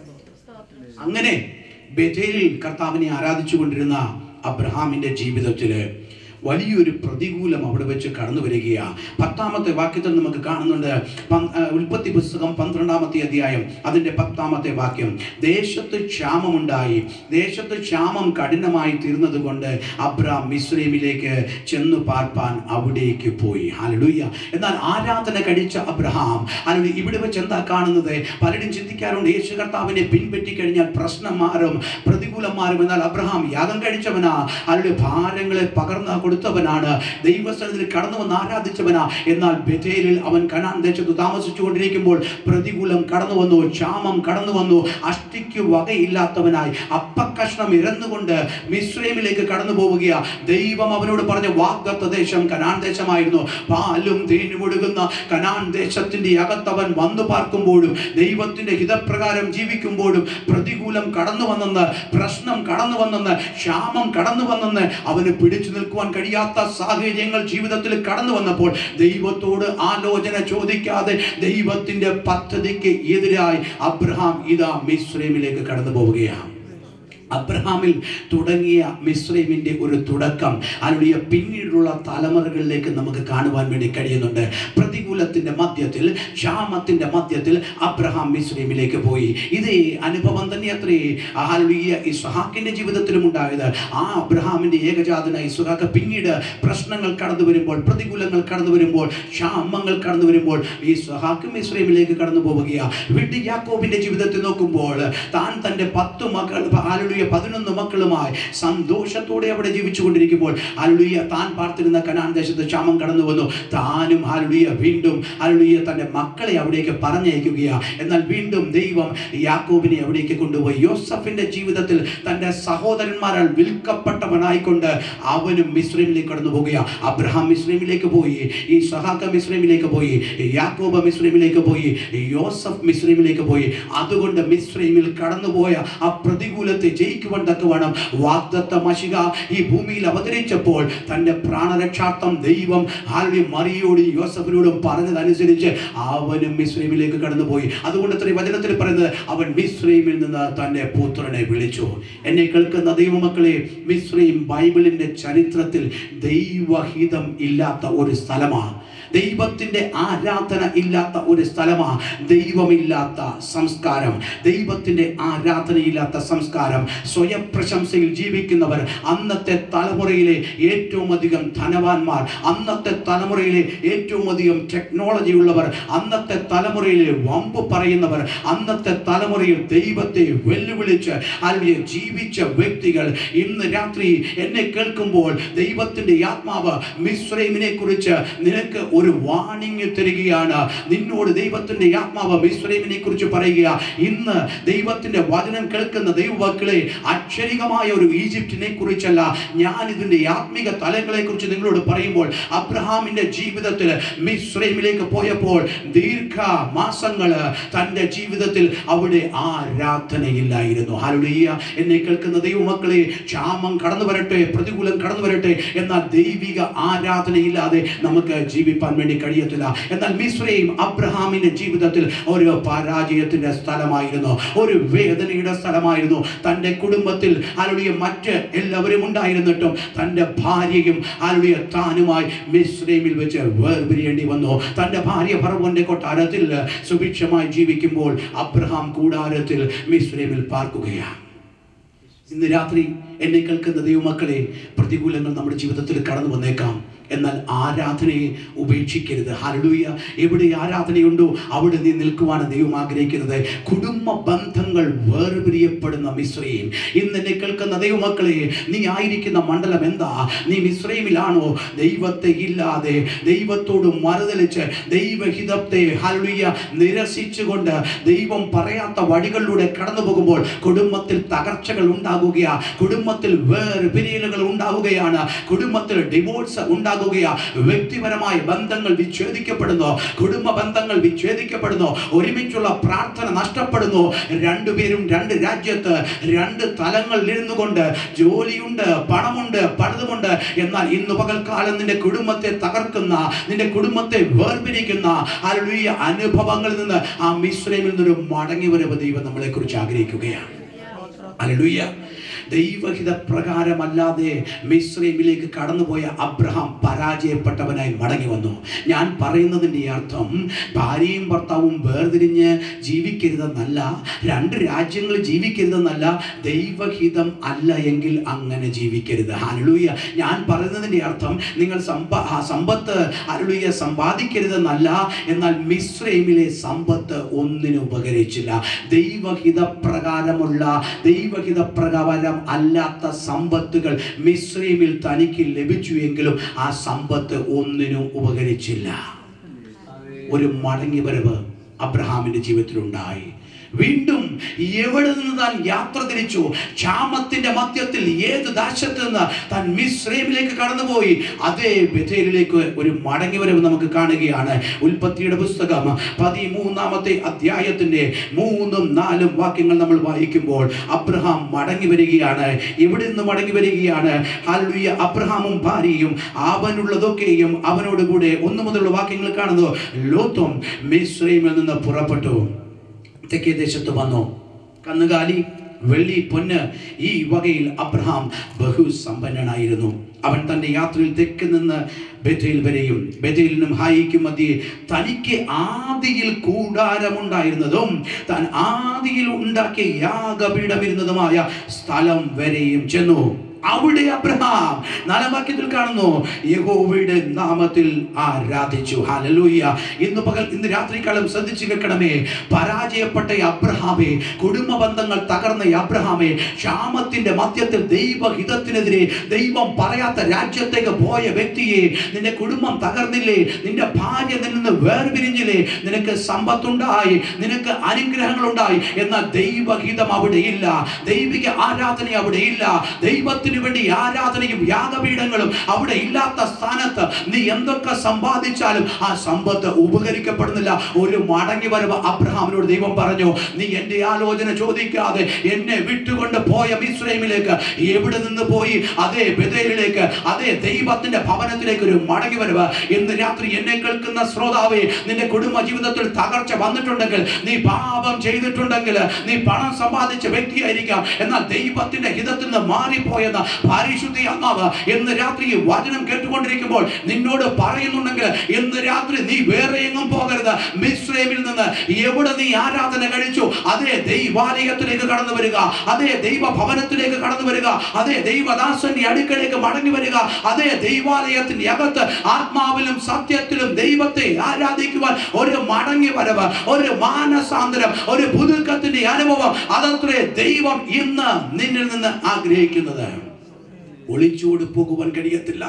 അങ്ങനെ ബേഥേലിൽ കർത്താവിനെ ആരാധിച്ചു കൊണ്ടിരുന്ന അബ്രഹാമിന്റെ ജീവിതത്തില് വലിയൊരു പ്രതികൂലം അവിടെ വെച്ച് കടന്നു വരികയാണ്. 10ാമത്തെ വാക്യത്തിൽ നമുക്ക് കാണുന്നുണ്ട്. ഉൽപ്പത്തി പുസ്തകം 12ാമത്തെ അധ്യായം അതിൻ്റെ 10ാമത്തെ വാക്യം. ദേശത്ത് ക്ഷാമമുണ്ടായി, ദേശത്ത് ക്ഷാമം കഠിനമായി തീർന്നത് കൊണ്ട് അബ്രാം മിസ്രൈമിലേക്ക് ചെന്നു പാർപ്പാൻ അവിടേക്ക് പോയി. ഹല്ലേലൂയ. എന്നാൽ ആരാധന കഴിച്ച അബ്രഹാം ഇവിടെ വെച്ച് എന്താ കാണുന്നത്? പലരും ചിന്തിക്കാറുണ്ട്, യേശു കർത്താവിനെ പിൻപറ്റി കഴിഞ്ഞാൽ പ്രശ്നം മാറും, പ്രതികൂലം മാറും. എന്നാൽ അബ്രഹാം യാഗം കഴിച്ചവനാ, അവരുടെ ഭാരങ്ങളെ പകർന്ന കൊടുത്തവനാണ്, ദൈവസ്ഥലത്തിൽ കടന്നു വന്ന് ആരാധിച്ചവനാ. എന്നാൽ ബേഥേലിൽ അവൻ കനാൻ ദേശത്ത് താമസിച്ചു കൊണ്ടിരിക്കുമ്പോൾ പ്രതികൂലം കടന്നു വന്നു, ക്ഷാമം കടന്നു വന്നു. അഷ്ടിക്ക് വകയില്ലാത്തവനായി അപ്പക്കഷ്ണം ഇരന്നുകൊണ്ട് മിസ്രൈമിലേക്ക് കടന്നു പോവുകയാ. ദൈവം അവനോട് പറഞ്ഞ വാഗ്ദത്ത ദേശം കനാൻ ദേശമായിരുന്നു. പാലും തേനും ഒഴുകുന്ന കനാൻ ദേശത്തിന്റെ അകത്തവൻ വന്നു പാർക്കുമ്പോഴും ദൈവത്തിന്റെ ഹിതപ്രകാരം ജീവിക്കുമ്പോഴും പ്രതികൂലം കടന്നു വന്നെന്ന്, പ്രശ്നം കടന്നു വന്നെന്ന്, ക്ഷാമം കടന്നു വന്നെന്ന് അവന് പിടിച്ചു നിൽക്കുവാൻ കഴിയാത്ത സാഹചര്യങ്ങൾ ജീവിതത്തിൽ കടന്നു വന്നപ്പോൾ ദൈവത്തോട് ആലോചന ചോദിക്കാതെ ദൈവത്തിന്റെ പദ്ധതിക്ക് എതിരായി അബ്രഹാം ഇതാ മിസ്രൈമിലേക്ക് കടന്നു പോവുകയാണ്. അബ്രഹാമിൽ തുടങ്ങിയ മിസ്രൈമിന്റെ ഒരു തുടക്കം അതിനുള്ളിയ പിന്നീടുള്ള തലമുറകളിലേക്ക് നമുക്ക് കാണുവാൻ വേണ്ടി കഴിയുന്നുണ്ട്. പ്രതികൂലത്തിന്റെ മധ്യത്തിൽ, ക്ഷാമത്തിന്റെ മധ്യത്തിൽ അബ്രഹാം മിസ്രൈമിലേക്ക് പോയി. ഇതേ അനുഭവം തന്നെ അത്രേ ഇസ്ഹാക്കിന്റെ ജീവിതത്തിലും ഉണ്ടായത്. ആ അബ്രഹാമിന്റെ ഏകജാതനായ ഇസ്ഹാക്ക് പിന്നീട് പ്രശ്നങ്ങൾ കടന്നു വരുമ്പോൾ, പ്രതികൂലങ്ങൾ കടന്നു വരുമ്പോൾ, ക്ഷാമങ്ങൾ കടന്നു വരുമ്പോൾ ഇസ്ഹാക്ക് മിസ്രൈമിലേക്ക് കടന്നു പോവുകയാണ്. വീണ്ടും യാക്കോബിന്റെ ജീവിതത്തിൽ നോക്കുമ്പോൾ താൻ തന്റെ 10 മക്കൾ 11 മക്കളുമായി സന്തോഷത്തോടെ അവിടെ ജീവിച്ചു കൊണ്ടിരിക്കുമ്പോൾ താൻ പാർത്തിരുന്ന കനാൻ ദേശത്ത് ക്ഷാമം കടന്നു വന്നു. താനും വീണ്ടും തന്റെ മക്കളെ അവിടേക്ക് പറഞ്ഞയക്കുകയാണ്. എന്നാൽ വീണ്ടും ദൈവം യാക്കോബിനെ അവിടേക്ക് കൊണ്ടുപോയി. യോസഫിന്റെ ജീവിതത്തിൽ തന്റെ സഹോദരന്മാരാൽ വിൽക്കപ്പെട്ടവനായിക്കൊണ്ട് അവനും മിസ്രൈമിലേക്ക് കടന്നു പോകുകയാണ്. അബ്രഹാം മിസ്രൈമിലേക്ക് പോയി, ഇസ്ഹാക്ക് മിസ്രൈമിലേക്ക് പോയി, യാക്കോബ് മിസ്രൈമിലേക്ക് പോയി, യോസഫ് മിസ്രൈമിലേക്ക് പോയി. അതുകൊണ്ട് മിസ്രൈമിൽ കടന്നുപോയ ആ പ്രതികൂലത്തെ ജയിക്കുവാൻ തക്കവണ്ണം വാഗ്ദത്ത മശിഹ ഈ ഭൂമിയിൽ അവതരിച്ചപ്പോൾ തന്റെ പ്രാണരക്ഷാർത്ഥം ദൈവം മറിയോടും യോസഫിനോടും പറഞ്ഞതനുസരിച്ച് അവനും മിസ്രൈമിലേക്ക് കടന്നുപോയി. അതുകൊണ്ട് ഇത്രയും വചനത്തിൽ പറയുന്നത് അവൻ മിസ്രൈമിൽ നിന്ന് തന്റെ പുത്രനെ വിളിച്ചു. എന്നെ കേൾക്കുന്ന ദൈവമക്കളെ, മിസ്രൈം ബൈബിളിന്റെ ചരിത്രത്തിൽ ദൈവഹിതം ഇല്ലാത്ത ഒരു സ്ഥലമാണ്. ദൈവത്തിന്റെ ആരാധന ഇല്ലാത്ത ഒരു സ്ഥലമാണ്. ദൈവമില്ലാത്ത സംസ്കാരം, ദൈവത്തിന്റെ ആരാധനയില്ലാത്ത സംസ്കാരം, സ്വയം പ്രശംസയിൽ ജീവിക്കുന്നവർ, അന്നത്തെ തലമുറയിലെ ഏറ്റവും അധികം ധനവാന്മാർ, അന്നത്തെ തലമുറയിലെ ഏറ്റവും അധികം ടെക്നോളജി ഉള്ളവർ, അന്നത്തെ തലമുറയിലെ വമ്പ് പറയുന്നവർ, അന്നത്തെ തലമുറയിൽ ദൈവത്തെ വെല്ലുവിളിച്ച് ജീവിച്ച വ്യക്തികൾ ഇന്ന് രാത്രി എന്നെ കേൾക്കുമ്പോൾ ദൈവത്തിന്റെ ആത്മാവ് മിസ്രൈമിനെ കുറിച്ച് നിനക്ക് ഒരു വാണിംഗ് തരികയാണ്. നിന്നോട് ദൈവത്തിന്റെ ആത്മാവ് മിസ്രൈമിനെ കുറിച്ച് പറയുക. ഇന്ന് ദൈവത്തിന്റെ വചനം കേൾക്കുന്ന ദൈവമക്കളെ, അക്ഷരികമായ ഒരു ഈജിപ്തിനെ കുറിച്ചല്ല, ഞാൻ ഇതിന്റെ ആത്മിക തലങ്ങളെ കുറിച്ച് നിങ്ങളോട് പറയുമ്പോൾ, അബ്രഹാമിന്റെ ജീവിതത്തിൽ മിസ്രൈമിലേക്ക് പോയപ്പോൾ ദീർഘ മാസങ്ങള് തന്റെ ജീവിതത്തിൽ അവിടെ ആരാധനയില്ലായിരുന്നു. ഹല്ലേലൂയ. എന്നെ കേൾക്കുന്ന ദൈവമക്കളെ, ക്ഷാമം കടന്നു വരട്ടെ, പ്രതികൂലം കടന്നു വരട്ടെ, എന്നാൽ ദൈവിക ആരാധനയില്ലാതെ നമുക്ക് ജീവിപ്പാൻ വേണ്ടി കഴിയത്തില്ല. എന്നാൽ മിസ്രൈം അബ്രഹാമിന്റെ ജീവിതത്തിൽ ഒരു പരാജയത്തിന്റെ സ്ഥലമായിരുന്നു, ഒരു വേദനയുടെ സ്ഥലമായിരുന്നു. തന്റെ കുടുംബത്തിൽ മറ്റ് എല്ലാവരും ഉണ്ടായിരുന്നിട്ടും തന്റെ ഭാര്യയും താനുമായി മിസ്രൈമിൽ വെച്ച് വേർപിരിയേണ്ടി വന്നു. തന്റെ ഭാര്യ ഫറവോന്റെ കൊട്ടാരത്തിൽ സുഭിക്ഷമായി ജീവിക്കുമ്പോൾ അബ്രഹാം കൂടാരത്തിൽ മിസ്രൈമിൽ പാർക്കുകയാണ്. ഇന്ന് രാത്രി എന്നെ കേൾക്കുന്ന ദൈവമക്കളെ, പ്രതികൂലങ്ങൾ നമ്മുടെ ജീവിതത്തിൽ കടന്നു വന്നേക്കാം. എന്നാൽ ആരാധനയെ ഉപേക്ഷിക്കരുത്. ഹല്ലേലൂയ. എവിടെ ആരാധനയുണ്ടോ അവിടെ നീ നിൽക്കുവാണ് ദൈവം ആഗ്രഹിക്കുന്നത്. കുടുംബ ബന്ധങ്ങൾ വേർപിരിയപ്പെടുന്ന മിസ്രയീം. ഇന്ന് എന്നെ കേൾക്കുന്ന ദൈവമക്കളെ, നീ ആയിരിക്കുന്ന മണ്ഡലം എന്താ? നീ മിസ്രയീമിലാണോ? ദൈവത്തെ ഇല്ലാതെ, ദൈവത്തോട് മറുതലിച്ച്, ദൈവഹിതത്തെ ഹല്ലേലൂയ നിരസിച്ചുകൊണ്ട് ദൈവം പറയാത്ത വഴികളിലൂടെ കടന്നു പോകുമ്പോൾ കുടുംബത്തിൽ തകർച്ചകൾ ഉണ്ടാകുകയാ, കുടുംബത്തിൽ വേർപിരിയലുകൾ ഉണ്ടാവുകയാണ്, കുടുംബത്തിൽ ഡിവോഴ്സ് ഉണ്ടാകുകയാ, വ്യക്തിപരമായ ബന്ധങ്ങൾ വിച്ഛേദിക്കപ്പെടുന്നു, കുടുംബ ബന്ധങ്ങൾ വിച്ഛേദിക്കപ്പെടുന്നു, ഒരുമിച്ചുള്ള പ്രാർത്ഥന നഷ്ടപ്പെടുന്നു. രണ്ടുപേരും രണ്ട് രാജ്യത്ത് രണ്ട് തലങ്ങളിൽ ഇരുന്നു കൊണ്ട് ജോലിയുണ്ട്, പണമുണ്ട്, പലതുമുണ്ട്. എന്നാൽ ഇന്ന് പകൽക്കാലം നിന്റെ കുടുംബത്തെ തകർക്കുന്ന, നിന്റെ കുടുംബത്തെ വേർപിരിക്കുന്ന ഹല്ലേലൂയ അനുഭവങ്ങളിൽ നിന്ന്, ആ മിസ്രയീമിൽ നിന്നൊരു മടങ്ങി വരവ് ദൈവം നമ്മളെ കുറിച്ച് ആഗ്രഹിക്കുകയാണ്. ഹല്ലേലൂയ. ദൈവഹിത പ്രകാരമല്ലാതെ മിസ്രയീമിലേക്ക് കടന്നുപോയ അബ്രഹാം പരാജയപ്പെട്ടവനായി മടങ്ങി വന്നു. ഞാൻ പറയുന്നതിൻ്റെ അർത്ഥം ഭാര്യയും ഭർത്താവും വേർതിരിഞ്ഞ് ജീവിക്കരുതെന്നല്ല, രണ്ട് രാജ്യങ്ങൾ ജീവിക്കരുതെന്നല്ല, ദൈവഹിതം അല്ല എങ്കിൽ അങ്ങനെ ജീവിക്കരുത്. ഹല്ലേലൂയ. ഞാൻ പറയുന്നതിൻ്റെ അർത്ഥം നിങ്ങൾ സമ്പത്ത് ഹല്ലേലൂയ സമ്പാദിക്കരുതെന്നല്ല, എന്നാൽ മിസ്രയീമിലെ സമ്പത്ത് ഒന്നിനും ഉപകരിച്ചില്ല. ദൈവഹിത പ്രകാരം അല്ലാത്ത സമ്പത്തുകൾ മിസ്രയീമിൽ തനിക്ക് ലഭിച്ചു എങ്കിലും ആ സമ്പത്ത് ഒന്നിനും ഉപകരിച്ചില്ല. ഒരു മടങ്ങി വരവ് അബ്രഹാമിന്റെ ജീവിതത്തിലുണ്ടായി. വീണ്ടും എവിടെ നിന്ന് താൻ യാത്ര തിരിച്ചു? ക്ഷാമത്തിന്റെ മധ്യത്തിൽ ഏത് ദേശത്ത് നിന്ന് താൻ മിസ്രയീമിലേക്ക് കടന്നുപോയി, അതേ ബേഥേലിലേക്ക് ഒരു മടങ്ങി വരവ് നമുക്ക് കാണുകയാണ്. ഉൽപ്പത്തിയുടെ പുസ്തകം 13-ാമത്തെ അധ്യായത്തിന്റെ 3-4 വാക്യങ്ങൾ നമ്മൾ വായിക്കുമ്പോൾ അബ്രഹാം മടങ്ങി വരികയാണ്. എവിടെ നിന്ന് മടങ്ങി വരികയാണ്? ഹല്ലേലൂയ. അബ്രഹാമും ഭാര്യയും അവനുള്ളതൊക്കെയും അവനോട് കൂടെ 1 മുതലുള്ള വാക്യങ്ങൾ കാണുന്നു. ലോത്തും മിസ്രയീമിൽ നിന്ന് പുറപ്പെട്ടു തെക്കേ ദേശത്ത് വന്നു. കന്നുകാലി, വെള്ളി, പൊന്ന് ഈ വകയിൽ അബ്രഹാം ബഹുസമ്പന്നനായിരുന്നു. അവൻ തൻ്റെ യാത്രയിൽ തെക്ക് നിന്ന് ബേഥേൽ വരെയും ബേഥേലിനും ഹായിക്കും മധ്യേ തനിക്ക് ആദിയിൽ കൂടാരമുണ്ടായിരുന്നതും താൻ ആദിയിൽ ഉണ്ടാക്കിയ യാഗപീഠമിരുന്നതുമായ സ്ഥലം വരെയും ചെന്നു. അവിടെ അബ്രഹാം 4-ാം വാക്യത്തിൽ കാണുന്നു, യഹോവയുടെ നാമത്തിൽ ആരാധിച്ചു. ഹല്ലേലൂയ. ഇന്ന് രാത്രികാലം ശ്രദ്ധിച്ചു കേൾക്കണമേ. പരാജയപ്പെട്ട അബ്രഹാമേ, കുടുംബ ബന്ധങ്ങൾ തകർന്ന അബ്രഹാമേ, ക്ഷാമത്തിന്റെ മധ്യത്തിൽ ദൈവഹിതത്തിനെതിരെ ദൈവം പറയാത്ത രാജ്യത്തേക്ക് പോയ വ്യക്തിയെ, നിന്റെ കുടുംബം തകർന്നില്ലേ? നിന്റെ ഭാര്യ നിന്നിൽ നിന്ന് വേർപിരിഞ്ഞില്ലേ? നിനക്ക് സമ്പത്തുണ്ടായി, നിനക്ക് അനുഗ്രഹങ്ങളുണ്ടായി, എന്നാൽ ദൈവഹിതം അവിടെയില്ല, ദൈവിക ആരാധന അവിടെയില്ല, ദൈവത്തിന് വേണ്ടി ആരാധനയും യാഗപീഠങ്ങളും അവിടെ ഇല്ലാത്ത സ്ഥാനത്ത് നീ എന്തൊക്കെ സമ്പാദിച്ചാലും ആ സമ്പത്ത് ഉപകരിക്കപ്പെടുന്നില്ല. ഒരു മടങ്ങി വരവ് അബ്രഹാമിനോട് ദൈവം പറഞ്ഞു, നീ എന്റെ ആലോചന ചോദിക്കാതെ എന്നെ വിട്ടുകൊണ്ട് പോയ മിസ്രയീമിലേക്ക് എവിടെ നിന്ന് പോയി? അതേ ബേഥേലിലേക്ക്, അതേ ദൈവത്തിന്റെ ഭവനത്തിലേക്ക് ഒരു മടങ്ങി വരവ്. ഇന്ന് രാത്രി എന്നെ കേൾക്കുന്ന ശ്രോതാവേ, നിന്റെ കുടുംബ ജീവിതത്തിൽ തകർച്ച വന്നിട്ടുണ്ടെങ്കിൽ, നീ പാപം ചെയ്തിട്ടുണ്ടെങ്കിൽ, നീ പണം സമ്പാദിച്ച വ്യക്തിയായിരിക്കാം, എന്നാൽ ദൈവത്തിന്റെ ഹിതത്തിൽ നിന്ന് മാറിപ്പോയെന്ന് പരിശുദ്ധ ആത്മാവ് ഇന്ന് രാത്രി വചനം കേട്ടുകൊണ്ടിരിക്കുമ്പോൾ നിന്നോട് പറയുന്നുണ്ടെങ്കിൽ, ഇന്ന് രാത്രി നീ വേറെ എങ്ങും പോകരുത്. മിസ്രയീമിൽ നിന്ന് എവിടെ നീ ആരാധന കഴിച്ചു അതേ ദൈവാലയത്തിലേക്ക് കടന്നു വരിക, അതേ ദൈവ ഭവനത്തിലേക്ക് കടന്നു വരിക, അതേ ദൈവദാസന്റെ അടുക്കലേക്ക് മടങ്ങി വരിക, അതേ ദൈവാലയത്തിന്റെ അകത്ത് ആത്മാവിലും സത്യത്തിലും ദൈവത്തെ ആരാധിക്കുവാൻ ഒരു മടങ്ങി വരവ്, ഒരു മാനസാന്തരം, ഒരു പുതുക്കത്തിന്റെ അനുഭവം, അതത്രേ ദൈവം ഇന്ന് നിന്നിൽ നിന്ന് ആഗ്രഹിക്കുന്നത്. ഒളിച്ചോട് പോകുവാൻ കഴിയത്തില്ല.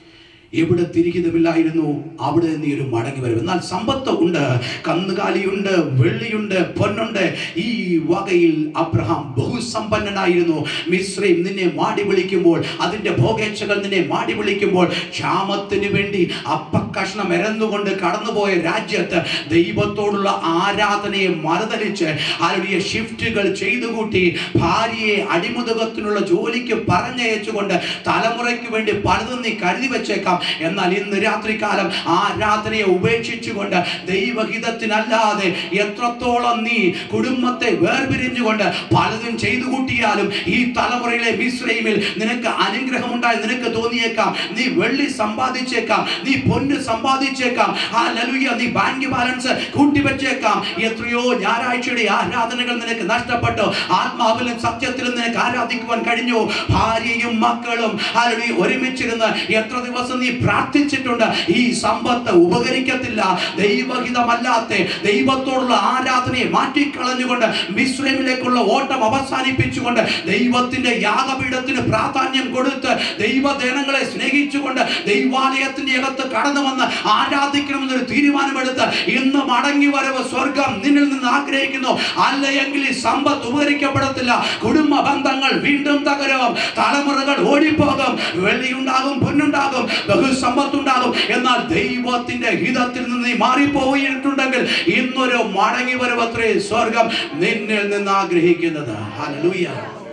എവിടെ തിരികിതമില്ലായിരുന്നു അവിടെ നീ ഒരു മടങ്ങി വരും. എന്നാൽ സമ്പത്ത് ഉണ്ട്, കന്നുകാലിയുണ്ട്, വെള്ളിയുണ്ട്, പൊന്നുണ്ട്. ഈ വകയിൽ അബ്രഹാം ബഹുസമ്പന്നനായിരുന്നു. മിസ്രയീം നിന്നെ മാടി വിളിക്കുമ്പോൾ, അതിന്റെ ഭോഗേച്ഛകൾ നിന്നെ മാടി വിളിക്കുമ്പോൾ, ക്ഷാമത്തിന് വേണ്ടി അപ്പക്കഷ്ണം എരന്നുകൊണ്ട് കടന്നുപോയ രാജ്യത്ത് ദൈവത്തോടുള്ള ആരാധനയെ മറുതലിച്ച് ആരുടെ ഷിഫ്റ്റുകൾ ചെയ്തുകൂട്ടി ഭാര്യയെ അടിമുതകത്തിനുള്ള ജോലിക്ക് പറഞ്ഞയച്ചുകൊണ്ട് തലമുറയ്ക്ക് വേണ്ടി പലതും നീ കരുതി വെച്ചേക്കാം. എന്നാൽ ഇന്ന് രാത്രികാലം ആരാധനയെ ഉപേക്ഷിച്ചുകൊണ്ട് ദൈവഹിതത്തിനല്ലാതെ എത്രത്തോളം നീ കുടുംബത്തെ വേർപിരിഞ്ഞുകൊണ്ട് പലതും ചെയ്തു കൂട്ടിയാലും ഈ തലമുറയിലെ മിസ്രയീമിൽ നിനക്ക് അനുഗ്രഹമുണ്ടായി നിനക്ക് തോന്നിയേക്കാം. നീ വെള്ളി സമ്പാദിച്ചേക്കാം, നീ പൊന്ന് സമ്പാദിച്ചേക്കാം, ഹല്ലേലൂയ, നീ ബാങ്ക് ബാലൻസ് കൂട്ടിവെച്ചേക്കാം. എത്രയോ ഞായറാഴ്ചയുടെ ആരാധനകൾ നിനക്ക് നഷ്ടപ്പെട്ടു. ആത്മാവിലും സത്യത്തിലും നിനക്ക് ആരാധിക്കുവാൻ കഴിഞ്ഞു. ഭാര്യയും മക്കളും ഹല്ലേലൂയ ഒരുമിച്ചിരുന്ന് എത്ര ദിവസം നീ നീ പ്രാർത്ഥിച്ചിട്ടുണ്ട്, ഈ സമ്പത്ത് ഉപകരിക്കത്തില്ല. ദൈവഹിതമല്ലാത്ത ദൈവത്തോടുള്ള ആരാധനയെ മാറ്റിക്കളഞ്ഞുകൊണ്ട് മിസ്രൈമിലേക്കുള്ള ഓട്ടം അവസാനിപ്പിച്ചുകൊണ്ട് ദൈവത്തിന്റെ യാഗപീഠത്തിന് പ്രാധാന്യം കൊടുത്ത് ദൈവജനങ്ങളെ സ്നേഹിച്ചുകൊണ്ട് ദൈവാലയത്തിന്റെ അകത്ത് കടന്നു വന്ന് ആരാധിക്കണമെന്നൊരു തീരുമാനമെടുത്ത് ഇന്ന് മടങ്ങി വരവ് സ്വർഗം നിന്നിൽ നിന്ന് ആഗ്രഹിക്കുന്നു. അല്ലെങ്കിൽ ഈ സമ്പത്ത് ഉപകരിക്കപ്പെടത്തില്ല. കുടുംബ ബന്ധങ്ങൾ വീണ്ടും തകരും, തലമുറകൾ ഓടിപ്പോകും, വെള്ളിയുണ്ടാകും, പൊന്നുണ്ടാകും, ബഹുസമ്പത്തുണ്ടാകും. എന്നാൽ ദൈവത്തിന്റെ ഹിതത്തിൽ നിന്ന് നീ മാറിപ്പോയിട്ടുണ്ടെങ്കിൽ ഇന്നൊരു മടങ്ങി വരവത്രേ സ്വർഗം നിന്നിൽ നിന്ന് ആഗ്രഹിക്കുന്നത്. ഹല്ലേലൂയ.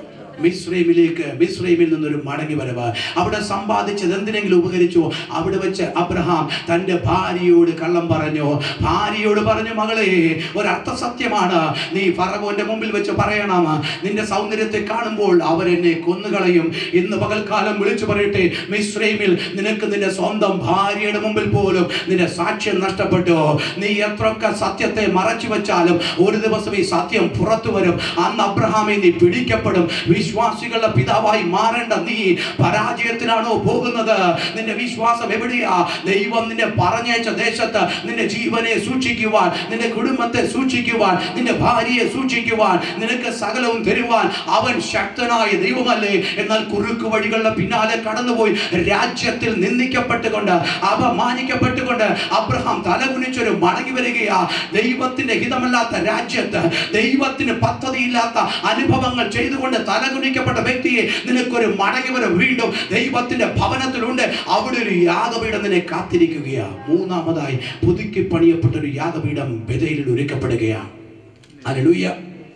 മിസ്രൈമിൽ നിന്നൊരു മടങ്ങി വരവ്. അവിടെ സമ്പാദിച്ചത് എന്തിനെങ്കിലും ഉപകരിച്ചോ? അവിടെ വെച്ച് അബ്രഹാം തൻ്റെ ഭാര്യയോട് കള്ളം പറഞ്ഞു. ഭാര്യയോട് പറഞ്ഞു, മകളെ, ഒരർത്ഥസത്യമാണ്, നീ ഫറവോന്റെ മുമ്പിൽ വെച്ച് പറയണം, നിന്റെ സൗന്ദര്യത്തെ കാണുമ്പോൾ അവരെന്നെ കൊന്നുകളയും. ഇന്ന് പകൽക്കാലം വിളിച്ചു പറയട്ടെ, മിസ്രൈമിൽ നിനക്ക് നിന്റെ സ്വന്തം ഭാര്യയുടെ മുമ്പിൽ പോലും നിന്റെ സാക്ഷ്യം നഷ്ടപ്പെട്ടു. നീ എത്രയൊക്കെ സത്യത്തെ മറച്ചു വെച്ചാലും ഒരു ദിവസം ഈ സത്യം പുറത്തു വരും. അന്ന് അബ്രഹാമെ നീ പിടിക്കപ്പെടും. വിശ്വാസികളുടെ പിതാവായി മാറേണ്ട നീ പരാജയത്തിലാണോ പോകുന്നത്? നിന്റെ വിശ്വാസം എവിടെയാ? ദൈവം നിന്നെ പറഞ്ഞയച്ച ദേശത്ത് നിന്റെ ജീവനെ സൂക്ഷിക്കുവാൻ, നിന്റെ കുടുംബത്തെ സൂക്ഷിക്കുവാൻ, നിന്റെ ഭാര്യയെ സൂക്ഷിക്കുവാൻ, നിനക്ക് സകലവും തരുവാൻ അവൻ ശക്തനായ ദൈവമല്ലേ? എന്നാൽ കുറുക്കു വഴികളുടെ പിന്നാലെ കടന്നുപോയി രാജ്യത്തിൽ നിന്ദിക്കപ്പെട്ടുകൊണ്ട് അപമാനിക്കപ്പെട്ടുകൊണ്ട് അബ്രഹാം തലകുനിച്ചൊരു മടങ്ങി വരികയാ. ദൈവത്തിന്റെ ഹിതമല്ലാത്ത രാജ്യത്ത്, ദൈവത്തിന് പദ്ധതിയില്ലാത്ത അനുഭവങ്ങൾ ചെയ്തുകൊണ്ട് തലകുനിക്കപ്പെട്ട വ്യക്തിയെ നിനക്കൊരു മടങ്ങി വരെ വീണ്ടും ദൈവത്തിന്റെ ഭവനത്തിലുണ്ട്. അവിടെ ഒരു യാഗപീഠം നിന്നെ കാത്തിരിക്കുകയാ. മൂന്നാമതായി പുതുക്കി പണിയപ്പെട്ട ഒരു യാഗപീഠം ബേഥേലിൽ ഒരുക്കപ്പെടുകയാണ്. ഹല്ലേലൂയ.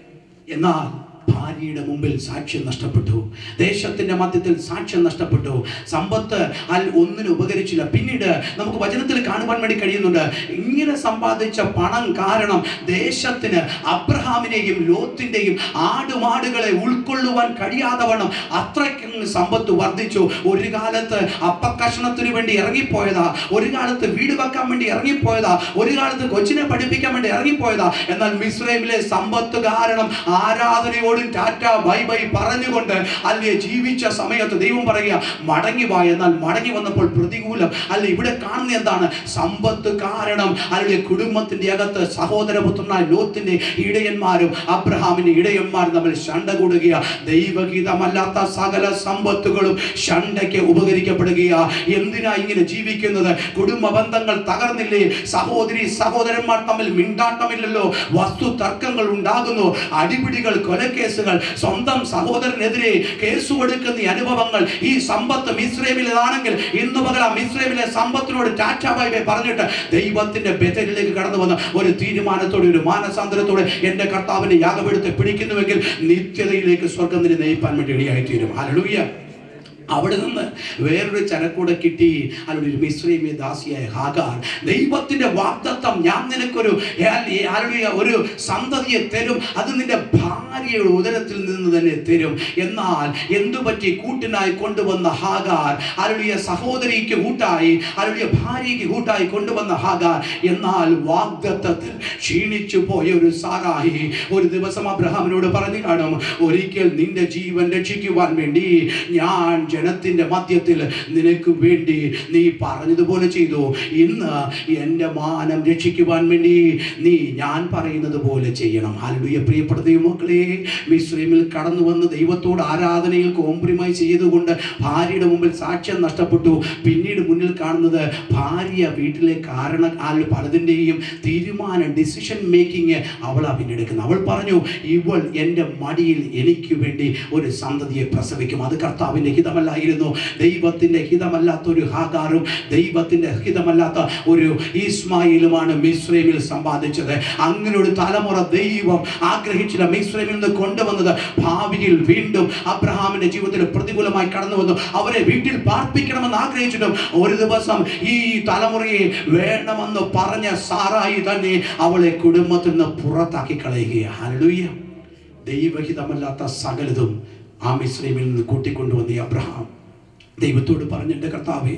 എന്നാൽ ഭാര്യയുടെ മുമ്പിൽ സാക്ഷ്യം നഷ്ടപ്പെട്ടു, ദേശത്തിന്റെ മധ്യത്തിൽ സാക്ഷ്യം നഷ്ടപ്പെട്ടു, സമ്പത്ത് ഒന്നിനും ഉപകരിച്ചില്ല. പിന്നീട് നമുക്ക് വചനത്തിൽ കാണുവാൻ വേണ്ടി കഴിയുന്നുണ്ട്, ഇങ്ങനെ സമ്പാദിച്ച പണം കാരണം ദേശത്തിന് അബ്രഹാമിനെയും ലോത്തിന്റെയും ആടുമാടുകളെ ഉൾക്കൊള്ളുവാൻ കഴിയാതെ വണ്ണം അത്രയ്ക്കും സമ്പത്ത് വർദ്ധിച്ചു. ഒരു കാലത്ത് അപ്പക്കഷണത്തിന് വേണ്ടി ഇറങ്ങിപ്പോയതാ, ഒരു കാലത്ത് വീട് വെക്കാൻ വേണ്ടി ഇറങ്ങിപ്പോയതാ, ഒരു കാലത്ത് കൊച്ചിനെ പഠിപ്പിക്കാൻ വേണ്ടി ഇറങ്ങിപ്പോയതാ. എന്നാൽ മിസ്രൈമിലെ സമ്പത്ത് കാരണം ആരാധനയോട് ടാറ്റ ബൈ ബൈ പറഞ്ഞുകൊണ്ട് അല്ലെ ജീവിച്ച സമയത്ത് ദൈവം പറയുക മടങ്ങി വാ. എന്നാൽ മടങ്ങി വന്നപ്പോൾ പ്രതികൂലം. അല്ലെ ഇവിടെ കാണുന്ന എന്താണ്? സമ്പത്ത് കാരണം അല്ലെ കുടുംബത്തിന്റെ അകത്ത് സഹോദരപുത്രനായ ലോത്തിന്റെ ഇടയന്മാരും അബ്രഹാമിന്റെ ഇടയന്മാരും തമ്മിൽ ശണ്ട കൂടുകയാ. ദൈവഹിതമല്ലാത്ത സകല സമ്പത്തുകളും ശണ്ടയ്ക്ക് ഉപകരിക്കപ്പെടുകയാ. എന്തിനാ ഇങ്ങനെ ജീവിക്കുന്നത്? കുടുംബ ബന്ധങ്ങൾ തകർന്നില്ലേ? സഹോദരി സഹോദരന്മാർ തമ്മിൽ മിണ്ടാട്ടമില്ലല്ലോ, വസ്തു തർക്കങ്ങൾ ഉണ്ടാകുന്നു, അടിപിടികൾ, കൊലക്കേസുകൾ, സ്വന്തം സഹോദരനെതിരെ കേസ് കൊടുക്കുന്ന അനുഭവങ്ങൾ. ഈ സമ്പത്ത് മിസ്രൈമിലാണെങ്കിൽ ഇന്ന് പകൽ ആ മിസ്രൈമിലെ സമ്പത്തിനോട് ടാറ്റ ബൈ ബൈ പറഞ്ഞിട്ട് ദൈവത്തിന്റെ ബേഥേലിലേക്ക് കടന്നു വന്ന ഒരു തീരുമാനത്തോടെ, ഒരു മാനസാന്തരത്തോടെ എന്റെ കർത്താവിന്റെ യാഗപീഠത്തെ പിടിക്കുന്നുവെങ്കിൽ നിത്യതയിലേക്ക് സ്വർഗം നിന്നെ നയിപ്പാൻ വേണ്ടി ഇടയായിത്തീരും. ഹല്ലേലൂയ. അവിടെ നിന്ന് വേറൊരു ചരക്കൂടെ കിട്ടി. അല്ലെങ്കിൽ ഒരു മിസ്രൈമ്യ ദാസിയായ ഹാഗാർ. ദൈവത്തിന്റെ വാഗ്ദത്തം, ഞാൻ നിനക്കൊരു ഒരു സന്തതിയെ തരും, അത് നിന്റെ ഭാര്യയുടെ ഉദരത്തിൽ നിന്ന് തന്നെ തരും. എന്നാൽ എന്തുപറ്റി? കൂട്ടിനായി കൊണ്ടുവന്ന ഹാഗാർ, അരുളിയ സഹോദരിക്ക് കൂട്ടായി, അരുളിയ ഭാര്യയ്ക്ക് കൂട്ടായി കൊണ്ടുവന്ന ഹാഗാർ. എന്നാൽ വാഗ്ദത്തത്തിൽ ക്ഷീണിച്ചു പോയ ഒരു സാറായി ഒരു ദിവസം അബ്രഹാമിനോട് പറഞ്ഞു കാണും, ഒരിക്കൽ നിന്റെ ജീവൻ രക്ഷിക്കുവാൻ വേണ്ടി ഞാൻ ജനത്തിന്റെ മധ്യത്തിൽ നിനക്ക് വേണ്ടി നീ പറഞ്ഞതുപോലെ ചെയ്തു. ഇന്ന് എൻ്റെ മാനം രക്ഷിക്കുവാൻ വേണ്ടി നീ ഞാൻ പറയുന്നത് പോലെ ചെയ്യണം. ഹല്ലേലൂയ. പ്രിയപ്പെട്ട ദൈവമക്കളെ, മിസ്രൈമിൽ കടന്നു വന്ന് ദൈവത്തോട് ആരാധനയിൽ കോംപ്രമൈസ് ചെയ്തുകൊണ്ട് ഭാര്യയുടെ മുമ്പിൽ സാക്ഷ്യം നഷ്ടപ്പെട്ടു. പിന്നീട് മുന്നിൽ കാണുന്നത് ഭാര്യ വീട്ടിലെ പലതിൻ്റെയും തീരുമാനം, ഡിസിഷൻ മേക്കിംഗ് അവളാ പിന്നെടുക്കുന്നത്. അവൾ പറഞ്ഞു, ഇവൾ എൻ്റെ മടിയിൽ എനിക്ക് വേണ്ടി ഒരു സന്തതിയെ പ്രസവിക്കും. അത് കർത്താവിൻ്റെ ഹിതമല്ലായിരുന്നു. ദൈവത്തിൻ്റെ ഹിതമല്ലാത്ത ഒരു ഹാഗാറും ദൈവത്തിൻ്റെ ഹിതമല്ലാത്ത ഒരു ഇസ്മായിലുമാണ് മിസ്രൈമിൽ സമ്പാദിച്ചത്. അങ്ങനെ ഒരു തലമുറ ദൈവം ആഗ്രഹിച്ചില്ല. മിസ്രൈമിൽ നിന്ന് കൊണ്ടുവന്നത് ഭാവിയിൽ വീണ്ടും അബ്രഹാമിന്റെ ജീവിതത്തിൽ പ്രതികൂലമായി കടന്നു വന്നു. അവരെ വീട്ടിൽ പാർപ്പിക്കണമെന്ന് ആഗ്രഹിച്ചിട്ടും ഒരു ദിവസം ഈ തലമുറയെ വേണമെന്ന് പറഞ്ഞ സാറായി തന്നെ അവളെ കുടുംബത്തിൽ നിന്ന് പുറത്താക്കി കളയുകയാണ്. ഹല്ലേലൂയ. ദൈവഹിതമല്ലാത്ത സകലതും ആ മിസ്രൈമിൽ നിന്ന് കൂട്ടിക്കൊണ്ടുവന്ന അബ്രഹാം ദൈവത്തോട് പറഞ്ഞിട്ട്, കർത്താവേ,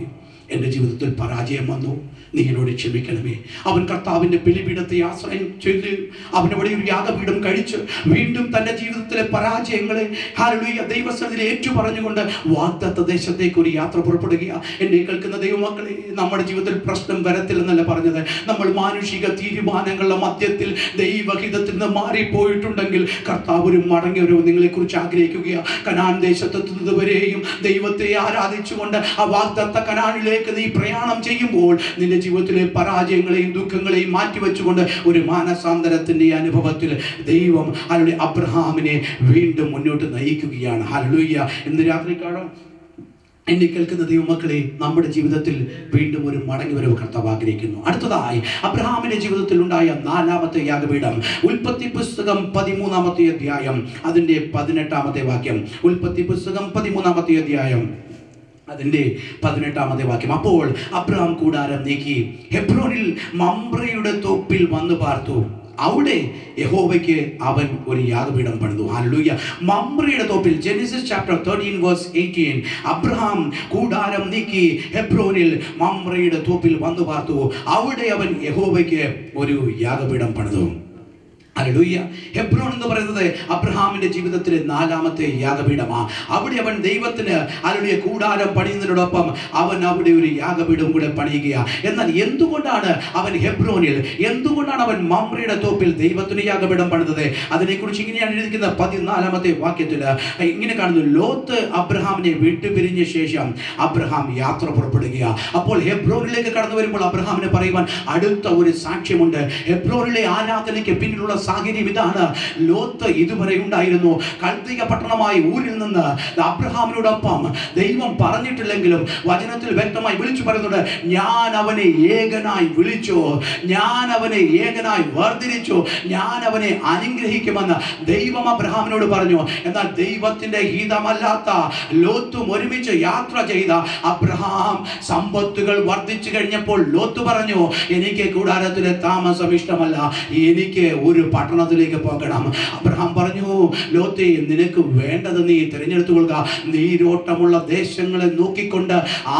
എൻ്റെ ജീവിതത്തിൽ പരാജയം വന്നു, നീ എന്നോട് ക്ഷമിക്കണമേ. അവൻ കർത്താവിൻ്റെ ബലിപീഠത്തെ ആശ്രയം ചെയ്ത് അവനവിടെ ഒരു യാഗപീഠം കഴിച്ച് വീണ്ടും തൻ്റെ ജീവിതത്തിലെ പരാജയങ്ങളെ ഹല്ലേലൂയ ദൈവസന്നിധിയിൽ ഏറ്റു പറഞ്ഞുകൊണ്ട് വാഗ്ദത്ത ദേശത്തേക്ക് ഒരു യാത്ര പുറപ്പെടുകയാണ്. എന്നെ കേൾക്കുന്ന ദൈവമക്കളെ, നമ്മുടെ ജീവിതത്തിൽ പ്രശ്നം വരത്തില്ലെന്നല്ല പറഞ്ഞത്. നമ്മൾ മാനുഷിക തീരുമാനങ്ങളുടെ മധ്യത്തിൽ ദൈവഹിതത്തിൽ നിന്ന് മാറിപ്പോയിട്ടുണ്ടെങ്കിൽ കർത്താവ് ഒരു മടങ്ങിയവരവ് നിങ്ങളെക്കുറിച്ച് ആഗ്രഹിക്കുകയാണ്. കനാൻ ദേശത്തെത്തുന്നതുവരെയും ദൈവത്തെ ആരാധിച്ചുകൊണ്ട് ആ വാഗ്ദത്ത കനാനിലേക്ക് നീ പ്രയാണം ചെയ്യുമ്പോൾ നിന്റെ ജീവിതത്തിലെ പരാജയങ്ങളെയും ദുഃഖങ്ങളെയും മാറ്റിവെച്ചുകൊണ്ട് ഒരു മാനസാന്തരത്തിന്റെ അനുഭവത്തിൽ ദൈവം ഹല്ലേലൂയ അബ്രഹാമിനെ വീണ്ടും മുന്നോട്ട് നയിക്കുകയാണ്. ഹല്ലേലൂയ. ഇന്ന് രാത്രി കാണാം എന്നെ കേൾക്കുന്ന ദൈവമക്കളെ, നമ്മുടെ ജീവിതത്തിൽ വീണ്ടും ഒരു മടങ്ങിവരവ് കർത്താവ് ആഗ്രഹിക്കുന്നു. അടുത്തതായി അബ്രഹാമിന്റെ ജീവിതത്തിൽ ഉണ്ടായ 4ാമത്തെ യാഗപീഠം ഉൽപ്പത്തി പുസ്തകം 13-ാമത്തെ അധ്യായം അതിന്റെ 18-ാമത്തെ വാക്യം. ഉൽപ്പത്തി പുസ്തകം 13-ാമത്തെ അധ്യായം അതിന്റെ 18-ാമത്തെ വാക്യം. അപ്പോൾ അബ്രഹാം കൂടാരം നീക്കി ഹെബ്രോനിൽ മമ്രയുടെ തോപ്പിൽ വന്നു പാർത്തു. അവിടെ യഹോവയ്ക്ക് അവൻ ഒരു യാഗപീഠം പണിതു. ഹല്ലേലൂയ. മമ്രയുടെ തോപ്പിൽ, ജെനസിസ് ചാപ്റ്റർ 13:18, അബ്രഹാം കൂടാരം നീക്കി ഹെബ്രോനിൽ മമ്രയുടെ തോപ്പിൽ വന്നു പാർത്തു. അവിടെ അവൻ യഹോവയ്ക്ക് ഒരു യാഗപീഠം പണിതു. ഹല്ലേലൂയ. ഹെബ്രോൻ എന്ന് പറയുന്നത് അബ്രഹാമിന്റെ ജീവിതത്തിലെ 4ാമത്തെ യാഗപീഠമാണ്. അവിടെ അവൻ ദൈവത്തിന് ഹല്ലേലൂയ കൂടാരം പണിയുന്നതിനോടൊപ്പം അവൻ അവിടെ ഒരു യാഗപീഠം കൂടെ പണിയുകയാണ്. എന്നാൽ എന്തുകൊണ്ടാണ് അവൻ ഹെബ്രോനിൽ, എന്തുകൊണ്ടാണ് അവൻ മമ്രയുടെ തോപ്പിൽ ദൈവത്തിന് യാഗപീഠം പണിതത്? അതിനെക്കുറിച്ച് ഇങ്ങനെയാണ് എഴുതിയിരിക്കുന്നത് 14-ാമത്തെ വാക്യത്തിൽ ഇങ്ങനെ കാണുന്നു. ലോത്ത് അബ്രഹാമിനെ വിട്ടുപിരിഞ്ഞ ശേഷം അബ്രഹാം യാത്ര പുറപ്പെടുകയാണ്. അപ്പോൾ ഹെബ്രോനിലേക്ക് കടന്നു വരുമ്പോൾ അബ്രഹാമിനെ പറയുവാൻ അടുത്ത ഒരു സാക്ഷ്യമുണ്ട്. ഹെബ്രോനിലെ ആരാധനയ്ക്ക് പിന്നിലുള്ള സാഹചര്യം ഇതാണ്. ലോത്ത് ഇതുവരെ ഉണ്ടായിരുന്നു കൽദയ പട്ടണമായ ഊരിൽ നിന്ന് അബ്രഹാമിനോടൊപ്പം ദൈവം പറഞ്ഞിട്ടില്ലെങ്കിലും വചനത്തിൽ വ്യക്തമായി വിളിച്ചു പറയുന്നുണ്ട്, ഞാൻ അവനെ ഏകനായി വിളിച്ചു, ഞാൻ അവനെ ഏകനായി വേർതിരിച്ചു, ഞാൻ അവനെ അനുഗ്രഹിക്കുമെന്ന് ദൈവം അബ്രഹാമിനോട് പറഞ്ഞു. എന്നാൽ ദൈവത്തിന്റെ ഹിതമല്ലാത്ത ലോത്തും ഒരുമിച്ച് യാത്ര ചെയ്ത അബ്രഹാം സമ്പത്തുകൾ വർദ്ധിച്ചു കഴിഞ്ഞപ്പോൾ ലോത്ത് പറഞ്ഞു, എനിക്ക് കൂടാരത്തിലെ താമസം ഇഷ്ടമല്ല, എനിക്ക് ഒരു പട്ടണത്തിലേക്ക് പോകണം. അബ്രഹാം പറഞ്ഞു, ലോത്തേ, നിനക്ക് വേണ്ടത് നീ തിരഞ്ഞെടുത്തുകൊള്ളുക. നീരോട്ടമുള്ള ദേശങ്ങളെ നോക്കിക്കൊണ്ട്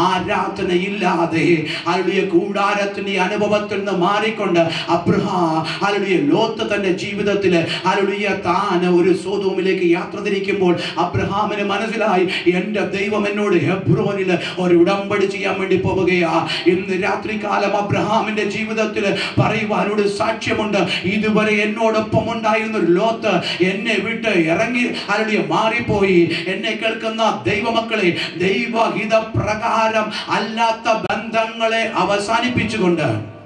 ആരാധനയില്ലാതെ ഹല്ലേലൂയ കൂടാരത്തിന്റെ അനുഭവത്തിൽ നിന്ന് മാറിക്കൊണ്ട് അബ്രഹാം ഹല്ലേലൂയ ലോത്ത് തന്റെ ജീവിതത്തിൽ ഹല്ലേലൂയ താൻ ഒരു സോദോമിലേക്ക് യാത്ര തിരിക്കുമ്പോൾ അബ്രഹാമിന് മനസ്സിലായി, എന്റെ ദൈവം എന്നോട് ഹെബ്രോനിൽ ഒരു ഉടമ്പടി ചെയ്യാൻ വേണ്ടി പോവുകയാ. ഇന്ന് രാത്രികാലം അബ്രഹാമിന്റെ ജീവിതത്തിൽ പറയുവാനോട് സാക്ഷ്യമുണ്ട്. ഇതുവരെ എന്നോടൊപ്പം ഉണ്ടായിരുന്ന ഒരു ലോത്ത് എന്നെ വിട്ട് ഇറങ്ങി ഹല്ലേലൂയ മാറിപ്പോയി. എന്നെ കേൾക്കുന്ന ദൈവമക്കളെ, ദൈവഹിത പ്രകാരം അല്ലാത്ത ബന്ധങ്ങളെ അവസാനിപ്പിച്ചുകൊണ്ട്,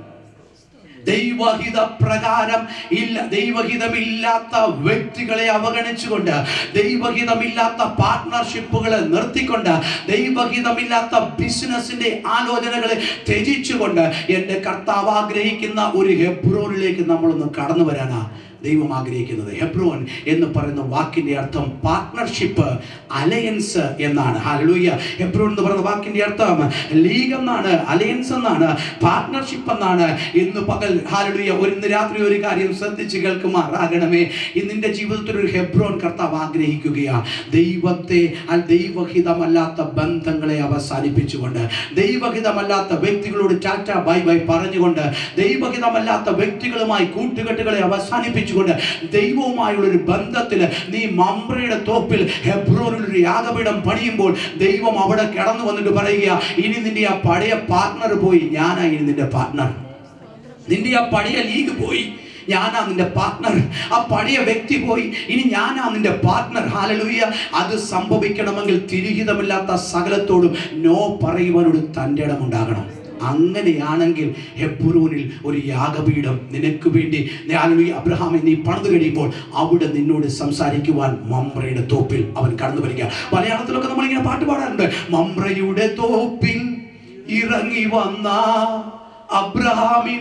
ദൈവഹിത പ്രകാരം ദൈവഹിതമില്ലാത്ത വ്യക്തികളെ അവഗണിച്ചുകൊണ്ട്, ദൈവഹിതമില്ലാത്ത പാർട്ട്ണർഷിപ്പുകളെ നിർത്തിക്കൊണ്ട്, ദൈവഹിതമില്ലാത്ത ബിസിനസിന്റെ ആലോചനകളെ ത്യജിച്ചുകൊണ്ട് എൻ്റെ കർത്താവ് ആഗ്രഹിക്കുന്ന ഒരു ഹെബ്രോനിലേക്ക് നമ്മളൊന്ന് കടന്നു വരാനാ ദൈവം ആഗ്രഹിക്കുന്നത്. ഹെബ്രോൻ എന്ന് പറയുന്ന വാക്കിന്റെ അർത്ഥം പാർട്ട്ണർഷിപ്പ്, അലയൻസ് എന്നാണ്. ഹല്ലേലൂയ. ഹെബ്രോൻ എന്ന് പറയുന്ന വാക്കിന്റെ അർത്ഥം ലീഗ് എന്നാണ്, അലയൻസ് എന്നാണ്, പാർട്ട്ണർഷിപ്പ് എന്നാണ്. ഇന്ന് പകൽ ഹല്ലേലൂയ ഇന്ന് രാത്രി ഒരു കാര്യം ശ്രദ്ധിച്ച് കേൾക്കുമാറാകണമേ. ഇന്നിന്റെ ജീവിതത്തിൽ ഒരു ഹെബ്രോൻ കർത്താവ് ആഗ്രഹിക്കുകയാണ്. ദൈവത്തെ ദൈവഹിതമല്ലാത്ത ബന്ധങ്ങളെ അവസാനിപ്പിച്ചുകൊണ്ട്, ദൈവഹിതമല്ലാത്ത വ്യക്തികളോട് ടാറ്റ ബൈ ബൈ പറഞ്ഞുകൊണ്ട്, ദൈവഹിതമല്ലാത്ത വ്യക്തികളുമായി കൂട്ടുകെട്ടുകളെ അവസാനിപ്പിച്ചു ദൈവവുമായുള്ള ഒരു ബന്ധത്തിൽ നീ മമ്രയുടെ തോപ്പിൽ ഹെബ്രോനിൽ ഒരു യാഗപീഠം പണിയുമ്പോൾ ദൈവം അവിടെ കിടന്നു വന്നിട്ട് പറയുക, ഇനി നിന്റെ ആ പഴയ പാർട്ട്ണർ പോയി, ഞാനാ ഇനി നിന്റെ പാർട്ട്ണർ. നിന്റെ ആ പഴയ ലീഗ് പോയി, ഞാനാ നിന്റെ പാർട്ട്ണർ. ആ പഴയ വ്യക്തി പോയി, ഇനി ഞാനാ നിന്റെ പാർട്ട്ണർ. ഹല്ലേലൂയ. അത് സംഭവിക്കണമെങ്കിൽ തിരുഹിതമില്ലാത്ത സകലത്തോടും നോ പറയുവാനൊരു തൻ്റെ ഇടമുണ്ടാകണം. അങ്ങനെയാണെങ്കിൽ ഹെബ്രോനിൽ ഒരു യാഗപീഠം നിനക്ക് വേണ്ടി അബ്രഹാമെ നീ പണിതു കഴിയുമ്പോൾ അവിടെ നിന്നോട് സംസാരിക്കുവാൻ മമ്രയുടെ തോപ്പിൽ അവൻ കടന്നു വരിക. മലയാളത്തിലൊക്കെ നമ്മളിങ്ങനെ പാട്ട് പാടാറുണ്ട്. മമ്രയുടെ തോപ്പിൽ ഇറങ്ങി വന്ന അബ്രഹാമിൻ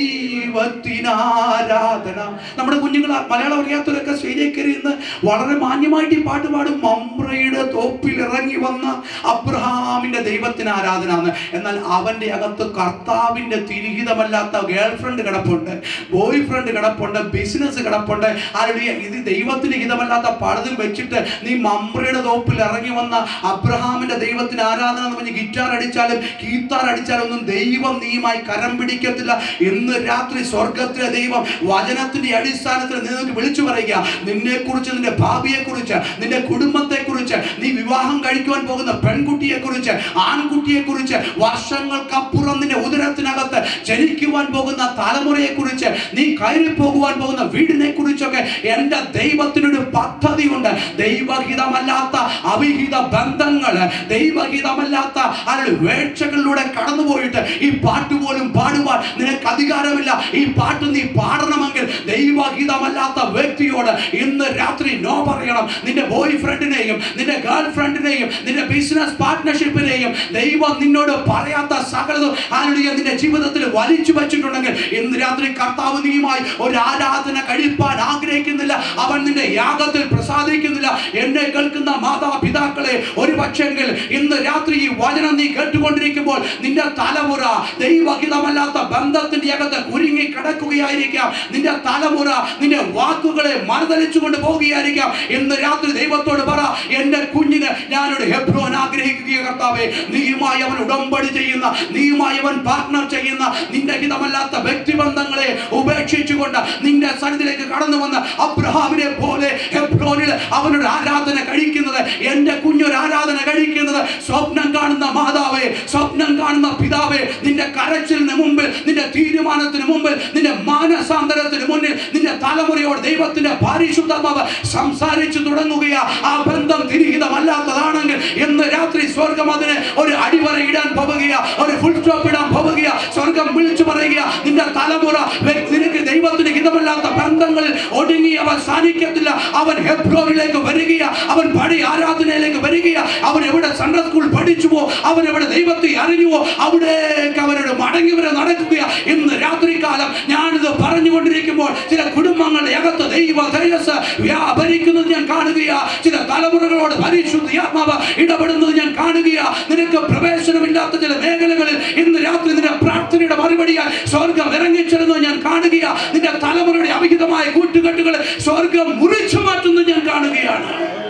ദൈവത്തിനാരാധന. നമ്മുടെ കുഞ്ഞുങ്ങൾ മലയാളം അറിയാത്തവരൊക്കെ സ്റ്റേജിൽ കയറി ഇന്ന് വളരെ മാന്യമായിട്ട് ഈ പാട്ട് പാടും. മമ്രയുടെ തോപ്പിൽ ഇറങ്ങി വന്ന അബ്രഹാമിന്റെ ദൈവത്തിന് ആരാധന എന്ന്. എന്നാൽ അവന്റെ അകത്ത് കർത്താവിന്റെ തിരിഹിതമല്ലാത്ത ഗേൾ ഫ്രണ്ട് കിടപ്പുണ്ട്, ബോയ് ഫ്രണ്ട് കിടപ്പുണ്ട്, ബിസിനസ് കിടപ്പുണ്ട്. ആരുടെ ഇത് ദൈവത്തിന് ഹിതമല്ലാത്ത പലതും വെച്ചിട്ട് നീ മമ്രയുടെ തോപ്പിൽ ഇറങ്ങി വന്ന അബ്രഹാമിന്റെ ദൈവത്തിന് ആരാധന എന്ന് പറഞ്ഞ് ഗിറ്റാർ അടിച്ചാലും കീത്താർ അടിച്ചാലും ഒന്നും ദൈവം നീയുമായി കരം പിടിക്കത്തില്ല. ഇന്ന് രാത്രി സ്വർഗത്തിലെ ദൈവം വചനത്തിന്റെ അടിസ്ഥാനത്തിൽ നിങ്ങൾക്ക് വിളിച്ചു പറയുക. നിന്നെ കുറിച്ച്, നിന്റെ ഭാവിയെ കുറിച്ച്, നിന്റെ കുടുംബത്തെ കുറിച്ച്, നീ വിവാഹം കഴിക്കുവാൻ പോകുന്ന പെൺകുട്ടിയെ കുറിച്ച്, ആൺകുട്ടിയെ കുറിച്ച്, വർഷങ്ങൾക്കപ്പുറം നിന്റെ ഉദരത്തിനകത്ത് ജനിക്കുവാൻ പോകുന്ന തലമുറയെ കുറിച്ച്, നീ കയറി പോകുവാൻ പോകുന്ന വീടിനെ കുറിച്ചൊക്കെ എന്റെ ദൈവത്തിനൊരു പദ്ധതിയുണ്ട്. ദൈവഹിതമല്ലാത്ത അവിഹിത ബന്ധങ്ങൾ, ദൈവഹിതമല്ലാത്ത വേഴ്ചകളിലൂടെ കടന്നുപോയിട്ട് ഈ പാട്ട് പോലും പാടുവാൻ നിനക്ക് അധികാരമില്ല. ഈ പാട്ട് നീ പാടണമെങ്കിൽ ദൈവഹിതമല്ലാത്ത വ്യക്തിയോട് ഇന്ന് രാത്രി നോ പറയണം. നിന്റെ ബോയ് ഫ്രണ്ടിനെയും നിന്റെ ഗേൾ ഫ്രണ്ടിനെയും നിന്റെ ബിസിനസ് പാർട്ട്ണർഷിപ്പിനെയും ദൈവം നിന്നോട് പറയാത്ത സകലതും നിന്റെ ജീവിതത്തിൽ വലിച്ചു വെച്ചിട്ടുണ്ടെങ്കിൽ ഇന്ന് രാത്രി കർത്താവ് നീയുമായി ഒരു ആരാധന കഴിപ്പാൻ ആഗ്രഹിക്കുന്നില്ല. അവൻ നിന്റെ യാഗത്തിൽ പ്രസാദിക്കുന്നില്ല. എന്നെ കേൾക്കുന്ന മാതാപിതാക്കളെ, ഒരു പക്ഷെങ്കിൽ ഇന്ന് രാത്രി ഈ വചനം നീ കേട്ടുകൊണ്ടിരിക്കുമ്പോൾ നിന്റെ തലമുറ ദൈവഹിതമല്ലാത്ത ബന്ധത്തിന്റെ അകത്ത് കുരുങ്ങി കിടക്കുകയായിരിക്കാം. നിന്റെ തലമുറ നിന്റെ വാക്കുകളെ മറുതലിച്ചുകൊണ്ട് പോവുകയായിരിക്കാം. ഇന്ന് രാത്രി ദൈവത്തോട് പറ, എന്റെ കുഞ്ഞിന് ഞാനൊരു ഹെബ്രോൻ ആഗ്രഹിക്കുകയോ കർത്താവേ, നീയുമായി അവൻ ഉടമ്പടി ചെയ്യുന്ന, നീയുമായി അവൻ പാർട്ട്ണർ ചെയ്യുന്ന നിന്റെ ഹിതമല്ലാത്ത വ്യക്തിബന്ധങ്ങളെ ഉപേക്ഷിച്ചുകൊണ്ട് നിന്റെ സന്നിധിയിലേക്ക് കടന്നു വന്ന അബ്രഹാമിനെ പോലെ ഹെബ്രോനിൽ അവനൊരു ആരാധന കഴിക്കുന്നത്, എന്റെ കുഞ്ഞൊരു ആരാധന കഴിക്കുന്നത്, സ്വപ്നം കാണുന്ന മാതാവേ, സ്വപ്നം കാണുന്ന പിതാവേ, നിന്റെ കരച്ചിലിന് മുമ്പിൽ, നിന്റെ തീരുമാനത്തിന് മുമ്പിൽ, നിന്റെ മാനസാന്തരത്തിന് മുന്നിൽ നിന്റെ തലമുറയോട് ദൈവത്തിന്റെ പരിശുദ്ധാത്മാവ് സംസാരിച്ചു തുടങ്ങുകയാ. ആ ബന്ധം തിരിഹിതമല്ലാത്തതാണെങ്കിൽ ഇന്ന് രാത്രി സ്വർഗം അതിന് ഒരു അടിവര ഇടാൻ പോവുകയാ, ഒരു ഫുൾ സ്റ്റോപ്പ് ഇടാൻ പോവുകയാ. സ്വർഗം വിളിച്ചു പറയുക, നിന്റെ തലമുറ നിനക്ക് ദൈവത്തിന് ഹിതമല്ലാത്ത ബന്ധങ്ങളിൽ ഒടുങ്ങി അവസാനിക്കത്തില്ല. അവൻ ഹെബ്രോനിലേക്ക് വരികയാ, അവൻ പടി ആരാധനയിലേക്ക് വരികയാ. അവൻ എവിടെ സൺഡേ സ്കൂൾ പഠിച്ചുവോ, അവൻ എവിടെ ദൈവത്തെ അറിഞ്ഞുവോ, അവിടേക്ക് അവരുടെ മടങ്ങി വരെ നടക്കുകയാ. ഇന്ന് രാത്രി കാലം ഞാനിത് പറഞ്ഞുകൊണ്ടിരിക്കുമ്പോൾ ചില കുടുംബങ്ങളുടെ അകത്ത് ദൈവ തേജസ് വ്യാപരിക്കുന്നത് ഞാൻ കാണുകയാ. ചില തലമുറകളോട് പരിശുദ്ധാത്മാവ് ഇടപെടുന്നത് ഞാൻ കാണുകയാ. നിനക്ക് പ്രവേശനമില്ലാത്ത ചില മേഖലകളിൽ ഇന്ന് രാത്രി നിന്റെ പ്രാർത്ഥനയുടെ മറുപടിയായി സ്വർഗം ഇറങ്ങിച്ചെല്ലുന്നത് ഞാൻ കാണുകയാ. നിന്റെ തലമുറയുടെ അവിഹിതമായ കൂട്ടുകെട്ടുകൾ സ്വർഗം മുറിച്ചു മാറ്റുന്നത് ഞാൻ കാണുകയാണ്.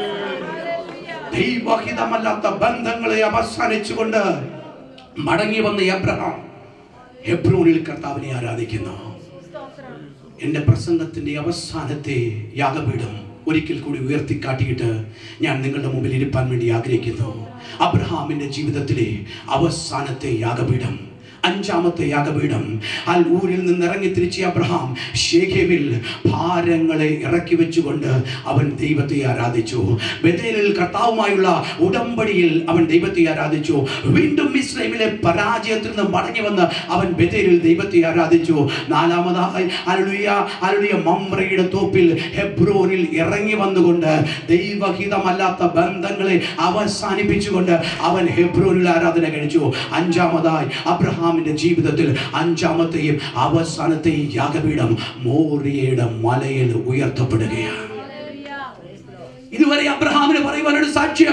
ദൈവഹിതമല്ലാത്ത ബന്ധങ്ങളെ അവസാനിച്ചുകൊണ്ട് മടങ്ങി വന്ന അബ്രഹാം ഹെബ്രോനിൽ കർത്താവിനെ ആരാധിക്കുന്നു. എന്റെ പ്രസംഗത്തിന്റെ അവസാനത്തെ യാഗപീഠം ഒരിക്കൽ കൂടി ഉയർത്തിക്കാട്ടിയിട്ട് ഞാൻ നിങ്ങളുടെ മുമ്പിൽ ഇരിപ്പാൻ വേണ്ടി ആഗ്രഹിക്കുന്നു. അബ്രഹാമിന്റെ ജീവിതത്തിലെ അവസാനത്തെ യാഗപീഠം, അഞ്ചാമത്തെ യാഗപീഠം. അൽ ഊരിൽ നിന്ന് ഇറങ്ങി തിരിച്ച അബ്രഹാം ശേഖേമിൽ ഭാരങ്ങളെ ഇറക്കി വെച്ചുകൊണ്ട് അവൻ ദൈവത്തെ ആരാധിച്ചു. ബേഥേലിൽ കർത്താവുമായുള്ള ഉടമ്പടിയിൽ അവൻ ദൈവത്തെ ആരാധിച്ചു. വീണ്ടും മിസ്രൈമിലെ പരാജയത്തിൽ നിന്ന് മടങ്ങി വന്ന് അവൻ ബേഥേലിൽ ദൈവത്തെ ആരാധിച്ചു. നാലാമതായി ഹല്ലേലൂയ മമ്രയുടെ തോപ്പിൽ ഹെബ്രോനിൽ ഇറങ്ങി വന്നുകൊണ്ട് ദൈവഹിതമല്ലാത്ത ബന്ധങ്ങളെ അവസാനിപ്പിച്ചുകൊണ്ട് അവൻ ഹെബ്രോനിൽ ആരാധന കഴിച്ചു. അഞ്ചാമതായി അബ്രഹാം ജീവിതത്തിൽ അഞ്ചാമത്തെയും അവസാനത്തെയും യാഗപീഠം മോറിയയുടെ മലയിൽ ഉയർത്തപ്പെടുകയാണ്. ഇതുവരെ അബ്രഹാമിന് പറയുവാനൊരു സാക്ഷ്യം,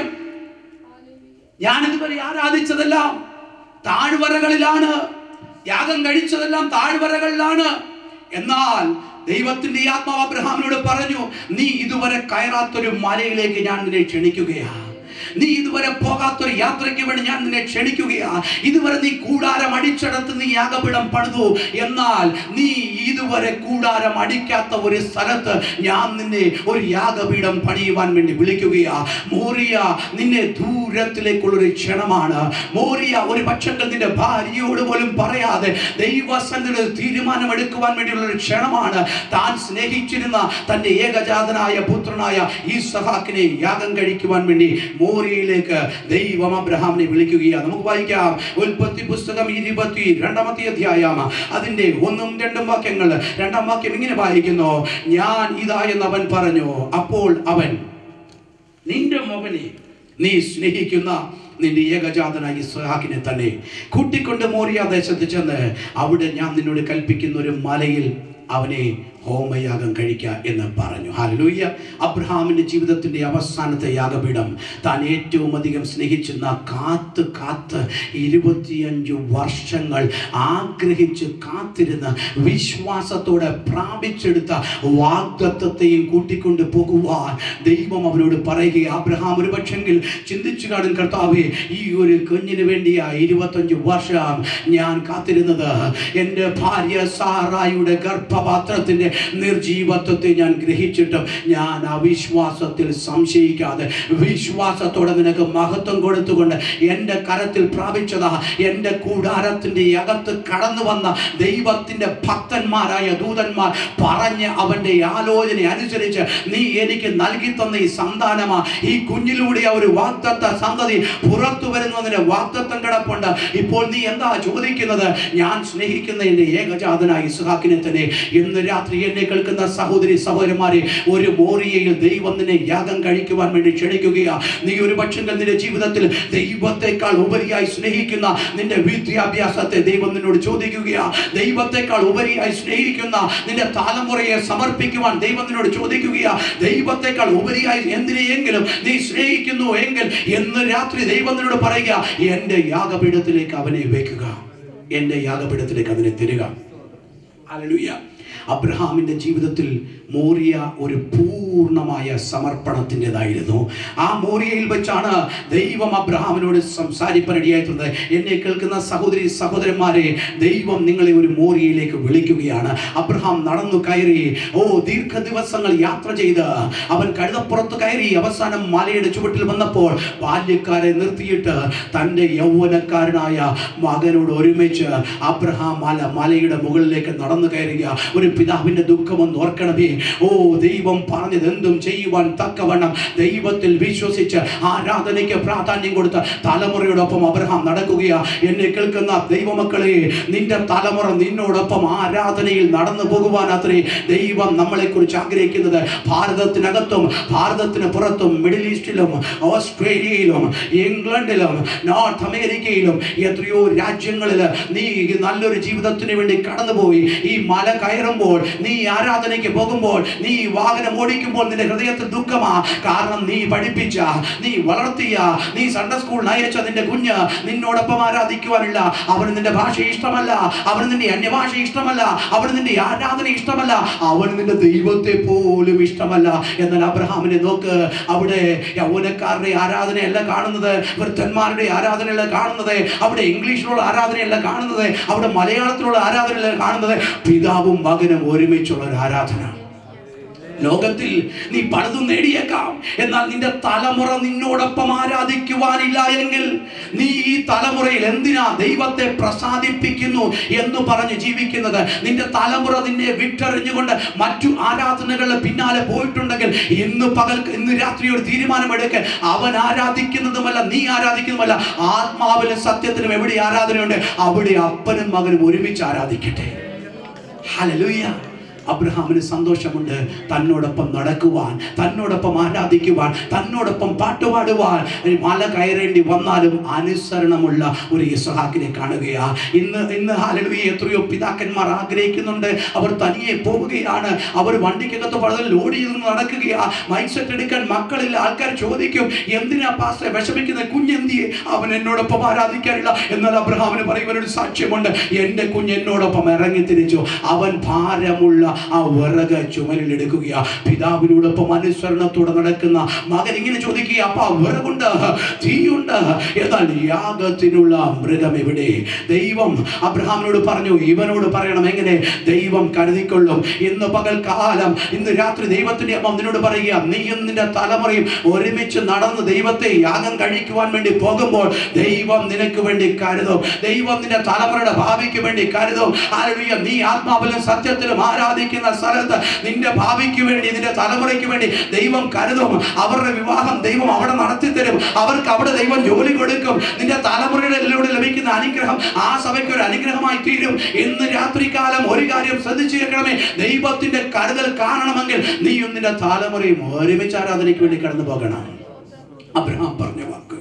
ഞാൻ ഇതുവരെ ആരാധിച്ചതെല്ലാം താഴ്വരകളിലാണ്, യാഗം കഴിച്ചതെല്ലാം താഴ്വരകളിലാണ്. എന്നാൽ ദൈവത്തിന്റെ ആത്മാവ് അബ്രഹാമിനോട് പറഞ്ഞു, നീ ഇതുവരെ കയറാത്തൊരു മലയിലേക്ക് ഞാൻ നിന്നെ ക്ഷണിക്കുകയാണ്. നീ ഇതുവരെ പോകാത്തൊരു യാത്രയ്ക്ക് വേണ്ടി ഞാൻ നിന്നെ ക്ഷണിക്കുകയാ. ഇതുവരെ നീ കൂടാരം അടിച്ചെടുത്ത് നീ യാഗപീഠം പണിതു. എന്നാൽ നീ ഇതുവരെ കൂടാരം അടിക്കാത്ത ഒരു സ്ഥലത്ത് ഞാൻ നിന്നെ ഒരു യാഗപീഠം പണിയുവാൻ വേണ്ടി വിളിക്കുകയാ. മോറിയ നിന്നെ ദൂരത്തിലേക്കുള്ളൊരു ക്ഷണമാണ്. മോറിയ ഒരു പക്ഷങ്ങൾ നിന്റെ ഭാര്യയോട് പോലും പറയാതെ ദൈവസന്നിധിയിൽ തീരുമാനമെടുക്കുവാൻ വേണ്ടിയുള്ളൊരു ക്ഷണമാണ്. താൻ സ്നേഹിച്ചിരുന്ന തന്റെ ഏകജാതനായ പുത്രനായ ഈസഹാക്കിനെ യാഗം കഴിക്കുവാൻ വേണ്ടി മോറിയയിലേക്ക് ദൈവം അബ്രഹാമിനെ വിളിക്കുകയാണ്. നമുക്ക് വായിക്കാം ഉൽപ്പത്തി പുസ്തകം 22-ാമത്തെ അധ്യായം അതിന്റെ 1-2 വാക്യങ്ങൾ. 2-ാം വാക്യം ഇങ്ങനെ വായിക്കുന്നു, ഞാൻ ഇതാ എന്നവൻ പറഞ്ഞു. അപ്പോൾ അവൻ, നിന്റെ മകനെ നീ സ്നേഹിക്കുന്ന നിന്റെ ഏകജാതനായ ഇസ്ഹാക്കിനെ തന്നെ കൂട്ടിക്കൊണ്ട് മോറിയ ദേശത്ത് ചെന്ന് അവിടെ ഞാൻ നിന്നോട് കൽപ്പിക്കുന്ന ഒരു മലയിൽ അവനെ ഹോമയാഗം കഴിക്കുക എന്ന് പറഞ്ഞു. ഹല്ലേലൂയ. അബ്രഹാമിൻ്റെ ജീവിതത്തിൻ്റെ അവസാനത്തെ യാഗപീഠം താൻ ഏറ്റവും അധികം സ്നേഹിച്ചിരുന്ന കാത്ത് 25 വർഷങ്ങൾ ആഗ്രഹിച്ച് കാത്തിരുന്ന് വിശ്വാസത്തോടെ പ്രാപിച്ചെടുത്ത വാഗ്ദത്തത്തെയും കൂട്ടിക്കൊണ്ട് പോകുവാൻ ദൈവം അവനോട് പറയുക. അബ്രഹാം ഒരു പക്ഷെങ്കിൽ ചിന്തിച്ചു കാണും, കർത്താവേ, ഈ ഒരു കുഞ്ഞിന് വേണ്ടിയാ 25 വർഷം ഞാൻ കാത്തിരുന്നത്. എൻ്റെ ഭാര്യ സാറായുടെ ഗർഭപാത്രത്തിൻ്റെ നിർജീവത്വത്തെ ഞാൻ ഗ്രഹിച്ചിട്ടും ഞാൻ അവിശ്വാസത്തിൽ സംശയിക്കാതെ വിശ്വാസത്തോടെ നിനക്ക് മഹത്വം കൊടുത്തുകൊണ്ട് എൻ്റെ കരത്തിൽ പ്രാപിച്ചതാ. എൻ്റെ കൂടാരത്തിൻ്റെ അകത്ത് കടന്നു വന്ന ദൈവത്തിൻ്റെ ഭക്തന്മാരായ ദൂതന്മാർ പറഞ്ഞ് അവൻ്റെ ആലോചന അനുസരിച്ച് നീ എനിക്ക് നൽകി തന്ന ഈ സന്താനമാ, ഈ കുഞ്ഞിലൂടെ ഒരു വാഗ്ദത്ത സംഗതി പുറത്തു വരുന്നതിന് വാഗ്ദത്തം കിടപ്പുണ്ട്. ഇപ്പോൾ നീ എന്താ ചോദിക്കുന്നത്? ഞാൻ സ്നേഹിക്കുന്ന എൻ്റെ ഏകജാതനായ ഇസ്ഹാക്കിനെ തന്നെ. ഇന്ന് രാത്രി എന്നെ കേൾക്കുന്ന സഹോദരി സഹോദരന്മാരെ, ഒരു മോറിയയിൽ ദൈവം നിന്നെ യാഗം കഴിക്കുവാൻ വേണ്ടി ക്ഷണിക്കുകയാ. നീ ഒരു പക്ഷേ നിന്റെ ജീവിതത്തിൽ ദൈവത്തെക്കാൾ ഉപരിയായി സ്നേഹിക്കുന്ന നിന്റെ വിദ്യാഭ്യാസത്തെ ദൈവം നിന്നോട് ചോദിക്കുകയാ. ദൈവത്തെക്കാൾ ഉപരിയായി സ്നേഹിക്കുന്ന നിന്റെ തലമുറയെ സമർപ്പിക്കുവാൻ ദൈവം നിന്നോട് ചോദിക്കുകയാ. ദൈവത്തെക്കാൾ ഉപരിയായി എന്തിനെയെങ്കിലും നീ സ്നേഹിക്കുന്നു എങ്കിൽ ഇന്ന് രാത്രി ദൈവം നിന്നോട് പറയുക, എൻ്റെ യാഗപീഠത്തിലേക്ക് അവനെ വെക്കുക, എൻ്റെ യാഗപീഠത്തിലേക്ക് അവനെ തരിക. ഹല്ലേലൂയ. അബ്രഹാമിൻ്റെ ജീവിതത്തിൽ മോറിയ ഒരു പൂർണ്ണമായ സമർപ്പണത്തിൻ്റെതായിരുന്നു. ആ മോറിയയിൽ വെച്ചാണ് ദൈവം അബ്രഹാമിനോട് സംസാരിപ്പാനിടയായിട്ടുള്ളത്. എന്നെ കേൾക്കുന്ന സഹോദരി സഹോദരന്മാരെ, ദൈവം നിങ്ങളെ ഒരു മോറിയയിലേക്ക് വിളിക്കുകയാണ്. അബ്രഹാം നടന്നു കയറി ദീർഘ ദിവസങ്ങൾ യാത്ര ചെയ്ത് അവൻ കഴുതപ്പുറത്ത് കയറി അവസാനം മലയുടെ ചുവട്ടിൽ വന്നപ്പോൾ ബാല്യക്കാരെ നിർത്തിയിട്ട് തൻ്റെ യൗവനക്കാരനായ മകനോട് ഒരുമിച്ച് അബ്രഹാം മലയുടെ മുകളിലേക്ക് നടന്നു കയറുക. ഒരു പിതാവിൻ്റെ ദുഃഖമെന്ന് ഓർക്കണമേ. ദൈവം പറഞ്ഞത് എന്തും ചെയ്യുവാൻ തക്കവണ്ണം ദൈവത്തിൽ വിശ്വസിച്ച് ആരാധനയ്ക്ക് പ്രാധാന്യം കൊടുത്ത് തലമുറയോടൊപ്പം അബ്രഹാം നടക്കുകയാ. എന്നെ കേൾക്കുന്ന ദൈവമക്കളെ, നിന്റെ തലമുറ നിന്നോടൊപ്പം ആരാധനയിൽ നടന്നു പോകുവാൻ അത്രേ ദൈവം നമ്മളെ കുറിച്ച് ആഗ്രഹിക്കുന്നത്. ഭാരതത്തിനകത്തും ഭാരതത്തിന് പുറത്തും മിഡിൽ ഈസ്റ്റിലും ഓസ്ട്രേലിയയിലും ഇംഗ്ലണ്ടിലും നോർത്ത് അമേരിക്കയിലും എത്രയോ രാജ്യങ്ങളിൽ നീ നല്ലൊരു ജീവിതത്തിന് വേണ്ടി കടന്നുപോയി. ഈ മല കയറുമ്പോൾ, നീ ആരാധനയ്ക്ക് പോകുമ്പോൾ, നീ വാഹനം ഓടിക്കുമ്പോൾ നിന്റെ ഹൃദയത്തിൽ ദുഃഖമാ. കാരണം നീ പഠിപ്പിച്ച, നീ വളർത്തിയ, നീ സൺഡേ സ്കൂളിൽ അയച്ച നിന്റെ കുഞ്ഞ് നിന്നോടൊപ്പം ആരാധിക്കുവാനില്ല. അവന് നിന്റെ ഭാഷ ഇഷ്ടമല്ല, അവന് നിന്റെ അന്യഭാഷ ഇഷ്ടമല്ല, അവന് നിന്റെ ആരാധന ഇഷ്ടമല്ല, അവന് നിന്റെ ദൈവത്തെ പോലും ഇഷ്ടമല്ല. എന്നാൽ അബ്രഹാമിനെ നോക്ക്, അവിടെ യൗവനക്കാരുടെ ആരാധനയല്ല കാണുന്നത്, വൃദ്ധന്മാരുടെ ആരാധനയല്ല കാണുന്നത്, അവിടെ ഇംഗ്ലീഷിലുള്ള ആരാധനയല്ല കാണുന്നത്, അവിടെ മലയാളത്തിലുള്ള ആരാധനയല്ല കാണുന്നത്, പിതാവും മകനും ഒരുമിച്ചുള്ള ഒരു ആരാധന. ലോകത്തിൽ നീ പലതും നേടിയേക്കാം, എന്നാൽ നിന്റെ തലമുറ നിന്നോടൊപ്പം ആരാധിക്കുവാനില്ല എങ്കിൽ നീ ഈ തലമുറയിൽ എന്തിനാ ദൈവത്തെ പ്രസാദിപ്പിക്കുന്നു എന്ന് പറഞ്ഞ് ജീവിക്കുന്നത്? നിന്റെ തലമുറ നിന്നെ വിട്ടെറിഞ്ഞുകൊണ്ട് മറ്റു ആരാധനകളുടെ പിന്നാലെ പോയിട്ടുണ്ടെങ്കിൽ ഇന്ന് രാത്രി ഒരു തീരുമാനമെടുക്കുക. അവൻ ആരാധിക്കുന്നതുമല്ല, നീ ആരാധിക്കുന്നതുമല്ല, ആത്മാവിലും സത്യത്തിലും എവിടെ ആരാധനയുണ്ട് അവിടെ അപ്പനും മകനും ഒരുമിച്ച് ആരാധിക്കട്ടെ. ഹല്ലേലൂയ. അബ്രഹാമിന് സന്തോഷമുണ്ട് തന്നോടൊപ്പം നടക്കുവാൻ, തന്നോടൊപ്പം ആരാധിക്കുവാൻ, തന്നോടൊപ്പം പാട്ടുപാടുവാൻ. മല കയറേണ്ടി വന്നാലും അനുസരണമുള്ള ഒരു ഇസ്ഹാക്കിനെ കാണുകയാ. ഇന്ന് ഹല്ലേലൂയ, എത്രയോ പിതാക്കന്മാർ ആഗ്രഹിക്കുന്നുണ്ട്, അവർ തനിയെ പോവുകയാണ്, അവർ വണ്ടിക്കകത്ത് പലതും ലോഡ് ചെയ്ത് നടക്കുകയാ. മൈക്ക് സെറ്റ് എടുക്കാൻ മക്കളില്ല. ആൾക്കാർ ചോദിക്കും, എന്തിനാ പാസ്റ്ററെ വിഷമിക്കുന്ന, കുഞ്ഞെന്തിയെ? അവൻ എന്നോടൊപ്പം ആരാധിക്കാനില്ല. എന്നാൽ അബ്രഹാമിന് പറയുവാനൊരു സാക്ഷ്യമുണ്ട്, എൻ്റെ കുഞ്ഞ് എന്നോടൊപ്പം ഇറങ്ങി തിരിച്ചു. അവൻ ഭാരമുള്ള ആ വിറക് ചുമലിലെടുക്കുകയാ. പിതാവിനോടൊപ്പം അനുസരണത്തോടെ നടക്കുന്ന മകൻ ഇങ്ങനെ ചോദിക്കുക, അപ്പ വിറകുണ്ട്, തീയുണ്ട്, എന്നാൽ യാഗത്തിനുള്ള മൃഗം എവിടെ? ദൈവം അബ്രഹാമിനോട് പറഞ്ഞു, ഇവനോട് പറയണം. എങ്ങനെ? ദൈവം കരുതിക്കൊള്ളും. ഇന്ന് പകൽക്കാലം, ഇന്ന് രാത്രി ദൈവത്തിന്റെ അമ്മ നിന്നോട് പറയുക, നീയും നിന്റെ തലമുറയും ഒരുമിച്ച് നടന്ന് ദൈവത്തെ യാഗം കഴിക്കുവാൻ വേണ്ടി പോകുമ്പോൾ ദൈവം നിനക്ക് വേണ്ടി കരുതും. ദൈവം നിന്റെ തലമുറയുടെ ഭാവിക്ക് വേണ്ടി കരുതും. ഹല്ലേലൂയ. നീ ആത്മാവിലും സത്യത്തിലും ആരാധിക്കുന്ന സ്ഥലത്ത് നിന്റെ ഭാവിക്ക് വേണ്ടി, നിന്റെ തലമുറയ്ക്ക് വേണ്ടി ദൈവം കരുതും. അവരുടെ വിവാഹം ദൈവം അവിടെ നടത്തി തരും. അവർക്ക് അവിടെ ദൈവം ജോലി കൊടുക്കും. നിന്റെ തലമുറയുടെ ലഭിക്കുന്ന അനുഗ്രഹം ആ സഭയ്ക്ക് ഒരു അനുഗ്രഹമായി തീരും. ഇന്ന് രാത്രികാലം ഒരു കാര്യം ശ്രദ്ധിച്ചു കേൾക്കണമേ, ദൈവത്തിന്റെ കരുതൽ കാണണമെങ്കിൽ നീയും നിന്റെ തലമുറയും ഒരുമിച്ച് ആരാധനയ്ക്ക് വേണ്ടി കടന്നു പോകണം. അബ്രഹാം പറഞ്ഞ വാക്ക്,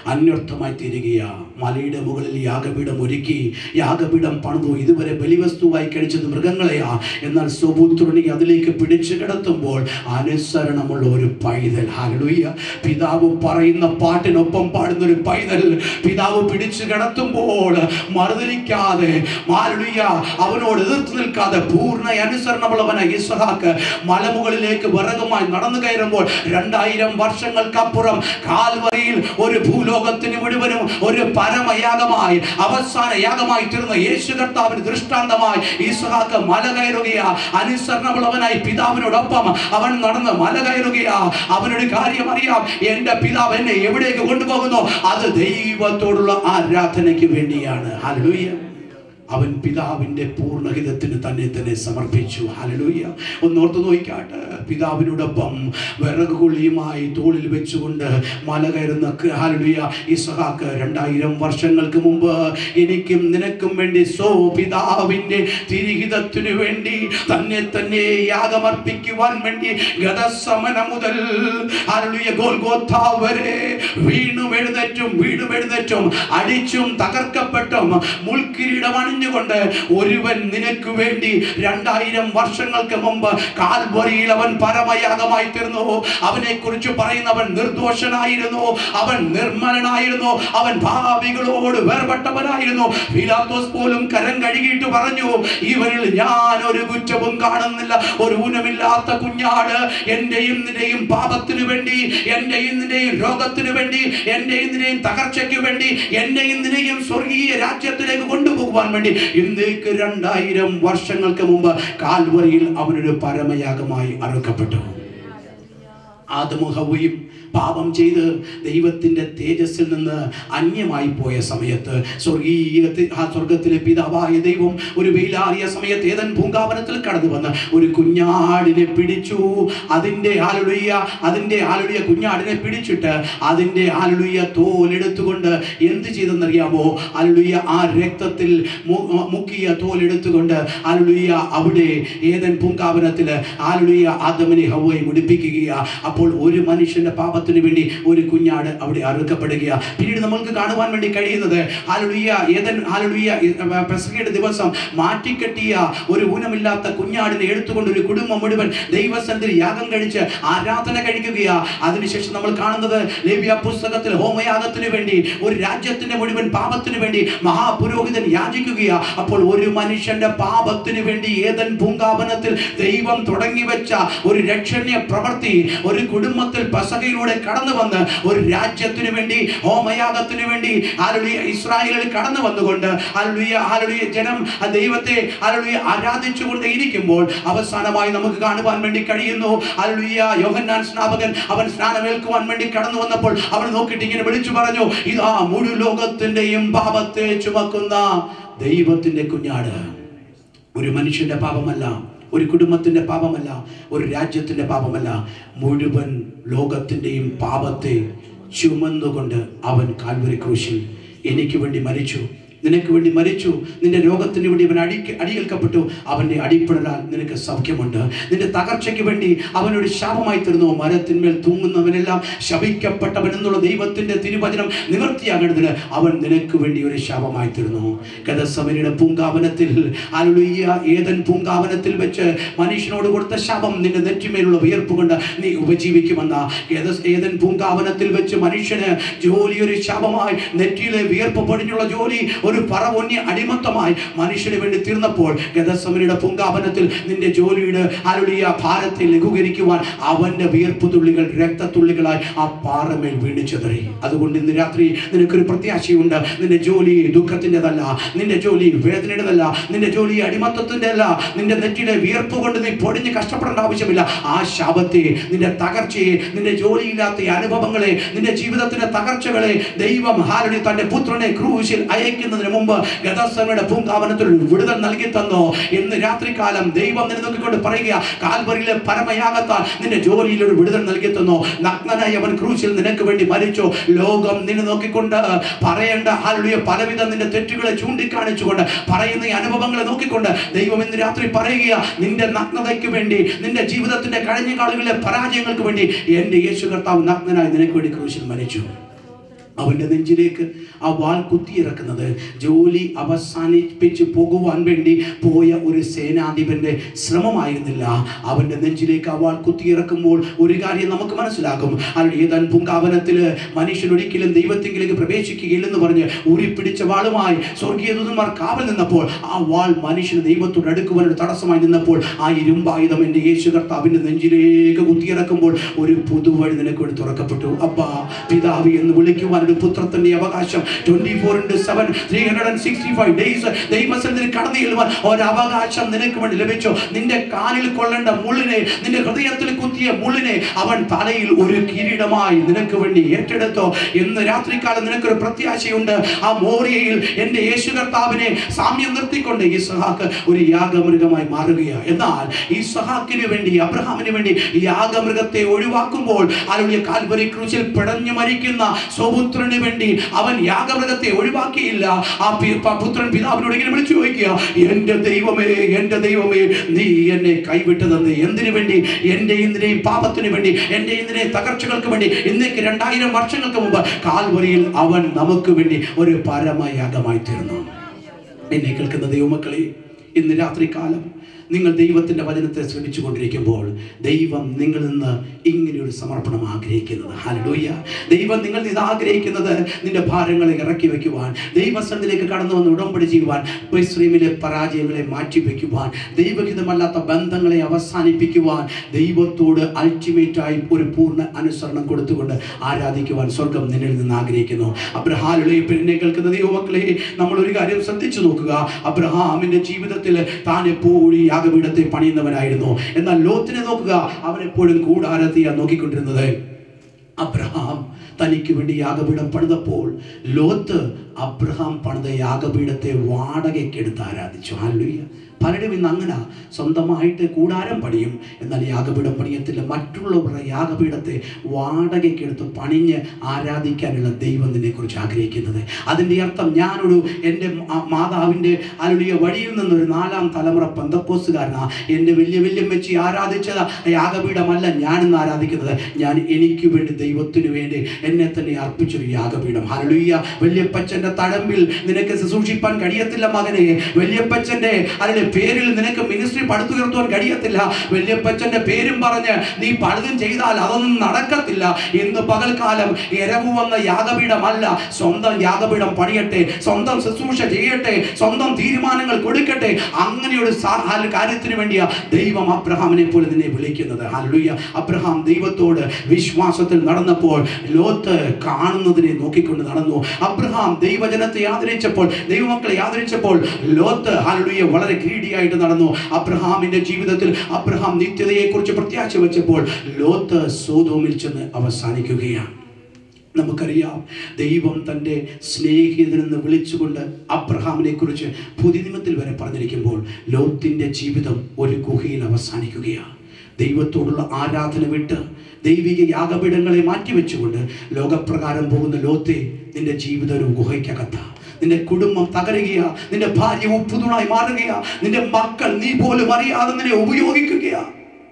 അന്വർത്ഥമായി തീരുകയാ. മലയുടെ മുകളിൽ യാഗപീഠം ഒരുക്കി, യാഗപീഠം പണിതു. ഇതുവരെ ബലിവസ്തുവായി കഴിച്ചത് മൃഗങ്ങളെയാ. എന്നാൽ സ്വപുത്രനെ അതിലേക്ക് പിടിച്ചു കിടത്തുമ്പോൾ അനുസരണമുള്ള ഒരു പൈതൽ. ഹല്ലേലൂയ. പിതാവ് പറയുന്ന പാട്ടിനൊപ്പം പാടുന്ന ഒരു പൈതൽ പിതാവ് പിടിച്ചു കിടത്തുമ്പോൾ മറുതലിക്കാതെ, ഹല്ലേലൂയ, അവനോട് എതിർത്ത് നിൽക്കാതെ പൂർണ്ണ അനുസരണമുള്ളവനായ ഇസ്ഹാക്ക് മലമുകളിലേക്ക് വിറകുമായി നടന്നു കയറുമ്പോൾ 2000 വർഷങ്ങൾക്കപ്പുറം കാൽവരിയിൽ ഒരു ഭൂലോകത്തിന് മുഴുവനും ഒരു പരമയാഗമായി, അവസാന യാഗമായി തീർന്ന യേശു കർത്താവിന് ദൃഷ്ടാന്തമായി ഇസ്ഹാക്ക് മല കയറുകയാ. അനുസരണമുള്ളവനായി പിതാവിനോടൊപ്പം അവൻ നടന്ന് മല കയറുകയാ. അവനൊരു കാര്യം അറിയാം, എന്റെ പിതാവ് എന്നെ എവിടേക്ക് കൊണ്ടുപോകുന്നു, അത് ദൈവത്തോടുള്ള ആരാധനയ്ക്ക് വേണ്ടിയാണ്. ഹല്ലേലൂയ. അവൻ പിതാവിന്റെ പൂർണ്ണഹിതത്തിന് തന്നെ സമർപ്പിച്ചു. ഹല്ലേലൂയ. ഒന്നോർത്ത് നോക്കിക്കാട്ട്, പിതാവിനോടൊപ്പം വിറകുകൊള്ളിയുമായി തോളിൽ വെച്ചുകൊണ്ട് മല കയറുന്ന ഹല്ലേലൂയ ഇസ്ഹാക്ക് 2000 വർഷങ്ങൾക്ക് മുമ്പ് എനിക്കും നിനക്കും വേണ്ടി പിതാവിന്റെ തിരിഹിതത്തിനു വേണ്ടി തന്നെ യാഗമർപ്പിക്കുവാൻ വേണ്ടി ഗതസമന മുതൽ ഹല്ലേലൂയ ഗോൽഗോഥ വരെ വീണും എഴുന്നേറ്റും അടിച്ചും തകർക്കപ്പെട്ടും മുൾക്കിരീടം കൊണ്ട് ഒരുവൻ നിനക്ക് വേണ്ടി 2000 വർഷങ്ങൾക്ക് മുമ്പ് കാൽവരിയിൽ അവൻ പരമയാഗമായി തീർന്നു. അവനെ കുറിച്ച് പറയുന്നവൻ നിർദോഷനായിരുന്നു, അവൻ നിർമ്മലനായിരുന്നു, അവൻ ഭാവികളോട് വേർപെട്ടവനായിരുന്നു. പീലാത്തോസ് പോലും കരം കഴുകിയിട്ട് പറഞ്ഞു, ഇവരിൽ ഞാൻ ഒരു കുറ്റവും കാണുന്നില്ല. ഒരു ഊനമില്ലാത്ത കുഞ്ഞാട് എന്റെയും നിന്റെയും പാപത്തിനു വേണ്ടി, എന്റെയും നിന്റെയും രോഗത്തിനു വേണ്ടി, എന്റെയും നിന്റെയും തകർച്ചയ്ക്ക് വേണ്ടി, എന്റെയും നിന്റെയും സ്വർഗീയ രാജ്യത്തിലേക്ക് കൊണ്ടുപോകുവാൻ വേണ്ടി ഇന്നേക്ക് 2000 വർഷങ്ങൾക്ക് മുമ്പ് കാൽവരിയിൽ അവനൊരു പരമയാഗമായി അറുക്കപ്പെട്ടു. ആദമും ഹവ്വയും പാപം ചെയ്ത് ദൈവത്തിന്റെ തേജസ്സിൽ നിന്ന് അന്യമായി പോയ സമയത്ത് സ്വർഗത്തിലെ പിതാവായ ദൈവം ഒരു വെയിലാറിയ സമയത്ത് ഏദൻ പൂങ്കാവനത്തിൽ കടന്നു വന്ന് ഒരു കുഞ്ഞാടിനെ പിടിച്ചു. അതിന്റെ ഹല്ലേലൂയ കുഞ്ഞാടിനെ പിടിച്ചിട്ട് അതിന്റെ ഹല്ലേലൂയ തോലെടുത്തുകൊണ്ട് എന്ത് ചെയ്തെന്നറിയാമോ? ഹല്ലേലൂയ ആ രക്തത്തിൽ മുക്കിയ തോലെടുത്തുകൊണ്ട് ഹല്ലേലൂയ അവിടെ ഏദൻ പൂങ്കാവനത്തില് ഹല്ലേലൂയ ആദമിനെ ഹവ്വയെ മുടിപ്പിക്കുകയാ. അപ്പോൾ ഒരു മനുഷ്യന്റെ പാപത്തിന് വേണ്ടി ഒരു കുഞ്ഞാട് അവിടെ അറുക്കപ്പെടുകയാ. പിന്നീട് നമ്മൾക്ക് കാണുവാൻ വേണ്ടി കഴിയുന്നത് പെസഹയുടെ ദിവസം മാറ്റിക്കെട്ടിയ ഒരു ഊനമില്ലാത്ത കുഞ്ഞാടിനെ എടുത്തുകൊണ്ട് ഒരു കുടുംബം മുഴുവൻ ദൈവസന്നിധിയിൽ യാഗം കഴിച്ച് ആരാധന കഴിക്കുകയാ. അതിനുശേഷം നമ്മൾ കാണുന്നത് ലേവ്യ പുസ്തകത്തിൽ ഹോമയാഗത്തിന് വേണ്ടി ഒരു രാജ്യത്തിന്റെ മുഴുവൻ പാപത്തിന് വേണ്ടി മഹാപുരോഹിതൻ യാചിക്കുകയാ. അപ്പോൾ ഒരു മനുഷ്യന്റെ പാപത്തിന് വേണ്ടി ഏദൻ പൂങ്കാവനത്തിൽ ദൈവം തുടങ്ങി വെച്ച ഒരു രക്ഷണീയ പ്രവൃത്തി ഒരു കുടുംബത്തിൽ പെസഹയിലൂടെ കടന്നു വന്ന് ഒരു രാജ്യത്തിന് വേണ്ടി ഹോമയാഗത്തിന് വേണ്ടി ഹല്ലേലൂയ ഇസ്രായേലിൽ കടന്നു വന്നുകൊണ്ട് ഹല്ലേലൂയ ജനം ദൈവത്തെ ഹല്ലേലൂയ ആരാധിച്ചുകൊണ്ട് ഇരിക്കുമ്പോൾ അവസാനമായി നമുക്ക് കാണുവാൻ വേണ്ടി കഴിയുന്നു ഹല്ലേലൂയ യോഹന്നാൻ സ്നാപകൻ അവൻ സ്നാനമേൽക്കുവാൻ വേണ്ടി കടന്നു വന്നപ്പോൾ അവൻ നോക്കിയിട്ട് ഇങ്ങനെ വിളിച്ചു പറഞ്ഞു, ഇതാ മുഴു ലോകത്തിന്റെയും പാപത്തെ ചുമക്കുന്ന ദൈവത്തിന്റെ കുഞ്ഞാട്. ഒരു മനുഷ്യന്റെ പാപമല്ല, ഒരു കുടുംബത്തിന്റെ പാപമല്ല, ഒരു രാജ്യത്തിന്റെ പാപമല്ല, മുഴുവൻ ലോകത്തിന്റെയും പാപത്തെ ചുമന്നുകൊണ്ട് അവൻ കാൽവരി ക്രൂശിൽ എനിക്ക് വേണ്ടി മരിച്ചു, നിനക്ക് വേണ്ടി മരിച്ചു. നിന്റെ രോഗത്തിന് വേണ്ടി അവൻ അടിയേൽക്കപ്പെട്ടു. അവന്റെ അടിപ്പിടലാൽ നിനക്ക് സൗഖ്യമുണ്ട്. നിന്റെ തകർച്ചയ്ക്ക് വേണ്ടി അവനൊരു ശാപമായി തീർന്നു. മരത്തിന്മേൽ തൂങ്ങുന്നവനെല്ലാം ശപിക്കപ്പെട്ടവൻ എന്നുള്ള ദൈവത്തിന്റെ തിരുവചനം നിവൃത്തിയാകേണ്ടതിന് അവൻ നിനക്ക് വേണ്ടി ഒരു ശാപമായി തീർന്നു. ഗതസമനയുടെ പൂങ്കാവനത്തിൽ ഹല്ലേലൂയ ഏദൻ പൂങ്കാവനത്തിൽ വെച്ച് മനുഷ്യനോട് കൊടുത്ത ശാപം നിന്റെ നെറ്റിമേലുള്ള വിയർപ്പ് കൊണ്ട് നീ ഉപജീവിക്കുമെന്ന ഏദൻ പൂങ്കാവനത്തിൽ വെച്ച് മനുഷ്യന് ജോലി ഒരു ശാപമായി, നെറ്റിയിലെ വിയർപ്പ് പൊടിഞ്ഞുള്ള ജോലി ഒരു പറവൊന്യ അടിമത്തമായി മനുഷ്യന് വേണ്ടി തീർന്നപ്പോൾ ഗതസമനയുടെ പൂങ്കാവനത്തിൽ നിന്റെ ജോലിയുടെ ഹല്ലേലൂയ ഭാരത്തെ ലഘൂകരിക്കുവാൻ അവന്റെ വിയർപ്പ് തുള്ളികൾ രക്തത്തുള്ളികളായി ആ പാറമേൽ വീണിച്ചതറി. അതുകൊണ്ട് ഇന്ന് രാത്രി നിനക്കൊരു പ്രത്യാശയുണ്ട്. നിന്റെ ജോലി ദുഃഖത്തിൻ്റെതല്ല, നിന്റെ ജോലി വേദനയുടേതല്ല, നിന്റെ ജോലി അടിമത്തത്തിന്റെ അല്ല. നിന്റെ നെറ്റിയുടെ വിയർപ്പ് കൊണ്ട് നീ പൊടിഞ്ഞ് കഷ്ടപ്പെടേണ്ട ആവശ്യമില്ല. ആ ശാപത്തെ, നിന്റെ തകർച്ചയെ, നിന്റെ ജോലിയില്ലാത്ത അനുഭവങ്ങളെ, നിന്റെ ജീവിതത്തിന്റെ തകർച്ചകളെ ദൈവം ഹല്ലേലൂയ തന്റെ പുത്രനെ ക്രൂശിൽ അയക്കുന്നതിന് മുമ്പ് ഗതസമനയുടെ പൂങ്കാവനത്തിൽ വിടുതൽ നൽകി തന്നു. ഇന്ന് രാത്രികാലം ദൈവം നിന്നെ നോക്കിക്കൊണ്ട് പറയുക, കാൽവരിയിലെ പരമയാഗത്താൽ നിന്റെ ജോലിയിൽ ഒരു വിടുതൽ നൽകി തന്നു. നഗ്നനായി അവൻ ക്രൂശിൽ നിനക്ക് വേണ്ടി മരിച്ചു. ലോകം നിന്നെ നോക്കിക്കൊണ്ട് പറയേണ്ട ഹല്ലേലൂയ പലവിധ നിന്റെ തെറ്റുകളെ ചൂണ്ടിക്കാണിച്ചുകൊണ്ട് പറയുന്ന ഈ അനുഭവങ്ങളെ നോക്കിക്കൊണ്ട് ദൈവം ഇന്ന് രാത്രി പറയുക, നിന്റെ നഗ്നതയ്ക്ക് വേണ്ടി, നിന്റെ ജീവിതത്തിന്റെ കഴിഞ്ഞ കാലങ്ങളിലെ പരാജയങ്ങൾക്ക് വേണ്ടി എന്റെ യേശു കർത്താവ് നഗ്നനായി നിനക്ക് വേണ്ടി ക്രൂശിൽ മരിച്ചു. അവൻ്റെ നെഞ്ചിലേക്ക് ആ വാൾ കുത്തിയിറക്കുന്നത് ജോലി അവസാനിപ്പിച്ച് പോകുവാൻ വേണ്ടി പോയ ഒരു സേനാധിപന്റെ ശ്രമമായിരുന്നില്ല. അവൻ്റെ നെഞ്ചിലേക്ക് ആ വാൾ കുത്തിയിറക്കുമ്പോൾ ഒരു കാര്യം നമുക്ക് മനസ്സിലാകും. ഏതാൻ പൂങ്കാവനത്തിൽ മനുഷ്യൻ ഒരിക്കലും ദൈവത്തിലേക്ക് പ്രവേശിക്കുകയില്ലെന്ന് പറഞ്ഞ് ഊരിപ്പിടിച്ച വാളുമായി സ്വർഗീയ ദൂതന്മാർ കാവൽ നിന്നപ്പോൾ ആ വാൾ മനുഷ്യന് ദൈവത്തോട് അടുക്കുവാനൊരു തടസ്സമായി നിന്നപ്പോൾ ആ ഇരുമ്പായുധം എൻ്റെ യേശു കർത്താവിൻ്റെ നെഞ്ചിലേക്ക് കുത്തിയിറക്കുമ്പോൾ ഒരു പുതുവഴി നിനക്ക് വേണ്ടി തുറക്കപ്പെട്ടു. അബ്ബാ പിതാവി എന്ന് വിളിക്കുവാൻ ഒരു പുത്രത്തിന്റെ അവകാശം 24/7 365 ഡേയ്സ് ദൈവസന്നിധിയിൽ കടന്നു ചെല്ലുവാൻ ഒരു അവകാശം നിനക്ക് വേണ്ടി ലഭിച്ചു. നിന്റെ കാലിൽ കൊള്ളേണ്ട മുള്ളിനെ, നിന്റെ ഹൃദയത്തിൽ കുത്തിയ മുള്ളിനെ അവൻ തലയിൽ ഒരു കിരീടമായി നിനക്ക് വേണ്ടി ഏറ്റെടുത്തോ. ഇന്ന് രാത്രികാലം നിനക്കൊരു പ്രത്യാശയുണ്ട്. ആ മോറിയയിൽ എൻ്റെ യേശു കർത്താവിനെ സാമ്യം നിർത്തിക്കൊണ്ട് ഇസ്ഹാക്ക് ഒരു യാഗമൃഗമായി മാറുകയാണ്. എന്നാൽ ഇസ്ഹാക്കിന് വേണ്ടി, അബ്രഹാമിന് വേണ്ടി യാഗമൃഗത്തെ ഒഴിവാക്കുമ്പോൾ അരുളിയ കാൽവരി ക്രൂശിൽ പിടഞ്ഞു മരിക്കുന്ന സ്വപുത്രന് വേണ്ടി അവൻ യാഗമൃഗത്തെ ഒഴിവാക്കിയില്ല. ആ പുത്രൻ പിതാവിനോട് ഇങ്ങനെ വിളിച്ചു ചോദിക്കുക, എൻ്റെ ദൈവമേ, എൻ്റെ ദൈവമേ, നീ എന്നെ കൈവിട്ടതെന്ന് എന്തിനു വേണ്ടി? എൻ്റെ ഇന്ദിനെയും പാപത്തിന് വേണ്ടി, എൻ്റെ ഇന്ദിനെ തകർച്ചകൾക്ക് വേണ്ടി. ഇന്നേക്ക് 2000 വർഷങ്ങൾക്ക് മുമ്പ് കാൽവരിയിൽ അവൻ നമുക്ക് വേണ്ടി ഒരു പരമയാഗമായി തീർന്നു. എന്നെ കേൾക്കുന്ന ദൈവമക്കളെ, ഇന്ന് രാത്രികാലം നിങ്ങൾ ദൈവത്തിൻ്റെ വചനത്തെ ശ്രമിച്ചു കൊണ്ടിരിക്കുമ്പോൾ ദൈവം നിങ്ങളിൽ നിന്ന് ഇങ്ങനെയൊരു സമർപ്പണം ആഗ്രഹിക്കുന്നത്. ഹല്ലേലൂയ. ദൈവം നിങ്ങൾ ഇത് ആഗ്രഹിക്കുന്നത് നിന്റെ ഭാരങ്ങളെ ഇറക്കി വയ്ക്കുവാൻ, ദൈവസന്നിധിയിലേക്ക് കടന്നു വന്ന് ഉടമ്പടി ചെയ്യുവാൻ, ഇസ്രായേലിലെ പരാജയങ്ങളെ മാറ്റിവെക്കുവാൻ, ദൈവഹിതമല്ലാത്ത ബന്ധങ്ങളെ അവസാനിപ്പിക്കുവാൻ, ദൈവത്തോട് അൾട്ടിമേറ്റായി ഒരു പൂർണ്ണ അനുസരണം കൊടുത്തുകൊണ്ട് ആരാധിക്കുവാൻ സ്വർഗം നിന്നിൽ നിന്ന് ആഗ്രഹിക്കുന്നു. അബ്രഹാമിലെ പിന്നെ കേൾക്കുന്ന ദൈവമക്കളെ, നമ്മളൊരു കാര്യം ശ്രദ്ധിച്ചു നോക്കുക. അബ്രഹാമിൻ്റെ ജീവിതത്തിൽ താൻ എപ്പോഴും യാഗപീഠത്തെ പണിയുന്നവനായിരുന്നു. എന്നാൽ ലോത്തിനെ നോക്കുക, അവൻ എപ്പോഴും കൂടാരത്തെയാണ് നോക്കിക്കൊണ്ടിരുന്നത്. അബ്രഹാം തനിക്ക് വേണ്ടി യാഗപീഠം പണിതപ്പോൾ ലോത്ത് അബ്രഹാം പണിത യാഗപീഠത്തെ വാടകയ്ക്കെടുത്ത് ആരാധിച്ചു. ഹല്ലേലൂയ. പലരും ഇന്ന് അങ്ങനെ സ്വന്തമായിട്ട് കൂടാരം പണിയും, എന്നാൽ യാഗപീഠം പണിയത്തില്ല. മറ്റുള്ളവരുടെ യാഗപീഠത്തെ വാടകയ്ക്കെടുത്ത് പണിഞ്ഞ് ആരാധിക്കാനുള്ള ദൈവം നിന്നെക്കുറിച്ച് ആഗ്രഹിക്കുന്നത്. അതിൻ്റെ അർത്ഥം ഞാനൊരു എൻ്റെ മാതാവിൻ്റെ അരുളിയ വഴിയിൽ നിന്നൊരു 4ാം തലമുറ പെന്തക്കോസ്തുകാരനാ. എൻ്റെ വല്യമ്മച്ചി ആരാധിച്ചത് യാഗപീഠമല്ല ഞാനിന്ന് ആരാധിക്കുന്നത്. ഞാൻ എനിക്ക് വേണ്ടി ദൈവത്തിനു വേണ്ടി എന്നെ തന്നെ അർപ്പിച്ചൊരു യാഗപീഠം. ഹല്ലേലൂയ. വല്യപ്പച്ചൻ്റെ തഴമ്പിൽ നിനക്ക് ശുശ്രൂഷിപ്പാൻ കഴിയത്തില്ല മകനെ. വല്യപ്പച്ചൻ്റെ അതിൻ്റെ പേരിൽ നിനക്ക് മിനിസ്ട്രി പടുത്തുയർത്തുവാൻ കഴിയത്തില്ല. വല്യപ്പച്ചൻ്റെ പേരും പറഞ്ഞ് നീ പലതും ചെയ്താൽ അതൊന്നും നടക്കത്തില്ല. ഇന്ന് പകൽക്കാലം എരവ് വന്ന യാഗപീഠമല്ല, സ്വന്തം യാഗപീഠം പണിയട്ടെ, സ്വന്തം ശുശ്രൂഷ ചെയ്യട്ടെ, സ്വന്തം തീരുമാനങ്ങൾ കൊടുക്കട്ടെ. അങ്ങനെയൊരു കാര്യത്തിന് വേണ്ടിയാ ദൈവം അബ്രഹാമിനെ പോലെ നിന്നെ വിളിക്കുന്നത്. ഹല്ലേലൂയ. അബ്രഹാം ദൈവത്തോട് വിശ്വാസത്തിൽ നടന്നപ്പോൾ ലോത്ത് കാണുന്നതിനെ നോക്കിക്കൊണ്ട് നടന്നു. അബ്രഹാം ദൈവജനത്തെ ആദരിച്ചപ്പോൾ, ദൈവമക്കളെ ആദരിച്ചപ്പോൾ ലോത്ത് ഹല്ലേലൂയ വളരെ ഗ്രീഡിയായിട്ട് നടന്നു. അബ്രഹാമിന്റെ ജീവിതത്തിൽ അബ്രഹാം നിത്യതയെക്കുറിച്ച് പ്രത്യാശ വെച്ചപ്പോൾ ലോത്ത് സോദോമിൽ ചെന്ന് അവസാനിക്കുകയാണ്. നമുക്കറിയാം, ദൈവം തൻ്റെ സ്നേഹിതനെന്ന് വിളിച്ചുകൊണ്ട് അബ്രഹാമിനെ കുറിച്ച് പുതിയ നിയമത്തിൽ വരെ പറഞ്ഞിരിക്കുമ്പോൾ ലോത്തിൻ്റെ ജീവിതം ഒരു ഗുഹയിൽ അവസാനിക്കുകയാണ്. ദൈവത്തോടുള്ള ആരാധന വിട്ട് ദൈവിക യാഗപീഠങ്ങളെ മാറ്റിവെച്ചുകൊണ്ട് ലോകപ്രകാരം പോകുന്ന ലോത്തെ, നിന്റെ ജീവിതം ഒരു ഗുഹയ്ക്കകത്താ. നിന്റെ കുടുംബം തകരുകയാ, നിന്റെ ഭാര്യ ഉപ്പുതുണായി മാറുകയാ, നിന്റെ മക്കൾ നീ പോലും അറിയാതെ നിന്നെ ഉപയോഗിക്കുകയാ.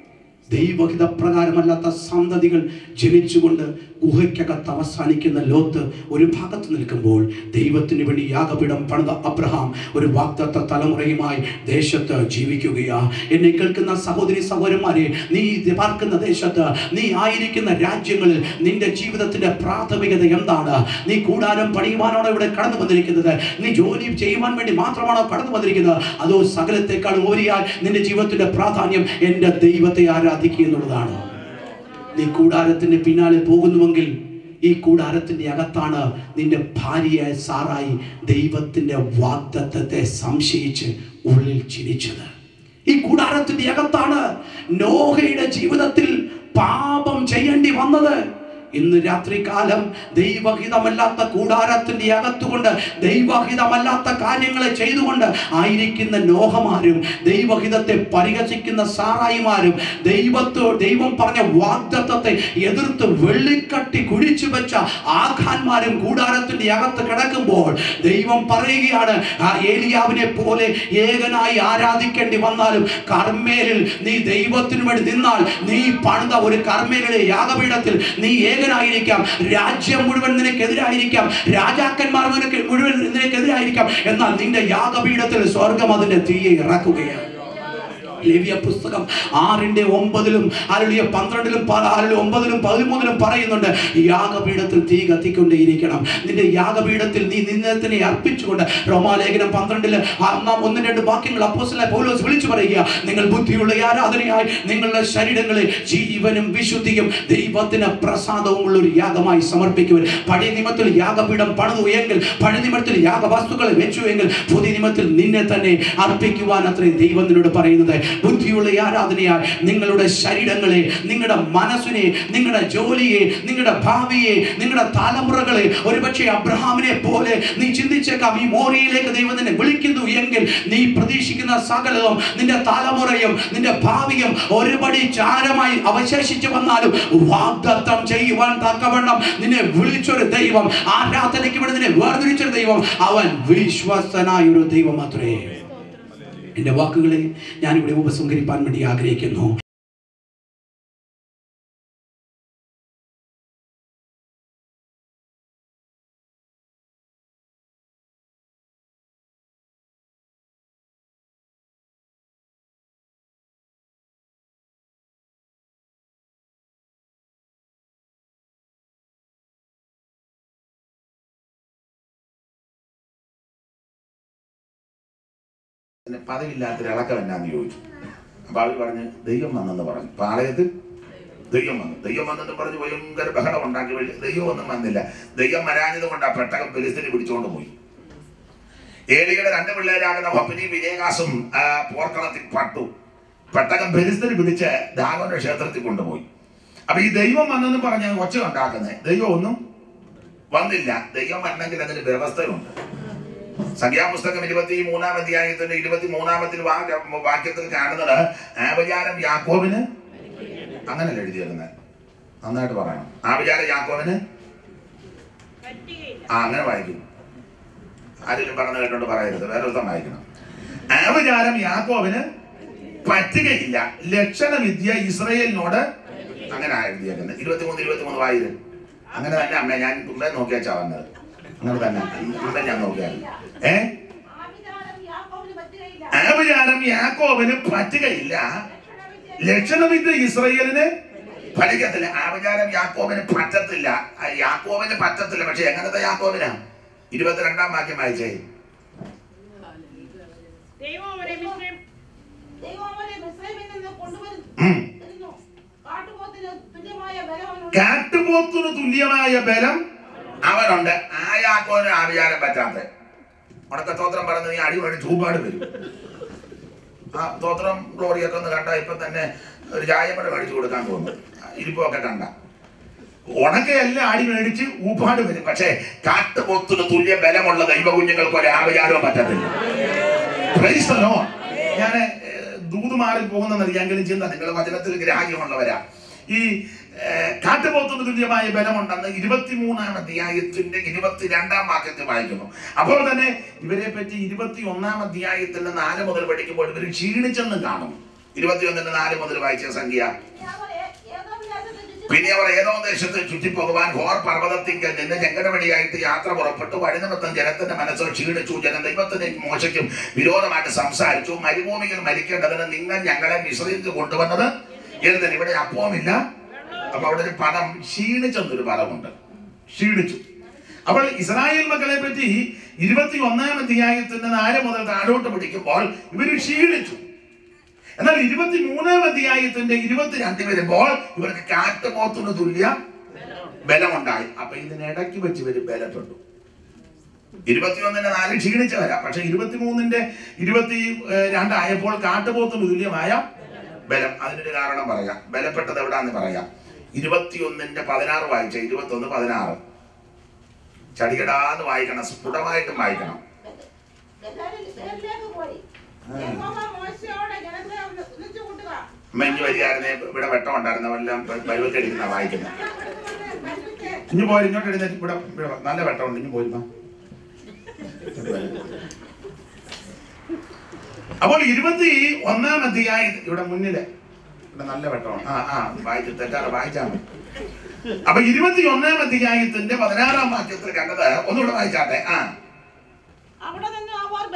ദൈവഹിത പ്രകാരമല്ലാത്ത സന്തതികൾ ജനിച്ചുകൊണ്ട് ഗുഹയ്ക്കകത്ത് അവസാനിക്കുന്ന ലോത്ത് ഒരു ഭാഗത്ത് നിൽക്കുമ്പോൾ ദൈവത്തിന് വേണ്ടി യാഗപീഠം പണിത അബ്രഹാം ഒരു വാഗ്ദത്ത തലമുറയുമായി ദേശത്ത് ജീവിക്കുകയാ. എന്നെ കേൾക്കുന്ന സഹോദരി സഹോദരന്മാരെ, നീ പാർക്കുന്ന ദേശത്ത്, നീ ആയിരിക്കുന്ന രാജ്യങ്ങളിൽ നിന്റെ ജീവിതത്തിന്റെ പ്രാഥമികത എന്താണ്? നീ കൂടാരം പണിയുവാനാണോ ഇവിടെ കടന്നു വന്നിരിക്കുന്നത്? നീ ജോലി ചെയ്യുവാൻ വേണ്ടി മാത്രമാണോ കടന്നു വന്നിരിക്കുന്നത്? അതോ സകലത്തെക്കാളും ഉപരിയായി നിന്റെ ജീവിതത്തിന്റെ പ്രാധാന്യം എൻ്റെ ദൈവത്തെ ആരാധിക്കുക എന്നുള്ളതാണ്? നീ കൂടാരത്തിന്റെ പിന്നാലെ പോകുന്നുവെങ്കിൽ ഈ കൂടാരത്തിന്റെ അകത്താണ് നിന്റെ ഭാര്യയായ സാറായി ദൈവത്തിന്റെ വാഗ്ദത്തത്തെ സംശയിച്ച് ഉള്ളിൽ ചിരിച്ചത്. ഈ കൂടാരത്തിന്റെ അകത്താണ് നോഹയുടെ ജീവിതത്തിൽ പാപം ചെയ്യേണ്ടി വന്നത്. ഇന്ന് രാത്രികാലം ദൈവഹിതമല്ലാത്ത കൂടാരത്തിന്റെ അകത്തുകൊണ്ട് ദൈവഹിതമല്ലാത്ത കാര്യങ്ങളെ ചെയ്തുകൊണ്ട് ആയിരിക്കുന്ന നോഹമാരും ദൈവഹിതത്തെ പരിഹസിക്കുന്ന സാറായിമാരും ദൈവം പറഞ്ഞ വാഗ്ദത്തത്തെ എതിർത്ത് വെള്ളിക്കട്ടി കുഴിച്ചു വെച്ച ആഖാന്മാരും കൂടാരത്തിന്റെ അകത്ത് കിടക്കുമ്പോൾ ദൈവം പറയുകയാണ്, ഏലിയാവിനെ പോലെ ഏകനായി ആരാധിക്കേണ്ടി വന്നാലും കർമ്മേലിൽ നീ ദൈവത്തിനു വേണ്ടി നിന്നാൽ, നീ പണിത ഒരു കർമ്മേലിലെ യാഗപീഠത്തിൽ നീ അഭിഷേകനായിരിക്കാം, രാജ്യം മുഴുവൻ നിനക്കെതിരായിരിക്കാം, രാജാക്കന്മാർ മുഴുവൻ നിനക്കെതിരായിരിക്കാം. എന്നാൽ നിന്റെ യാഗപീഠത്തിൽ സ്വർഗം അതിന്റെ തീയെ ഇറക്കുകയാണ്. ലേവ്യ പുസ്തകം 6:9 12 9 13 പറയുന്നുണ്ട്, യാഗപീഠത്തിൽ തീ കത്തിക്കൊണ്ടേയിരിക്കണം. നിന്റെ യാഗപീഠത്തിൽ നീ നിന്നെ തന്നെ അർപ്പിച്ചുകൊണ്ട്, റോമാലേഖനം 12 1 2 വാക്യങ്ങൾ അപ്പോസ്തലനായ പൗലോസ് വിളിച്ചു പറയുക, നിങ്ങൾ ബുദ്ധിയുള്ള ആരാധനയായി നിങ്ങളുടെ ശരീരങ്ങളെ ജീവനും വിശുദ്ധിയും ദൈവത്തിന് പ്രസാദവുമുള്ള ഒരു യാഗമായി സമർപ്പിക്കുവാൻ. പഴയ നിയമത്തിൽ യാഗപീഠം പണിതു എങ്കിൽ, പഴയ നിയമത്തിൽ യാഗവസ്തുക്കളെ വെച്ചു എങ്കിൽ, പുതിയ നിയമത്തിൽ നിന്നെ തന്നെ അർപ്പിക്കുവാൻ അത്രയും ദൈവം നിന്നോട് പറയുന്നത്. ബുദ്ധിയുള്ള ആരാധനയായി നിങ്ങളുടെ ശരീരങ്ങളെ, നിങ്ങളുടെ മനസ്സിനെ, നിങ്ങളുടെ ജോലിയെ, നിങ്ങളുടെ ഭാവിയെ, നിങ്ങളുടെ തലമുറകളെ, ഒരുപക്ഷെ അബ്രഹാമിനെ പോലെ നീ ചിന്തിച്ചേക്കാം, ഈ മോറിയിലേക്ക് ദൈവം നിന്നെ വിളിക്കുന്നു എങ്കിൽ നീ പ്രതീക്ഷിക്കുന്ന സകലവും, നിന്റെ തലമുറയും നിന്റെ ഭാവിയും ഒരുപടി ചാരമായി അവശേഷിച്ചു വന്നാലും വാഗ്ദത്തം ചെയ്യുവാൻ തക്കവണ്ണം നിന്നെ വിളിച്ചൊരു ദൈവം, ആരാധനയ്ക്ക് വേണ്ടി നിന്നെ വേർതിരിച്ചൊരു ദൈവം, അവൻ വിശ്വസ്തനായ ഒരു ദൈവം മാത്രമേ. എൻ്റെ വാക്കുകളെ ഞാനിവിടെ ഉപസംഹരിപ്പാൻ വേണ്ടി ആഗ്രഹിക്കുന്നു. പതിവില്ലാത്തൊരു ഇളക്കം എന്നാന്ന് ചോദിച്ചു. അപ്പോൾ അവർ പറഞ്ഞ് ദൈവം വന്നെന്ന് പറഞ്ഞു. പാളയത്തിൽ ദൈവം വന്നെന്ന് പറഞ്ഞ് ഭയങ്കര ബഹളം ഉണ്ടാക്കി. ദൈവം ഒന്നും വന്നില്ല. ദൈവം വരാഞ്ഞത് കൊണ്ട് ആ പെട്ടകം ഫിലിസ്തീനെ പിടിച്ചുകൊണ്ട് പോയി. ഏലിയുടെ 2 പിള്ളേരാകുന്ന ഹൊപ്പനിയും വിനേകാസും പോർക്കളത്തിൽ പട്ടു. പെട്ടകം ഫിലിസ്തീനെ പിടിച്ച് ദാഗോന്റെ ക്ഷേത്രത്തിൽ കൊണ്ടുപോയി. അപ്പൊ ഈ ദൈവം വന്നെന്ന് പറഞ്ഞ് ഒച്ച ഉണ്ടാക്കുന്നത്, ദൈവം ഒന്നും വന്നില്ല. ദൈവം വരണമെങ്കിൽ അതിന് വ്യവസ്ഥയുണ്ട്. സംഖ്യാപുസ്തകം 23-ാം അധ്യായത്തിന്റെ 23-ാമത്തിൽ വാക്യത്തിൽ കാണുന്നത്, ആഭിചാരം യാക്കോബിന്, അങ്ങനല്ല എഴുതിയിരുന്നത്, നന്നായിട്ട് പറയണം. ആഭിചാരം യാക്കോബിന്, അങ്ങനെ വായിക്കും. ആരെങ്കിലും പറഞ്ഞു കേട്ടോണ്ട് പറയരുത്, വേറെ ദിവസം വായിക്കണം. ആഭിചാരം യാക്കോബിന് പറ്റുകയില്ല, ലക്ഷണവിദ്യ ഇസ്രയേലിനോട്, അങ്ങനെ എഴുതിയേക്കുന്നത്. 23 വായിരും. അങ്ങനെ തന്നെ അമ്മ, ഞാൻ മുമ്പേ നോക്കിയാച്ചാ വന്നത്, അങ്ങനെ തന്നെ ഇവിടെ ഞാൻ നോക്കിയായിരുന്നു. ആഭിചാരം യാക്കോബിന് പറ്റുകയില്ല, ലക്ഷണവിദ്യ ഇസ്രയേലിന് ഫലിക്കത്തില്ല. ആഭിചാരം യാക്കോബിന് പറ്റത്തില്ല, യാക്കോബിന് പറ്റത്തില്ല. പക്ഷെ എങ്ങനത്തെ യാക്കോബിനാ? 22-ാം വാക്യം വായിച്ചേ. കാട്ടുപോത്തിനു തുല്യമായ ബലം അവനുണ്ട്. ആ യാക്കോബിന് ആഭിചാരം പറ്റാത്ത ഉണക്ക സ്തോത്രം പറഞ്ഞ് നീ അടി വേണ്ടി ചൂപ്പാട് വരും. ആ സ്തോത്രം ഗ്ലോറിയൊക്കെ ഒന്ന് കണ്ട ഇപ്പൊ തന്നെ ഒരു ചായപ്പട മേടിച്ചു കൊടുക്കാൻ തോന്നും. ഇരിപ്പൊക്കെ കണ്ട ഉണക്കയെല്ലാം അടി മേടിച്ച് ഊപ്പാട് വരും. പക്ഷേ കാട്ടുപോത്തിന് തുല്യ ബലമുള്ള ദൈവകുഞ്ഞുങ്ങൾക്ക് ഒരു ആഭിചാരവും പറ്റത്തില്ല. ഞാൻ ദൂത് മാറി പോകുന്നതെങ്കിലും ചിന്ത നിങ്ങൾ വചനത്തിൽ ഗ്രാഹ്യമുള്ളവരാ. ഈ കാട്ടുപോത്തിന് തുല്യമായ ബലമുണ്ടെന്ന് 23-ാം അധ്യായത്തിന്റെ 22-ാം വാക്യത്തിൽ വായിക്കുന്നു. അപ്പോൾ തന്നെ ഇവരെ പറ്റി 21-ാം അധ്യായത്തിന്റെ 4 മുതൽ പഠിക്കുമ്പോൾ ഇവർ ക്ഷീണിച്ചെന്ന് കാണും. 21-ന്റെ 4 മുതൽ വായിച്ച സംഖ്യ. പിന്നെ അവർ ഏതോ ദേശത്ത് ചുറ്റിപ്പോകുവാൻ ഹോർ പർവ്വതത്തിങ്കൽ നിന്ന് ചെങ്കടവടിയായിട്ട് യാത്ര പുറപ്പെട്ടു. വഴിനിമിത്തം ജനത്തിന്റെ മനസ്സോ ക്ഷീണിച്ചു. ജനം ദൈവത്തിന് മോശയ്ക്കും വിരോധമായിട്ട് സംസാരിച്ചു. മരുഭൂമിയിൽ മരിക്കേണ്ടതിന് നിങ്ങൾ ഞങ്ങളെ മിസ്രയീമിൽ കൊണ്ടുവന്നത് എന്തിന്? ഇവിടെ അപ്പവുമില്ല. അപ്പൊ അവിടെ ഒരു പദം ക്ഷീണിച്ചെന്നൊരു പദമുണ്ട്, ക്ഷീണിച്ചു. അപ്പോൾ ഇസ്രായേൽ മക്കളെ പറ്റി 21-ാം അധ്യായത്തിന്റെ 4 മുതൽ താഴോട്ട് പിടിക്കുമ്പോൾ ഇവര് ക്ഷീണിച്ചു. എന്നാൽ 23-ാം അധ്യായത്തിന്റെ 22 വരുമ്പോൾ ഇവർക്ക് കാട്ടുപോത്തിന് തുല്യ ബലമുണ്ടായി. അപ്പൊ ഇതിനിടയ്ക്ക് വെച്ച് ഇവര് ബലപ്പെട്ടു. 21-ന്റെ 4 ക്ഷീണിച്ചവരാ. പക്ഷെ 23-ന്റെ 22 ആയപ്പോൾ കാട്ടുപോത്തിന് തുല്യമായ ബലം. അതിനൊരു കാരണം പറയാം. ബലപ്പെട്ടത് എവിടാന്ന് പറയാം. 21-ന്റെ 16 വായിച്ച 21-16 ചടികടാന്ന് വായിക്കണം, സ്ഫുടമായിട്ടും വായിക്കണം. മെഞ്ഞു വരികയായിരുന്നേ ഇവിടെ വെട്ടം ഉണ്ടായിരുന്നവെല്ലാം പരുവക്കടിക്കുന്ന വായിക്കുന്നത്. ഇനി പോയി ഇങ്ങോട്ട് എഴുന്നേറ്റ് ഇവിടെ നല്ല വെട്ടമുണ്ട്. ഇനി പോരുന്ന അപ്പോൾ 21-ാം അധ്യായം ഇവിടെ മുന്നില് ഇവിടെ നല്ല വെട്ടമാണ്. വായിച്ചു തെറ്റാറ് വായിച്ചാൽ മതി. അപ്പൊ 21-ാം അധ്യായത്തിന്റെ 16-ാം വാക്യത്തിൽ കണ്ടത് ഒന്നുകൂടെ വായിച്ചാട്ടെ. അവിടെ നിന്ന്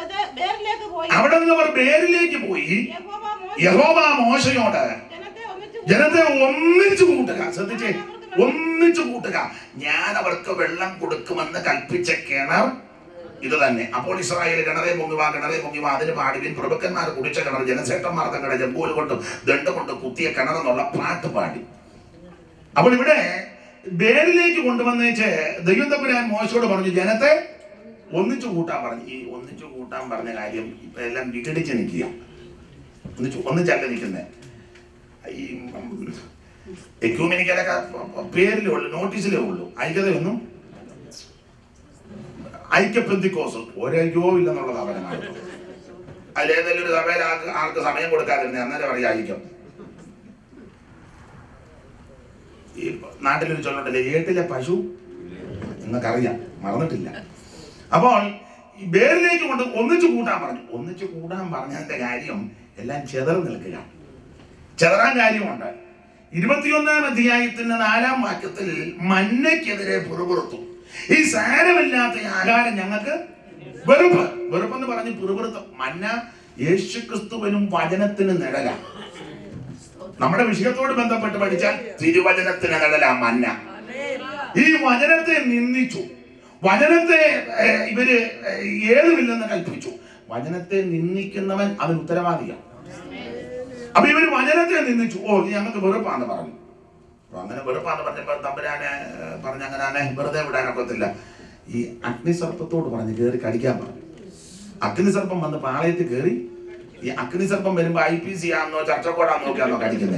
അവർ ബേരിലേക്ക് പോയി യഹോവ മോശയോട് ജനത്തെ ഒന്നിച്ചു കൂട്ടുക, ശ്രദ്ധിച്ചേ, ഒന്നിച്ചു കൂട്ടുക, ഞാൻ അവർക്ക് വെള്ളം കൊടുക്കുമെന്ന് കൽപ്പിച്ച കിണർ ഇത് തന്നെ. അപ്പോൾ ഇസ്രായേൽ കിണറെ പൊങ്ങുവാ, കിണറെ പൊങ്ങുവാ, അതിന് പാടുവിൻ. പ്രഭുക്കന്മാർ കുടിച്ച കിണർ, ജനശ്രേഷ്ഠന്മാർ തങ്ങളുടെ ജമ്പൂല് കൊണ്ട് ദണ്ട് കൊണ്ട് കുത്തിയ കിണർ എന്നുള്ള പാട്ട് പാടി. അപ്പോൾ ഇവിടെ ബേരിലേക്ക് കൊണ്ടുവന്നേച്ച് ദൈവം തമ്പുരാൻ മോശയോട് പറഞ്ഞു ജനത്തെ ഒന്നിച്ചു കൂട്ടാൻ പറഞ്ഞു. ഈ ഒന്നിച്ചു കൂട്ടാൻ പറഞ്ഞ കാര്യം ഇപ്പൊ എല്ലാം വിഘടിച്ച് നിൽക്കുക, ഒന്നിച്ചല്ല നിൽക്കുന്നത്. ഈ എക്യൂമെനിക്കലൊക്കെ പേരിലേ ഉള്ളൂ, നോട്ടീസിലേ ഉള്ളൂ, ഐക്യതയൊന്നും ഐക്യപ്പെന്തിക്കോസ് ഒരൈക്യവും ഇല്ലെന്നുള്ളത് അവരാണ്. അതിലേതെങ്കിലും ഒരു സഭയിൽ ആൾക്ക് സമയം കൊടുക്കാതിരുന്നേ അന്നേരം പറയാം ഐക്യം. ഈ നാട്ടിലൊരു ചൊല്ലുണ്ടല്ലേ, ഏട്ടിലെ പശു നിങ്ങൾക്കറിയാം, മറന്നിട്ടില്ല. അപ്പോൾ ഈ ബേരിലേക്ക് കൊണ്ട് ഒന്നിച്ചു കൂട്ടാൻ പറഞ്ഞു. ഒന്നിച്ചു കൂട്ടാൻ പറഞ്ഞതിന്റെ കാര്യം എല്ലാം ചെതർ നിൽക്കുക, ചെതറാൻ കാര്യമുണ്ട്. 21-ാം അധ്യായത്തിന്റെ 4-ാം വാക്യത്തിൽ മന്നയ്ക്കെതിരെ പുറപുറത്തു. ഈ സാരമില്ലാത്ത ആഹാരം ഞങ്ങൾക്ക് വെറുപ്പ്, വെറുപ്പെന്ന് പറഞ്ഞ് പുറപുറത്ത്. മന്ന യേശുക്രിസ്തുവിനും വചനത്തിന് നിഴല. നമ്മുടെ വിഷയത്തോട് ബന്ധപ്പെട്ട് പഠിച്ചാൽ തിരുവചനത്തിന് നിഴല മന്ന. ഈ വചനത്തെ നിന്ദിച്ചു, വചനത്തെ ഇവര് ഏതുമില്ലെന്ന് കൽപ്പിച്ചു. വചനത്തെ നിന്ദിക്കുന്നവൻ അതിന് ഉത്തരവാദിയാണ്. അപ്പൊ ഇവര് വചനത്തെ നിന്ദിച്ചു. ഓ ഇത് ഞങ്ങൾക്ക് വെറുപ്പാന്ന് പറഞ്ഞു. അപ്പൊ അങ്ങനെ വെറുപ്പാന്ന് പറഞ്ഞപ്പോ തമ്പുരാനെ പറഞ്ഞങ്ങനെ വെറുതെ വിടാനൊക്കത്തില്ല. ഈ അഗ്നിസർപ്പത്തോട് പറഞ്ഞ് കയറി കടിക്കാൻ പറഞ്ഞു. അഗ്നിസർപ്പം വന്ന് പാളയത്തിൽ കയറി. ഈ അഗ്നിസർപ്പം വരുമ്പോ IPC ആണെന്നോ ചർച്ചക്കോടാന്ന് നോക്കിയാന്നോ കടിക്കുന്നേ.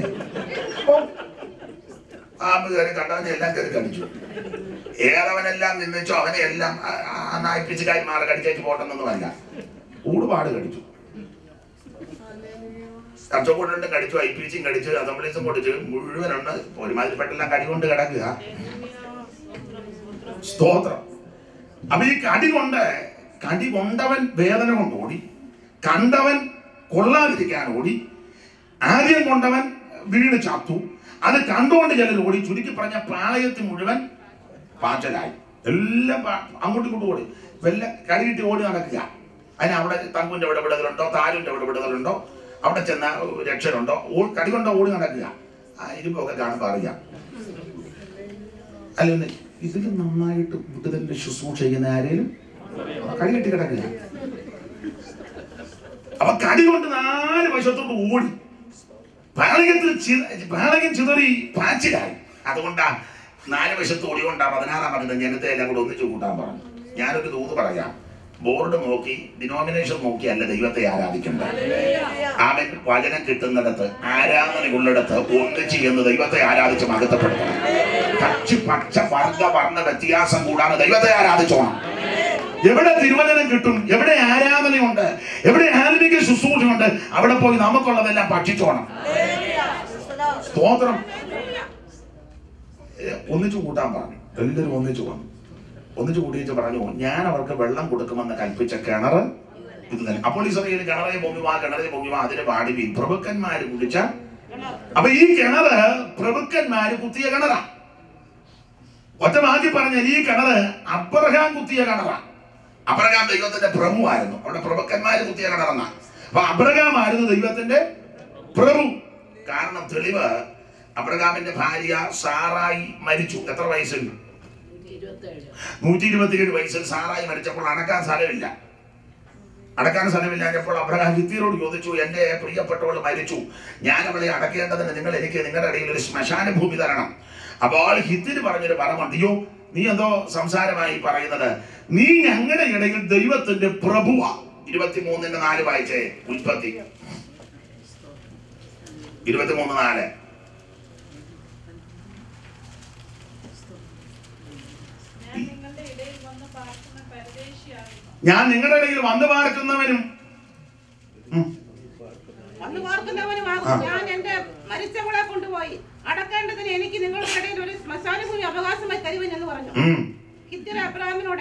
ആമ്പ് കയറി കണ്ടവനെ എല്ലാം കയറി കടിച്ചു. ഏതവനെല്ലാം നിന്നിച്ചോ അവനെ എല്ലാം IPC-കാരി മാറി കടിച്ചേച്ച് പോട്ടെന്നൊന്നുമല്ല, ഊടുപാട് കടിച്ചു. ചർച്ചക്കോട്ടും കടിച്ചു, IPC-യും കടിച്ചു, അസംബ്ലീസും കൊടുത്തു, മുഴുവനുണ്ട്. ഒരുമാതിരിപ്പെട്ടെല്ലാം കടി കൊണ്ട് കിടക്കുക. സ്തോത്രം. അപ്പൊ ഈ കടി കൊണ്ടവൻ വേദന കൊണ്ട് ഓടി, കണ്ടവൻ കൊള്ളാതിരിക്കാൻ ഓടി, ആദ്യം കൊണ്ടവൻ വീണ് ചാത്തു, അത് കണ്ടുകൊണ്ട് ചിലർ ഓടി. ചുരുക്കി പറഞ്ഞ പാളയത്തിൽ മുഴുവൻ പാച്ചലായി. എല്ലാം അങ്ങോട്ടും ഇങ്ങോട്ടും ഓടി, വല്ല കടി കിട്ടി ഓടി നടക്കുക. അതിന് അവിടെ തങ്കുവിന്റെ ഇടപെടലുണ്ടോ, താരുവിന്റെ ഇടപെടലുണ്ടോ, അവിടെ ചെന്ന രക്ഷനുണ്ടോ, കടി കൊണ്ടോ ഓടി നടക്കുക. ഇരുമ്പൊക്കെ കാണുമ്പോൾ അറിയാം. അല്ലെങ്കിൽ ഇതിൽ നന്നായിട്ട് വിട്ടുതലിന്റെ ശുശ്രൂഷ ചെയ്യുന്ന ആരെയും കടി കെട്ടി കിടക്കില്ല. അപ്പൊ കടി കൊണ്ട് 4 വശത്തോട്ട് ഓടി, പാളയം ചിതറി പാച്ചിലായി. അതുകൊണ്ടാ 4 വശത്ത് ഓടിക്കൊണ്ടാ 16-ാം പറഞ്ഞത് ജനത്തെ എല്ലാം കൂടെ ഒന്നിച്ചു കൂട്ടാൻ പറഞ്ഞു. ഞാനൊരു ദൂത് പറയാം. ബോർഡ് നോക്കി ഡിനോമിനേഷൻ നോക്കിയല്ല ദൈവത്തെ ആരാധിക്കേണ്ടത്. അവൻ വചനം കിട്ടുന്നിടത്ത്, ആരാധനയുള്ളിടത്ത് ഒന്നിച്ച് എന്ന് ദൈവത്തെ ആരാധിച്ച് മഹത്വപ്പെടുത്തണം. കക്ഷി പക്ഷ വർഗ വർണ്ണ വ്യത്യാസം കൂടാതെ ദൈവത്തെ ആരാധിച്ചോണം. എവിടെ തിരുവചനം കിട്ടും, എവിടെ ആരാധനയുണ്ട്, എവിടെ ആത്മിക ശുശ്രൂഷയുണ്ട്, അവിടെ പോയി നമുക്കുള്ളതെല്ലാം ഭക്ഷിച്ചോണം. സ്തോത്രം. ഒന്നിച്ചു കൂട്ടാൻ പറഞ്ഞു. എല്ലാവരും ഒന്നിച്ചു വന്നു. ഒന്നിച്ചു കൂട്ടിയിട്ട് പറഞ്ഞു ഞാൻ അവർക്ക് വെള്ളം കൊടുക്കുമെന്ന് കൽപ്പിച്ച കിണർ ഇത് തന്നെ. അപ്പോൾ ഇസ്രായേൽ കിണറെ പൊങ്ങുവാ, കിണറെ പൊങ്ങുവാ, അതിന് പാടുവീൻ. പ്രഭുക്കന്മാര് കുടിച്ച. അപ്പൊ ഈ കിണറ് പ്രഭുക്കന്മാര് കുത്തിയ കിണറാ. ഒറ്റ വാക്കി പറഞ്ഞാൽ ഈ കിണറ് അബ്രഹാം കുത്തിയ കിണറാ. അബ്രഹാം ദൈവത്തിന്റെ പ്രഭുവായിരുന്നു. അവിടെ പ്രഭുക്കന്മാര് കുത്തിയ കിണറെന്നാ. അപ്പൊ അബ്രഹാം ആയിരുന്നു ദൈവത്തിന്റെ പ്രഭു. കാരണം തെളിവ്, അബ്രഹാമിന്റെ ഭാര്യ സാറായി മരിച്ചു. എത്ര വയസ്സുണ്ട്? 127 വയസ്സിൽ സാറായി മരിച്ചപ്പോൾ അടക്കാൻ സ്ഥലമില്ലാഞ്ഞപ്പോൾ അബ്രഹാം ഹിത്യരോട് ചോദിച്ചു, എന്റെ പ്രിയപ്പെട്ടവൾ മരിച്ചു, ഞാൻ അവളെ അടക്കേണ്ടതിന് നിങ്ങൾ എനിക്ക് നിങ്ങളുടെ ഇടയിൽ ഒരു ശ്മശാന ഭൂമി തരണം. അപ്പോൾ ഹിത്യര് പറഞ്ഞൊരു പറമുണ്ട്, അയ്യോ നീ എന്തോ സംസാരമായി പറയുന്നത്, നീ ഞങ്ങളുടെ ഇടയിൽ ദൈവത്തിന്റെ പ്രഭുവാ. 23:4 വായിച്ചേ. ഉൽപ്പത്തി 23:4. ഞാൻ നിങ്ങളുടെ ഇടയിൽ വന്നു പാർക്കുന്നവനും ഞാൻ എന്റെ മരിച്ചവളെ കൊണ്ടുപോയി അടക്കേണ്ടതിന് എനിക്ക് നിങ്ങളുടെ ഇടയിൽ ഒരു ശ്മശാന ഭൂമി അവകാശമായി തരുവൻ എന്ന് പറഞ്ഞു. ഹിത്യർ അബ്രഹാമിനോട്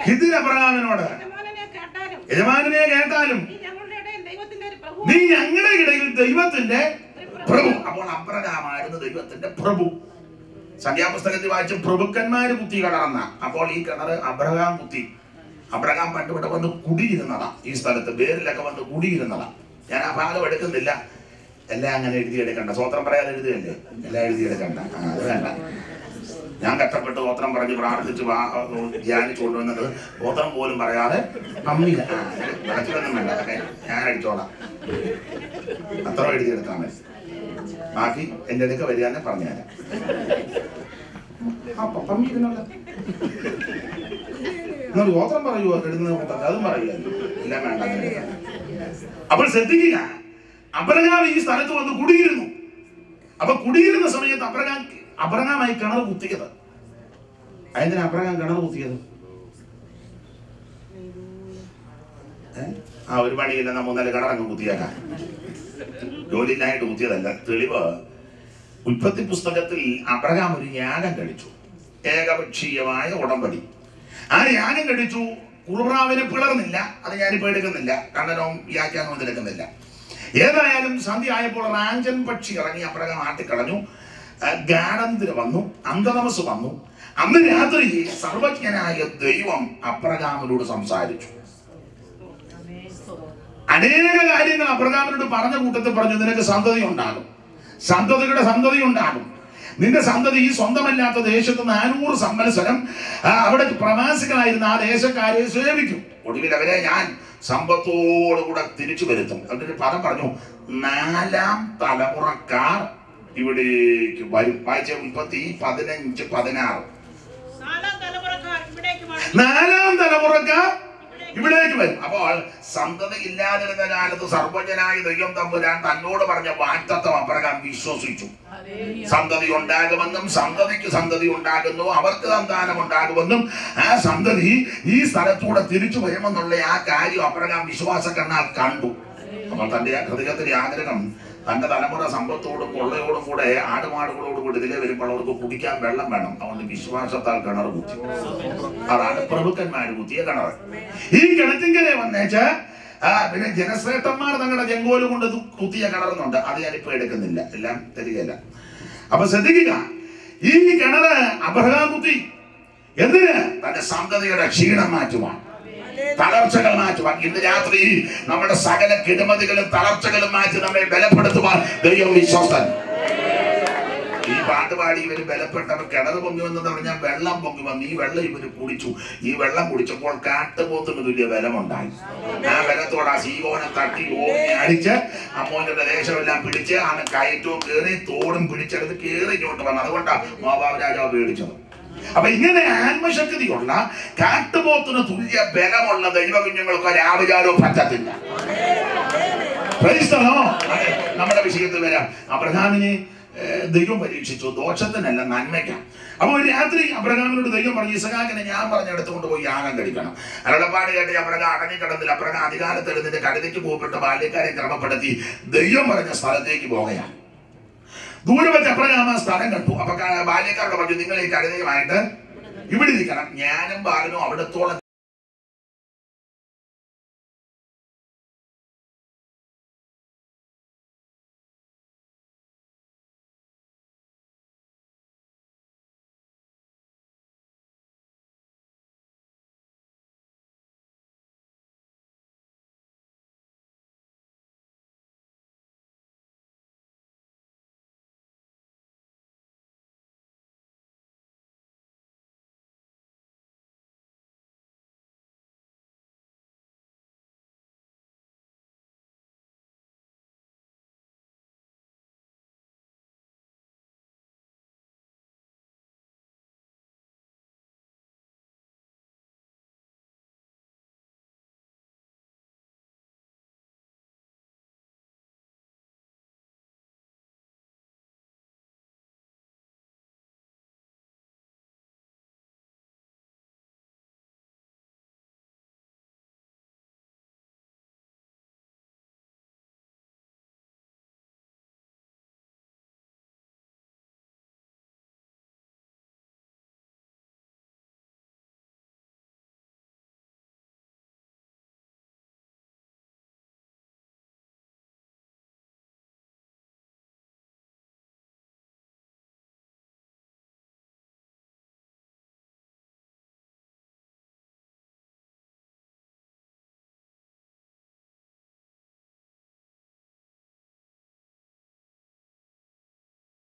യജമാനനെ കേട്ടാലും നീ ഞങ്ങളുടെ ഇടയിൽ ദൈവത്തിന്റെ പ്രഭു. അപ്പോൾ അബ്രഹാമായിരുന്നു ദൈവത്തിന്റെ പ്രഭു. സംഖ്യാപുസ്തകത്തിൽ വായിച്ച് പ്രഭുക്കന്മാര് കുത്തി കിണറെന്ന. അപ്പോൾ ഈ കിണർ അബ്രഹാം കുത്തി. അബ്രഹാം പണ്ട് ഇവിടെ വന്ന് കുടിയിരുന്നതാ. ഈ സ്ഥലത്ത് പേരിലൊക്കെ വന്ന് കുടിയിരുന്നതാ. ഞാൻ ആ ഭാഗം എടുക്കുന്നില്ല. എല്ലാം അങ്ങനെ എഴുതിയെടുക്കണ്ട. സ്വോത്രം പറയാതെ എഴുതുകയല്ലേ, എല്ലാം എഴുതിയെടുക്കണ്ട. അത് വേണ്ട. ഞാൻ കഷ്ടപ്പെട്ട് സ്വോത്രം പറഞ്ഞ് പ്രാർത്ഥിച്ച് ധ്യാനിച്ചു കൊണ്ടുവന്നത് സ്വോത്രം പോലും പറയാതെ അമ്മില്ല. വിളച്ചിലൊന്നും വേണ്ട, അതൊക്കെ ഞാൻ അടിച്ചോളാം. അത്ര എഴുതിയെടുത്താൽ മതി. ബാക്കി എൻ്റെ അടുക്ക വരികയെന്നെ പറഞ്ഞുതരാം. പമ്മി ഇരുന്നല്ല നിങ്ങൾ സ്വോത്രം പറയുമോ? എഴുതുന്ന അതും പറയുമല്ലോ. എല്ലാം വേണ്ട. അപ്പോൾ ശ്രദ്ധിക്കുക, അബ്രഹാം ഈ സ്ഥലത്ത് വന്ന് കുടിയിരുന്നു. അപ്പൊ കുടിയിരുന്ന സമയത്ത് അബ്രഹാമായി കിണർ കുത്തിയത്. അതിന് അബ്രഹാം കിണർ കുത്തിയത് ഒരു പണിയില്ല, നമ്മ 3 കിണറങ്ങ് കുത്തിയേക്കാം. ജോലിയിലായിട്ട് കുത്തിയതല്ല. തെളിവ് ഉൽപ്പത്തി പുസ്തകത്തിൽ അബ്രഹാം ഒരു യാഗം കഴിച്ചു, ഏകപക്ഷീയമായ ഉടമ്പടി. ആ യാഗം കഴിച്ചു. കുറുപ്രാവിനെ പിളർന്നില്ല. അത് ഞാനിപ്പോ എടുക്കുന്നില്ല, കണ്ണനവും വ്യാഖ്യാനവും എടുക്കുന്നില്ല. ഏതായാലും സന്ധ്യ ആയപ്പോൾ റാഞ്ചൻ പക്ഷി ഇറങ്ങി അബ്രഹാം ആട്ടിക്കളഞ്ഞു. ഗാഢനിദ്ര വന്നു, അന്ധതമസ് വന്നു. അന്ന് രാത്രി സർവജ്ഞനായ ദൈവം അബ്രഹാമിനോട് സംസാരിച്ചു. അനേക കാര്യങ്ങൾ അബ്രഹാമിനോട് പറഞ്ഞ കൂട്ടത്തിൽ പറഞ്ഞു, നിനക്ക് സന്തതി ഉണ്ടാകും, സന്തതിയുടെ സന്തതി ഉണ്ടാകും. നിന്റെ സന്തതി ഈ സ്വന്തമല്ലാത്ത ദേശത്ത് 400 സംവത്സരം അവിടെ പ്രവാസികളായിരുന്ന ആ ദേശക്കാരെ സേവിക്കും. ഒടുവിൽ അവരെ ഞാൻ സമ്പത്തോടുകൂടെ തിരിച്ചു വരുത്തും. അതിന്റെ പദം പറഞ്ഞു, 4ാം തലമുറക്കാർ ഇവിടേക്ക് വരും. വായിച്ച ഉൽപ്പത്തി 15:16. 4ാം തലമുറക്കാർ ഇവിടേക്ക് വരും. അപ്പോൾ സന്തതി ഇല്ലാതിരുന്ന കാലത്ത് സർവജ്ഞനായ ദൈവം തമ്പുരാൻ തന്നോട് പറഞ്ഞ വാഗ്ദത്തം അബ്രഹാം വിശ്വസിച്ചു. സന്തതി ഉണ്ടാകുമെന്നും സന്തതിക്ക് സന്തതി ഉണ്ടാകുന്നു, അവർക്ക് സന്താനം ഉണ്ടാകുമെന്നും ആ സന്തതി ഈ സ്ഥലത്തൂടെ തിരിച്ചു വരുമെന്നുള്ള ആ കാര്യം അബ്രഹാം വിശ്വാസ കണ്ണാൽ കണ്ടു. അപ്പോൾ തന്റെ ഹൃദയത്തിലെ ആഗ്രഹം തന്റെ തലമുറ സമ്പത്തോടും കൊള്ളയോടും കൂടെ ആടുമാടുകളോടും കൂടി ഇതിലെ വരുമ്പോൾ അവർക്ക് കുടിക്കാൻ വെള്ളം വേണം. അതുകൊണ്ട് വിശ്വാസത്താൽ കിണർ കുത്തി. അതാണ് പ്രഭുക്കന്മാർ കുത്തിയ കിണർ. ഈ കിണറ്റിങ്കരെ വന്നേച്ച് പിന്നെ ജനശ്രേഷ്ഠന്മാർ തങ്ങളുടെ ചെങ്കോല് കൊണ്ട് കുത്തിയ കിണറുന്നുണ്ട്. അത് ഞാനിപ്പോ എടുക്കുന്നില്ല, എല്ലാം തരികയില്ല. അപ്പൊ ശ്രദ്ധിക്കുക, ഈ കിണറ് അബ്രഹാം കുത്തി എന്തിന്? തന്റെ സന്തതിയുടെ ക്ഷീണം മാറ്റുവാൻ, തളർച്ചകൾ മാറ്റുവാൻ. ഇന്ന് രാത്രി നമ്മുടെ സകല കിടമതികളും തളർച്ചകളും മാറ്റി നമ്മെ ബലപ്പെടുത്തുവാൻ ദൈവം വിശ്വസ്തൻ. ഈ പാട്ടുപാടി ഇവര് ബലപ്പെട്ടവർ കിണർ പൊങ്ങി വന്നെന്ന് പറഞ്ഞാൽ വെള്ളം പൊങ്ങി വന്നു. ഈ വെള്ളം ഇവര് കുടിച്ചു. ഈ വെള്ളം കുടിച്ചപ്പോൾ കാട്ടുപോത്തിന് തുല്യ ബലമുണ്ടായി. ആ ബലത്തോടെ ആ സീകോനെ തട്ടി ഓങ്ങി അടിച്ച് അമ്മോന്റെ ദേശമെല്ലാം പിടിച്ച് ആണ് കയറ്റവും കയറി തോടും പിടിച്ചെടുത്ത് കയറി ഇങ്ങോട്ട് വന്നു. അതുകൊണ്ടാണ് മോവാബ് രാജാവ് പേടിച്ചത്. അപ്പൊ ഇങ്ങനെ ആത്മശക്തിയുള്ള കാട്ടുപോത്തിന് തുല്യ ബലമുള്ള ദൈവകുഞ്ഞുങ്ങൾക്ക് ഒരാവിചാരവും പറ്റത്തില്ല. നമ്മുടെ വിഷയത്തിൽ വരാം. അബ്രഹാമിനെ ദൈവം പരീക്ഷിച്ചു, ദോഷത്തിനല്ല നന്മയ്ക്കാം. അപ്പൊ ഒരു രാത്രി അബ്രഹാമിനോട് ദൈവം പറഞ്ഞു, ഇസഹാക്കിനെ ഞാൻ പറഞ്ഞെടുത്തുകൊണ്ട് പോയി യാഗം കഴിക്കണം. അരുളപ്പാട് കേട്ട് അബ്രഹാം അടങ്ങിക്കിടന്നില്ല. അബ്രഹാം അധികാരത്തിൽ എഴുന്നിട്ട് കഴുതയ്ക്ക് പോകപ്പെട്ട ബാല്യക്കാരെ ക്രമപ്പെടുത്തി ദൈവം പറഞ്ഞ സ്ഥലത്തേക്ക് പോകുകയാണ്. ദൂരെ വെച്ച് അബ്രഹാം ആ സ്ഥലം കണ്ടു. അപ്പൊ ബാല്യക്കാരോട് പറഞ്ഞു, നിങ്ങൾ ഈ കഴുതയുമായിട്ട് ഇവിടെ ഇരിക്കണം, ഞാനും ബാലനും അവിടത്തോളം